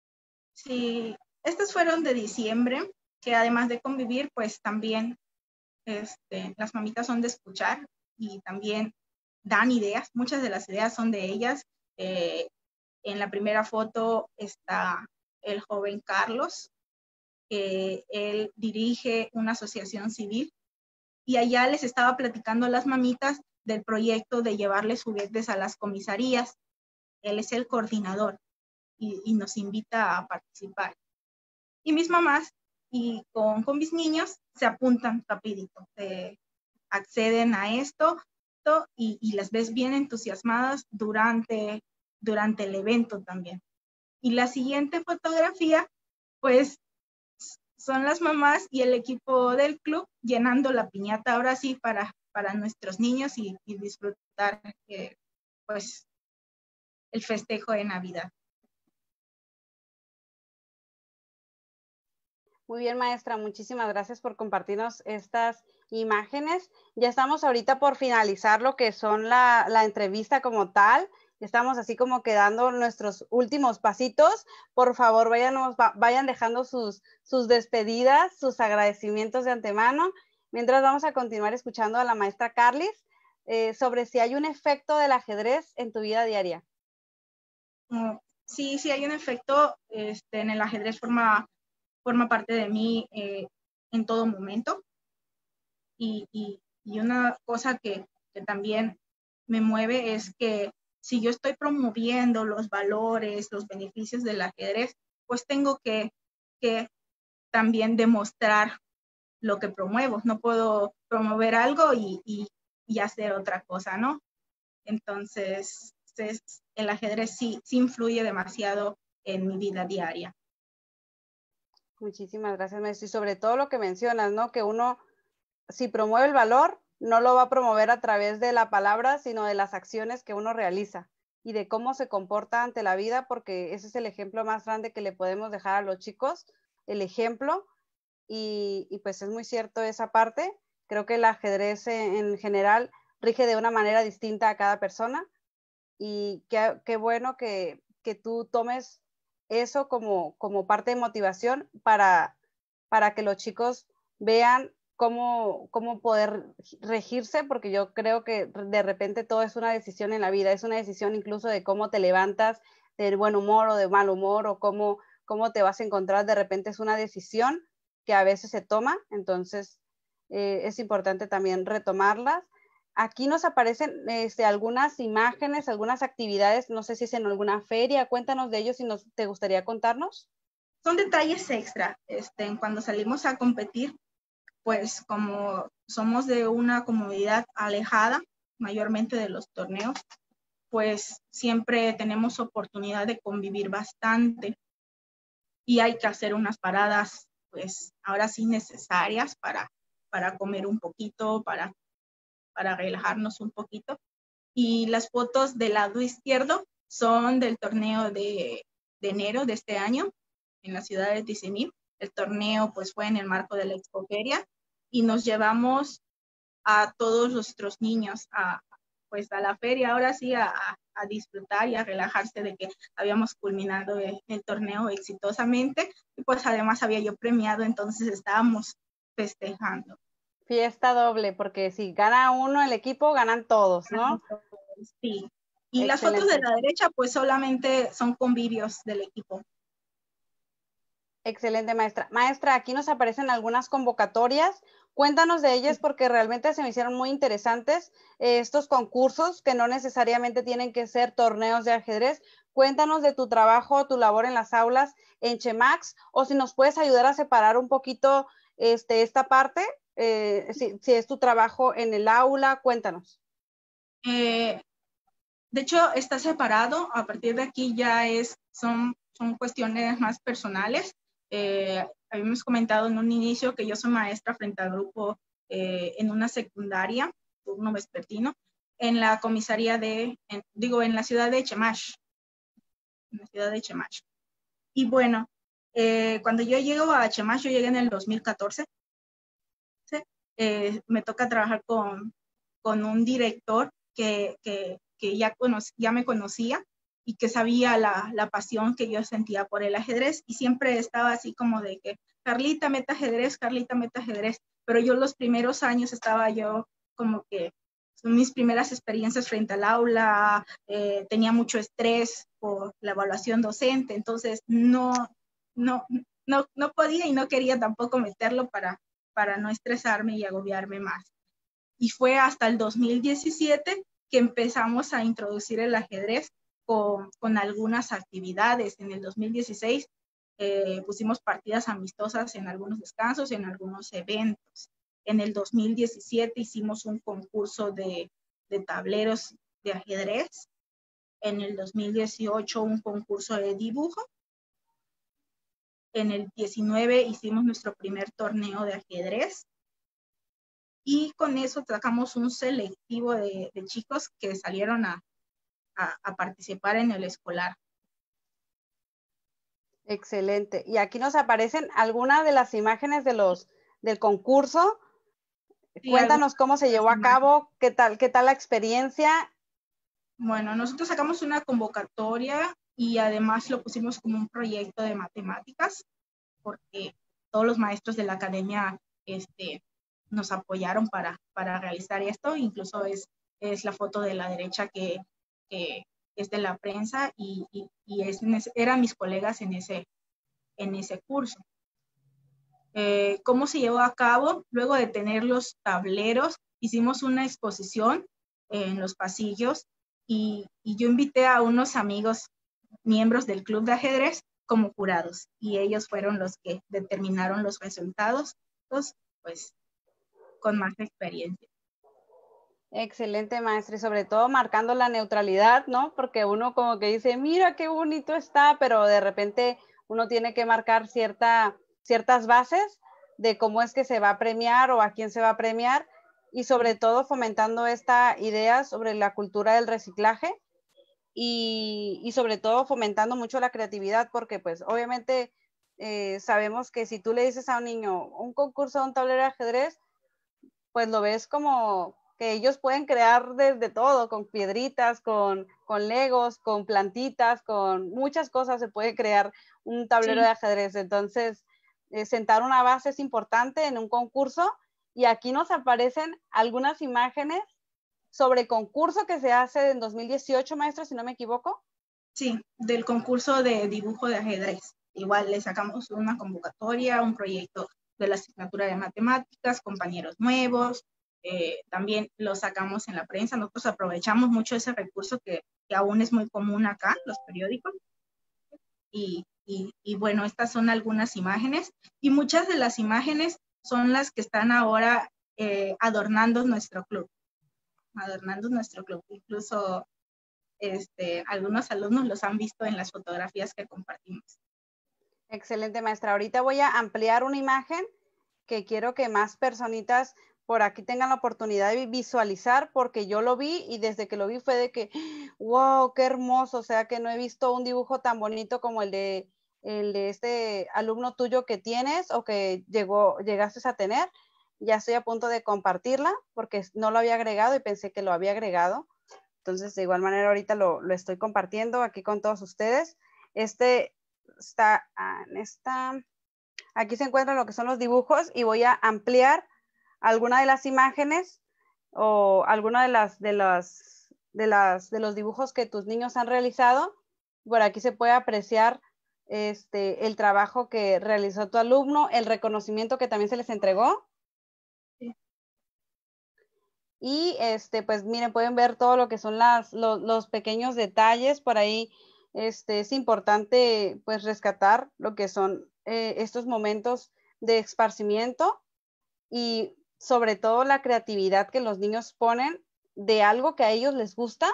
B: Sí, estas fueron de diciembre, que además de convivir, pues también este, las mamitas son de escuchar y también dan ideas. Muchas de las ideas son de ellas. Eh, en la primera foto está el joven Carlos, que él dirige una asociación civil y allá les estaba platicando a las mamitas del proyecto de llevarles juguetes a las comisarías. Él es el coordinador y, y nos invita a participar. Y mis mamás y con, con mis niños se apuntan rapidito, eh, acceden a esto y, y las ves bien entusiasmadas durante, durante el evento también. Y la siguiente fotografía, pues, son las mamás y el equipo del club llenando la piñata ahora sí para, para nuestros niños y, y disfrutar, eh, pues, el festejo de Navidad.
A: Muy bien, maestra, muchísimas gracias por compartirnos estas imágenes. Ya estamos ahorita por finalizar lo que son la, la entrevista como tal. Estamos así como quedando nuestros últimos pasitos. Por favor, vayan, vayan dejando sus, sus despedidas, sus agradecimientos de antemano. Mientras vamos a continuar escuchando a la maestra Carlis eh, sobre si hay un efecto del ajedrez en tu vida diaria.
B: Sí, sí hay un efecto. Este, en el ajedrez forma... forma parte de mí eh, en todo momento. Y, y, y una cosa que, que también me mueve es que si yo estoy promoviendo los valores, los beneficios del ajedrez, pues tengo que, que también demostrar lo que promuevo. No puedo promover algo y, y, y hacer otra cosa, ¿no? Entonces, es, el ajedrez sí, sí influye demasiado en mi vida diaria.
A: Muchísimas gracias, maestro. Y sobre todo lo que mencionas, ¿no? Que uno si promueve el valor, no lo va a promover a través de la palabra, sino de las acciones que uno realiza y de cómo se comporta ante la vida, porque ese es el ejemplo más grande que le podemos dejar a los chicos, el ejemplo, y, y pues es muy cierto esa parte. Creo que el ajedrez en, en general rige de una manera distinta a cada persona, y qué, qué bueno que, que tú tomes eso como, como parte de motivación para, para que los chicos vean cómo, cómo poder regirse, porque yo creo que de repente todo es una decisión en la vida, es una decisión incluso de cómo te levantas, de buen humor o de mal humor, o cómo, cómo te vas a encontrar, de repente es una decisión que a veces se toma, entonces eh, es importante también retomarlas. Aquí nos aparecen este, algunas imágenes, algunas actividades, no sé si es en alguna feria, cuéntanos de ellos si nos, te gustaría contarnos.
B: Son detalles extra, este, cuando salimos a competir, pues como somos de una comunidad alejada, mayormente de los torneos, pues siempre tenemos oportunidad de convivir bastante y hay que hacer unas paradas, pues ahora sí necesarias para, para comer un poquito, para, para relajarnos un poquito. Y las fotos del lado izquierdo son del torneo de, de enero de este año en la ciudad de Tizimín. El torneo pues fue en el marco de la Expoferia y nos llevamos a todos nuestros niños a, pues a la feria, ahora sí a, a disfrutar y a relajarse de que habíamos culminado el, el torneo exitosamente, y pues además había yo premiado, entonces estábamos festejando.
A: Fiesta doble, porque si gana uno el equipo, ganan todos, ¿no?
B: Sí. Y
A: excelente.
B: Las fotos de la derecha pues solamente son convivios del equipo.
A: Excelente, maestra. Maestra, aquí nos aparecen algunas convocatorias. Cuéntanos de ellas porque realmente se me hicieron muy interesantes eh, estos concursos que no necesariamente tienen que ser torneos de ajedrez. Cuéntanos de tu trabajo, tu labor en las aulas en Chemax, o si nos puedes ayudar a separar un poquito este, esta parte, eh, si, si es tu trabajo en el aula, cuéntanos.
B: Eh, de hecho, está separado. A partir de aquí ya es, son, son cuestiones más personales. Eh, habíamos comentado en un inicio que yo soy maestra frente al grupo eh, en una secundaria, turno vespertino, en la comisaría de, en, digo, en la ciudad de Chemash, en la ciudad de Chemash. Y bueno, eh, cuando yo llego a Chemash, yo llegué en el dos mil catorce, ¿sí? eh, me toca trabajar con, con un director que, que, que ya, conoc, ya me conocía y que sabía la, la pasión que yo sentía por el ajedrez, y siempre estaba así como de que Carlita meta ajedrez, Carlita meta ajedrez, pero yo los primeros años estaba yo como que son mis primeras experiencias frente al aula, eh, tenía mucho estrés por la evaluación docente, entonces no, no, no, no podía y no quería tampoco meterlo para, para no estresarme y agobiarme más. Y fue hasta el dos mil diecisiete que empezamos a introducir el ajedrez con, con algunas actividades. En el dos mil dieciséis eh, pusimos partidas amistosas en algunos descansos, en algunos eventos. En el dos mil diecisiete hicimos un concurso de, de tableros de ajedrez. En el dos mil dieciocho un concurso de dibujo. En el diecinueve hicimos nuestro primer torneo de ajedrez. Y con eso sacamos un selectivo de, de chicos que salieron a, a, a participar en el escolar.
A: Excelente. Y aquí nos aparecen algunas de las imágenes de los, del concurso. Sí, cuéntanos cómo se llevó a cabo, qué tal, qué tal la experiencia.
B: Bueno, nosotros sacamos una convocatoria y además lo pusimos como un proyecto de matemáticas, porque todos los maestros de la academia este, nos apoyaron para, para realizar esto. Incluso es, es la foto de la derecha que, que es de la prensa y, y, y es, eran mis colegas en ese, en ese curso. Eh, ¿Cómo se llevó a cabo? Luego de tener los tableros, hicimos una exposición en los pasillos y, y yo invité a unos amigos, miembros del club de ajedrez, como jurados, y ellos fueron los que determinaron los resultados, pues, pues con más experiencia.
A: Excelente, maestra, y sobre todo marcando la neutralidad, ¿no? Porque uno como que dice, mira qué bonito está, pero de repente uno tiene que marcar cierta, ciertas bases de cómo es que se va a premiar o a quién se va a premiar, y sobre todo fomentando esta idea sobre la cultura del reciclaje y, y sobre todo fomentando mucho la creatividad, porque pues obviamente eh, sabemos que si tú le dices a un niño un concurso de un tablero de ajedrez, pues lo ves como que ellos pueden crear desde todo, con piedritas, con, con legos, con plantitas, con muchas cosas se puede crear un tablero
B: Sí.
A: de ajedrez. Entonces, eh, sentar una base es importante en un concurso, y aquí nos aparecen algunas imágenes sobre concurso que se hace en dos mil dieciocho, maestro, si no me equivoco.
B: Sí, del concurso de dibujo de ajedrez. Igual le sacamos una convocatoria, un proyecto de la asignatura de matemáticas, compañeros nuevos, eh, también lo sacamos en la prensa. Nosotros aprovechamos mucho ese recurso que, que aún es muy común acá, los periódicos. Y, y, y bueno, estas son algunas imágenes, y muchas de las imágenes son las que están ahora eh, adornando nuestro club, adornando nuestro club. Incluso este, algunos alumnos los han visto en las fotografías que compartimos.
A: Excelente, maestra. Ahorita voy a ampliar una imagen que quiero que más personitas por aquí tengan la oportunidad de visualizar, porque yo lo vi y desde que lo vi fue de que, wow, qué hermoso. O sea, que no he visto un dibujo tan bonito como el de, el de este alumno tuyo que tienes o que llegó, llegaste a tener. Ya estoy a punto de compartirla porque no lo había agregado y pensé que lo había agregado. Entonces, de igual manera, ahorita lo, lo estoy compartiendo aquí con todos ustedes. Este está en esta, aquí se encuentran lo que son los dibujos, y voy a ampliar alguna de las imágenes o alguna de las, de las, de las, de los dibujos que tus niños han realizado. Por aquí se puede apreciar este, el trabajo que realizó tu alumno, el reconocimiento que también se les entregó.
B: Sí.
A: Y este, pues miren, pueden ver todo lo que son las, los, los pequeños detalles por ahí. Este, es importante pues rescatar lo que son eh, estos momentos de esparcimiento y sobre todo la creatividad que los niños ponen de algo que a ellos les gusta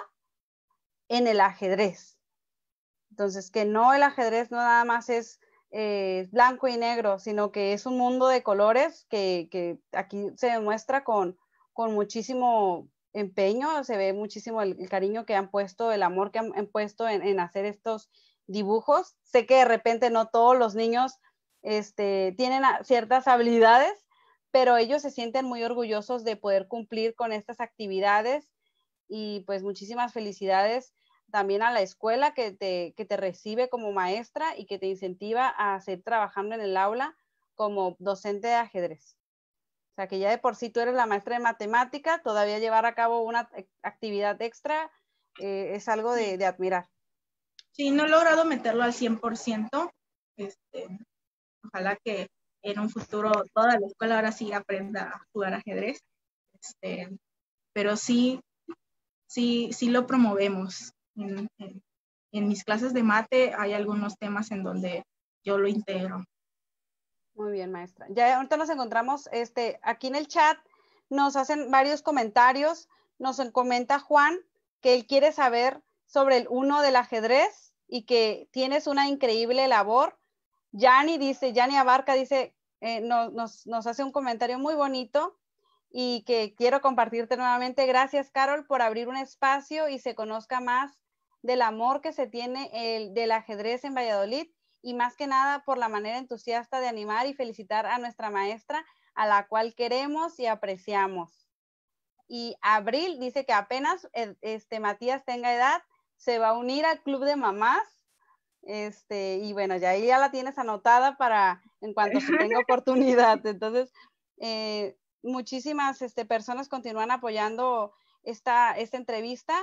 A: en el ajedrez. Entonces, que no, el ajedrez no nada más es eh, blanco y negro, sino que es un mundo de colores que, que aquí se demuestra con, con muchísimo empeño, se ve muchísimo el, el cariño que han puesto, el amor que han, han puesto en, en hacer estos dibujos. Sé que de repente no todos los niños este, tienen ciertas habilidades, pero ellos se sienten muy orgullosos de poder cumplir con estas actividades, y pues muchísimas felicidades también a la escuela que te, que te recibe como maestra y que te incentiva a seguir trabajando en el aula como docente de ajedrez. O sea, que ya de por sí tú eres la maestra de matemática, todavía llevar a cabo una actividad extra eh, es algo de, de admirar.
B: Sí, no he logrado meterlo al cien por ciento. Este, ojalá que en un futuro toda la escuela ahora sí aprenda a jugar ajedrez. Este, pero sí, sí, sí lo promovemos. En, en, en mis clases de mate hay algunos temas en donde yo lo integro.
A: Muy bien, maestra. Ya ahorita nos encontramos este, aquí en el chat, nos hacen varios comentarios. Nos comenta Juan que él quiere saber sobre el uno del ajedrez y que tienes una increíble labor. Yani dice, Yani Abarca dice, eh, no, nos, nos hace un comentario muy bonito y que quiero compartirte nuevamente. Gracias, Carol, por abrir un espacio y se conozca más del amor que se tiene el, del ajedrez en Valladolid, y más que nada por la manera entusiasta de animar y felicitar a nuestra maestra, a la cual queremos y apreciamos. Y Abril dice que apenas este, Matías tenga edad, se va a unir al club de mamás. Este, y bueno, ya ahí ya la tienes anotada para en cuanto se tenga oportunidad. Entonces, eh, muchísimas este, personas continúan apoyando esta, esta entrevista.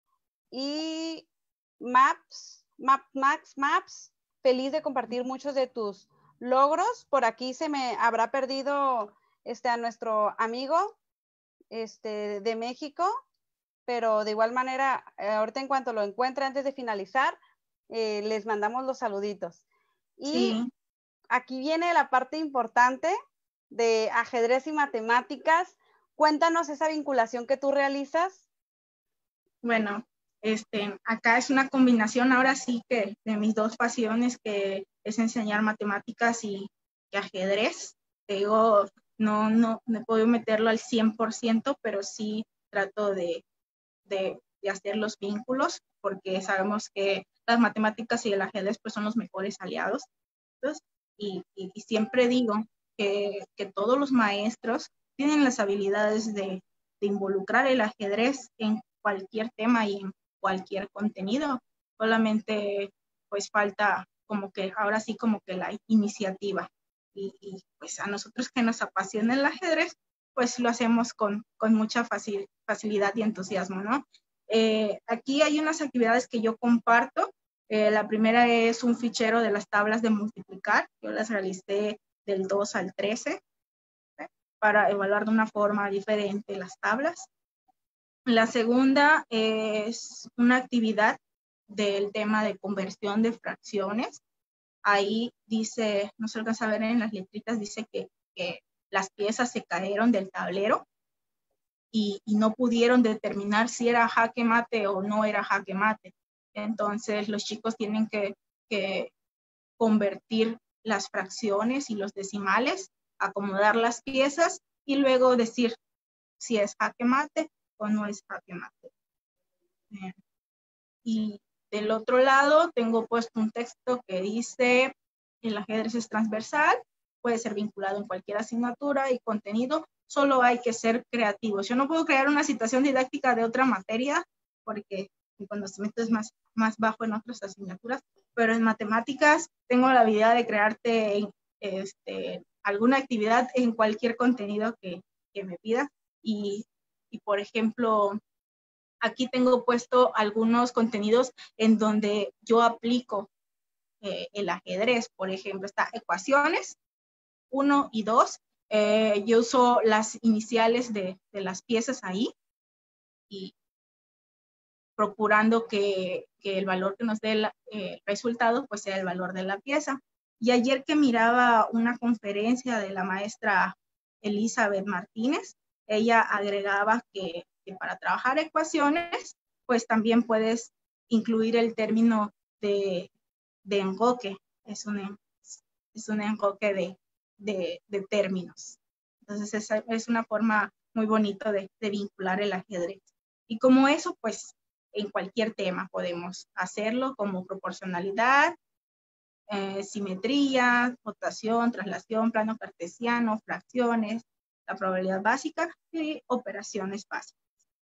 A: Y Maps, Map, Max Maps, feliz de compartir muchos de tus logros. Por aquí se me habrá perdido este, a nuestro amigo este, de México, pero de igual manera, eh, ahorita en cuanto lo encuentre antes de finalizar, eh, les mandamos los saluditos. Y sí, aquí viene la parte importante de ajedrez y matemáticas. Cuéntanos esa vinculación que tú realizas.
B: Bueno, este, acá es una combinación ahora sí que de mis dos pasiones, que es enseñar matemáticas y, y ajedrez. te digo, no, no, no puedo meterlo al cien por ciento, pero sí trato de, de, de hacer los vínculos, porque sabemos que las matemáticas y el ajedrez pues son los mejores aliados. Entonces, y, y, y siempre digo que, que todos los maestros tienen las habilidades de, de involucrar el ajedrez en cualquier tema y en cualquier contenido. Solamente pues falta como que ahora sí como que la iniciativa. Y, y pues a nosotros que nos apasiona el ajedrez, pues lo hacemos con, con mucha facil, facilidad y entusiasmo, ¿no? Eh, aquí hay unas actividades que yo comparto. Eh, la primera es un fichero de las tablas de multiplicar. Yo las realicé del dos al trece, ¿eh? Para evaluar de una forma diferente las tablas. La segunda es una actividad del tema de conversión de fracciones. Ahí dice, no se alcanza a ver en las letritas, dice que, que las piezas se cayeron del tablero y, y no pudieron determinar si era jaque mate o no era jaque mate. Entonces los chicos tienen que, que convertir las fracciones y los decimales, acomodar las piezas y luego decir si es jaque mate o no es jaque mate. Bien. Y del otro lado tengo puesto un texto que dice: el ajedrez es transversal, puede ser vinculado en cualquier asignatura y contenido, solo hay que ser creativos. Yo no puedo crear una situación didáctica de otra materia porque mi conocimiento es más, más bajo en otras asignaturas, pero en matemáticas tengo la habilidad de crearte este, alguna actividad en cualquier contenido que, que me pida. Y, y, por ejemplo, aquí tengo puesto algunos contenidos en donde yo aplico eh, el ajedrez. Por ejemplo, está ecuaciones uno y dos. Eh, yo uso las iniciales de, de las piezas ahí y procurando que, que el valor que nos dé el eh, resultado pues sea el valor de la pieza. Y ayer que miraba una conferencia de la maestra Elizabeth Martínez, ella agregaba que, que para trabajar ecuaciones pues también puedes incluir el término de, de enfoque. Es un, es un enfoque de, de, de términos. Entonces esa es una forma muy bonita de, de vincular el ajedrez. Y como eso, pues en cualquier tema podemos hacerlo, como proporcionalidad, eh, simetría, rotación, traslación, plano cartesiano, fracciones, la probabilidad básica y operaciones básicas.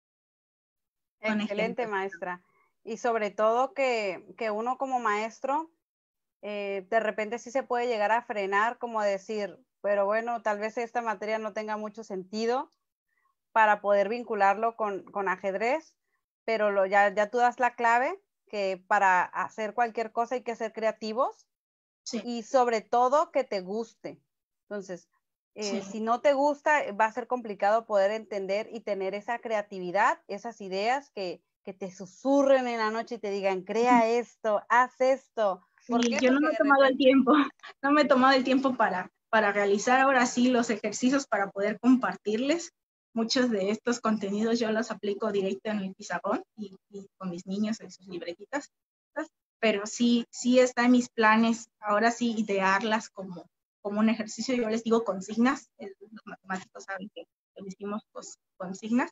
A: Excelente, maestra. Y sobre todo que, que uno como maestro, eh, de repente sí se puede llegar a frenar, como decir, pero bueno, tal vez esta materia no tenga mucho sentido para poder vincularlo con, con ajedrez, pero lo, ya, ya tú das la clave, que para hacer cualquier cosa hay que ser creativos, sí, y sobre todo que te guste. Entonces, eh, sí, si no te gusta, va a ser complicado poder entender y tener esa creatividad, esas ideas que, que te susurren en la noche y te digan, crea esto, haz esto.
B: ¿Por sí, qué? Yo no me he tomado repente... el tiempo, no me he tomado el tiempo para, para realizar ahora sí los ejercicios para poder compartirles. Muchos de estos contenidos yo los aplico directo en el pizarrón y, y con mis niños en sus libretitas, pero sí, sí está en mis planes ahora sí idearlas como, como un ejercicio. Yo les digo consignas, los matemáticos saben que les decimos pues, consignas.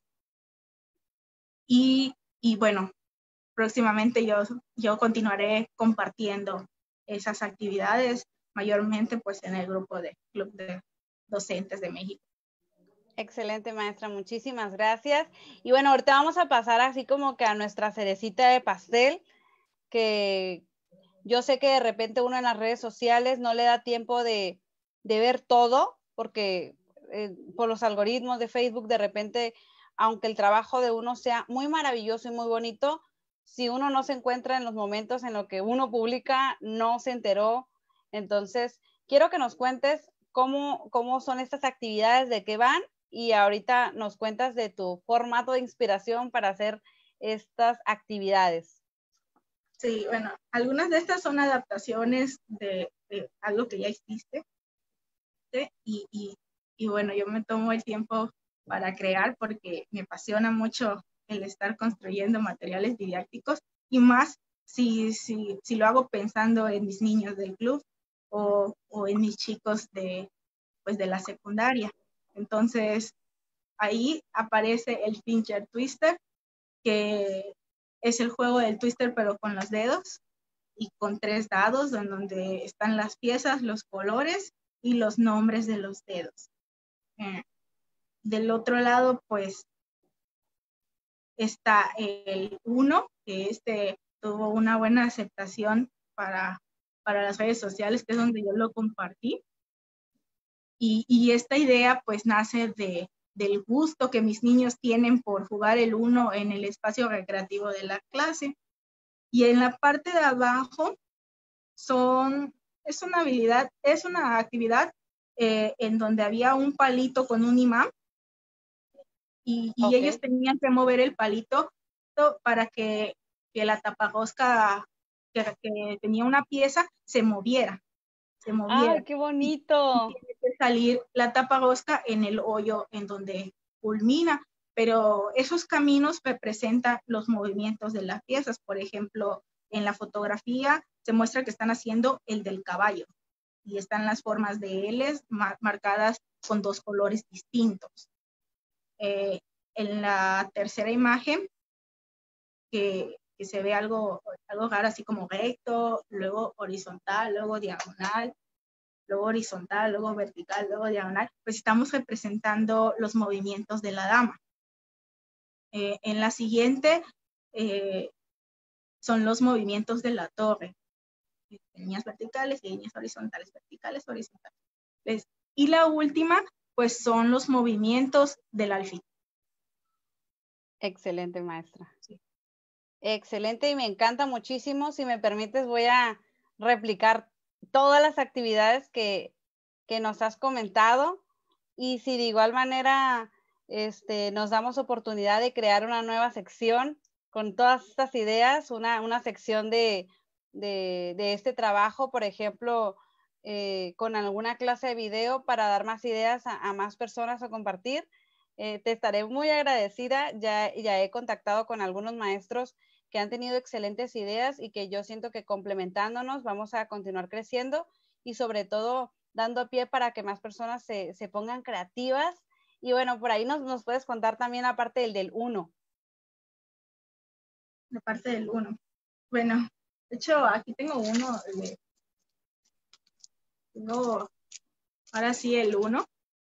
B: Y, y bueno, próximamente yo, yo continuaré compartiendo esas actividades, mayormente pues en el grupo de Club de Docentes de México.
A: Excelente, maestra, muchísimas gracias. Y bueno, ahorita vamos a pasar así como que a nuestra cerecita de pastel, que yo sé que de repente uno en las redes sociales no le da tiempo de, de ver todo, porque eh, por los algoritmos de Facebook de repente, aunque el trabajo de uno sea muy maravilloso y muy bonito, si uno no se encuentra en los momentos en los que uno publica, no se enteró. Entonces, quiero que nos cuentes cómo, cómo son estas actividades, de qué van, y ahorita nos cuentas de tu formato de inspiración para hacer estas actividades.
B: Sí, bueno, algunas de estas son adaptaciones de, de algo que ya existe. ¿sí? Y, y, y bueno, yo me tomo el tiempo para crear porque me apasiona mucho el estar construyendo materiales didácticos y más si, si, si lo hago pensando en mis niños del club o, o en mis chicos de, pues de la secundaria. Entonces, ahí aparece el Finger Twister, que es el juego del twister pero con los dedos y con tres dados en donde están las piezas, los colores y los nombres de los dedos. Eh, del otro lado, pues, está el uno, que este tuvo una buena aceptación para, para las redes sociales, que es donde yo lo compartí. Y, y esta idea, pues, nace de, del gusto que mis niños tienen por jugar el uno en el espacio recreativo de la clase. Y en la parte de abajo son, es una habilidad, es una actividad eh, en donde había un palito con un imán y, y okay. ellos tenían que mover el palito para que, que la tapabocas que, que tenía una pieza se moviera. Se moviera.
A: ¡Ay, qué bonito!
B: Y, y tiene que salir la tapabocas en el hoyo en donde culmina. Pero esos caminos representan los movimientos de las piezas. Por ejemplo, en la fotografía se muestra que están haciendo el del caballo y están las formas de L mar marcadas con dos colores distintos. Eh, en la tercera imagen, que, que se ve algo, algo raro, así como recto, luego horizontal, luego diagonal, luego horizontal, luego vertical, luego diagonal, pues estamos representando los movimientos de la dama. Eh, en la siguiente eh, son los movimientos de la torre. Líneas verticales, líneas horizontales, verticales, horizontales. ¿Ves? Y la última, pues son los movimientos del alfil.
A: Excelente, maestra.
B: Sí.
A: Excelente y me encanta muchísimo. Si me permites, voy a replicar todas las actividades que, que nos has comentado y si de igual manera este, nos damos oportunidad de crear una nueva sección con todas estas ideas, una, una sección de, de, de este trabajo, por ejemplo, eh, con alguna clase de video para dar más ideas a, a más personas a compartir. Eh, te estaré muy agradecida, ya, ya he contactado con algunos maestros que han tenido excelentes ideas y que yo siento que complementándonos vamos a continuar creciendo y sobre todo dando pie para que más personas se, se pongan creativas. Y bueno, por ahí nos, nos puedes contar también la parte del del uno.
B: La parte del uno. Bueno, de hecho aquí tengo uno, de, tengo ahora sí el uno.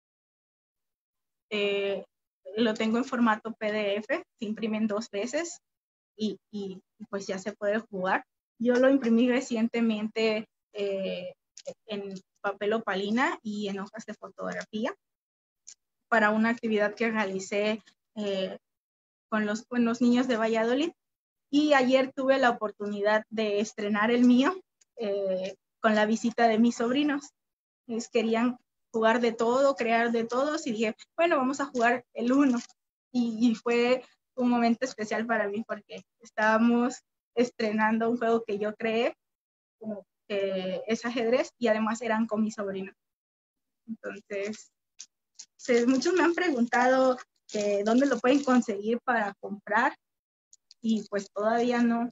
B: Eh, lo tengo en formato P D F, se imprimen dos veces y, y pues ya se puede jugar. Yo lo imprimí recientemente eh, en papel opalina y en hojas de fotografía para una actividad que realicé eh, con, los, con los niños de Valladolid. Y ayer tuve la oportunidad de estrenar el mío eh, con la visita de mis sobrinos. Ellos querían jugar de todo, crear de todos y dije, bueno, vamos a jugar el uno. Y, y fue un momento especial para mí porque estábamos estrenando un juego que yo creé, como, eh, es ajedrez, y además eran con mis sobrinos. Entonces, pues, muchos me han preguntado eh, dónde lo pueden conseguir para comprar y pues todavía no,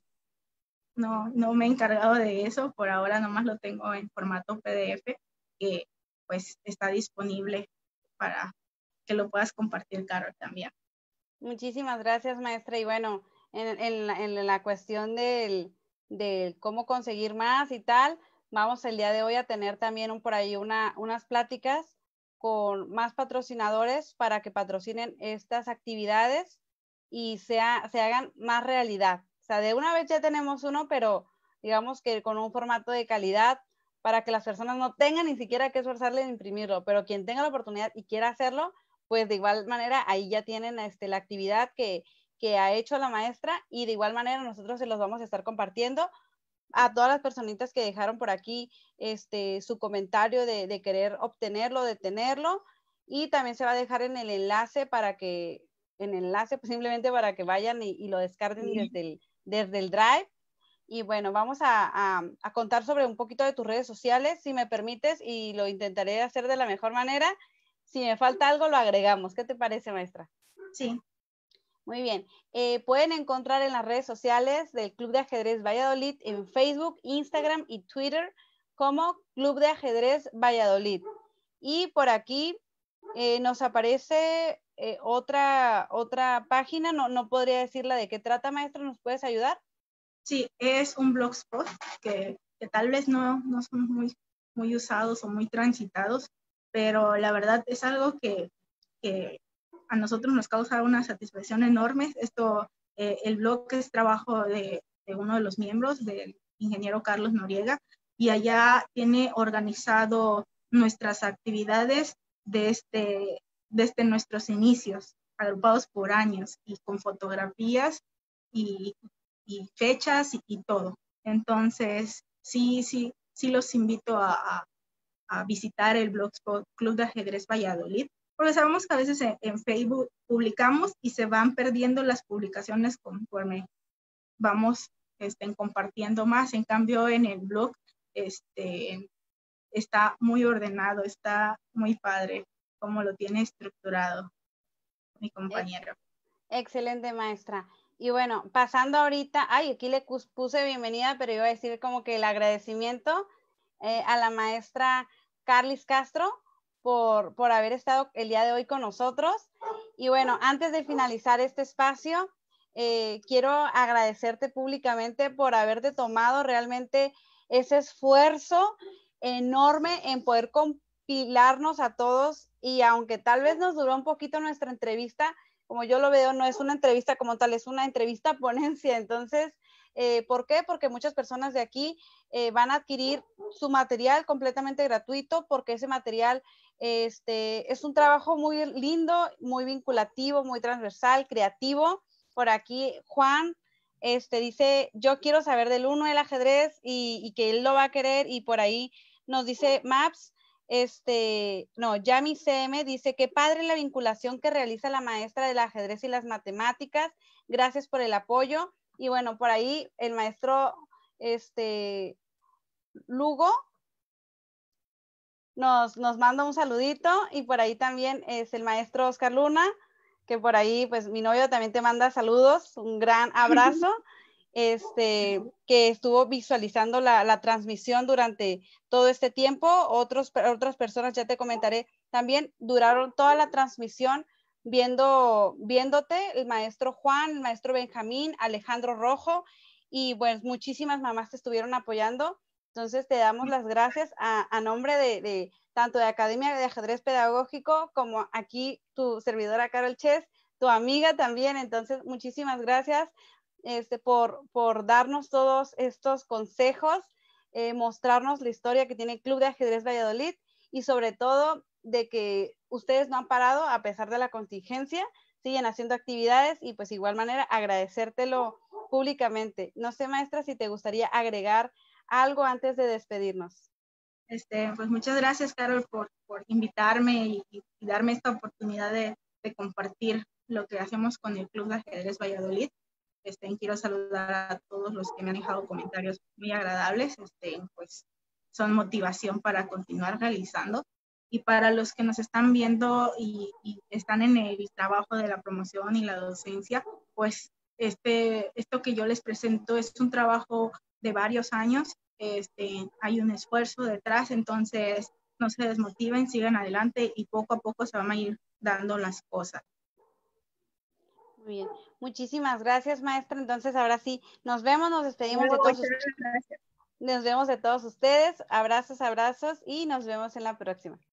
B: no, no me he encargado de eso. Por ahora nomás lo tengo en formato P D F, que pues está disponible para que lo puedas compartir, Carol, también.
A: Muchísimas gracias, maestra. Y bueno, en, en, la, en la cuestión del, del cómo conseguir más y tal, vamos el día de hoy a tener también un, por ahí una, unas pláticas con más patrocinadores para que patrocinen estas actividades y sea, se hagan más realidad. O sea, de una vez ya tenemos uno, pero digamos que con un formato de calidad para que las personas no tengan ni siquiera que esforzarle en imprimirlo, pero quien tenga la oportunidad y quiera hacerlo, pues de igual manera ahí ya tienen este, la actividad que, que ha hecho la maestra y de igual manera nosotros se los vamos a estar compartiendo a todas las personitas que dejaron por aquí este, su comentario de, de querer obtenerlo, de tenerlo, y también se va a dejar en el enlace para que, en el enlace pues simplemente para que vayan y, y lo descarguen sí. desde, el, desde el Drive. Y bueno, vamos a, a, a contar sobre un poquito de tus redes sociales, si me permites, y lo intentaré hacer de la mejor manera. Si me falta algo, lo agregamos. ¿Qué te parece, maestra?
B: Sí.
A: Muy bien. Eh, pueden encontrar en las redes sociales del Club de Ajedrez Valladolid en Facebook, Instagram y Twitter como Club de Ajedrez Valladolid. Y por aquí eh, nos aparece eh, otra, otra página, no, no podría decirla de qué trata, maestra, ¿nos puedes ayudar?
B: Sí, es un blogspot que, que tal vez no, no son muy, muy usados o muy transitados, pero la verdad es algo que, que a nosotros nos causa una satisfacción enorme. Esto, eh, el blog es trabajo de, de uno de los miembros, del ingeniero Carlos Noriega, y allá tiene organizado nuestras actividades desde, desde nuestros inicios, agrupados por años y con fotografías y, y fechas y, y, todo. Entonces, sí, sí, sí los invito a, a, a visitar el blogspot Club de Ajedrez Valladolid, porque sabemos que a veces en, en Facebook publicamos y se van perdiendo las publicaciones conforme vamos este, compartiendo más. En cambio, en el blog este, está muy ordenado, está muy padre como lo tiene estructurado mi compañero.
A: Excelente, maestra. Y bueno, pasando ahorita, ay, aquí le puse bienvenida, pero iba a decir como que el agradecimiento eh, a la maestra Carlis Castro por, por haber estado el día de hoy con nosotros. Y bueno, antes de finalizar este espacio, eh, quiero agradecerte públicamente por haberte tomado realmente ese esfuerzo enorme en poder compilarnos a todos, y aunque tal vez nos duró un poquito nuestra entrevista, como yo lo veo, no es una entrevista como tal, es una entrevista ponencia. Entonces, eh, ¿por qué? Porque muchas personas de aquí eh, van a adquirir su material completamente gratuito, porque ese material este, es un trabajo muy lindo, muy vinculativo, muy transversal, creativo. Por aquí, Juan este, dice, yo quiero saber del uno el ajedrez, y, y que él lo va a querer, y por ahí nos dice Maps, este, no, Yami C M dice, qué padre la vinculación que realiza la maestra del ajedrez y las matemáticas, gracias por el apoyo. Y bueno, por ahí el maestro este, Lugo nos, nos manda un saludito, y por ahí también es el maestro Oscar Luna, que por ahí, pues mi novio también te manda saludos, un gran abrazo. Este, que estuvo visualizando la, la transmisión durante todo este tiempo. Otros, otras personas, ya te comentaré, también duraron toda la transmisión viendo, viéndote, el maestro Juan, el maestro Benjamín, Alejandro Rojo, y pues muchísimas mamás te estuvieron apoyando. Entonces te damos las gracias a, a nombre de, de tanto de Academia de Ajedrez Pedagógico como aquí tu servidora Carol Chess, tu amiga también. Entonces muchísimas gracias. Este, por, por darnos todos estos consejos, eh, mostrarnos la historia que tiene el Club de Ajedrez Valladolid, y sobre todo de que ustedes no han parado a pesar de la contingencia, siguen haciendo actividades, y pues igual manera agradecértelo públicamente. No sé, maestra, si te gustaría agregar algo antes de despedirnos.
B: Este, pues muchas gracias, Carol, por, por invitarme y, y darme esta oportunidad de, de compartir lo que hacemos con el Club de Ajedrez Valladolid. Este, quiero saludar a todos los que me han dejado comentarios muy agradables, este, pues son motivación para continuar realizando. Y para los que nos están viendo y, y están en el trabajo de la promoción y la docencia, pues este, esto que yo les presento es un trabajo de varios años. Este, hay un esfuerzo detrás, entonces no se desmotiven, sigan adelante y poco a poco se van a ir dando las cosas.
A: Muy bien, muchísimas gracias, maestra. Entonces ahora sí, nos vemos, nos despedimos de todos ustedes. Nos vemos de todos ustedes, abrazos, abrazos, y nos vemos en la próxima.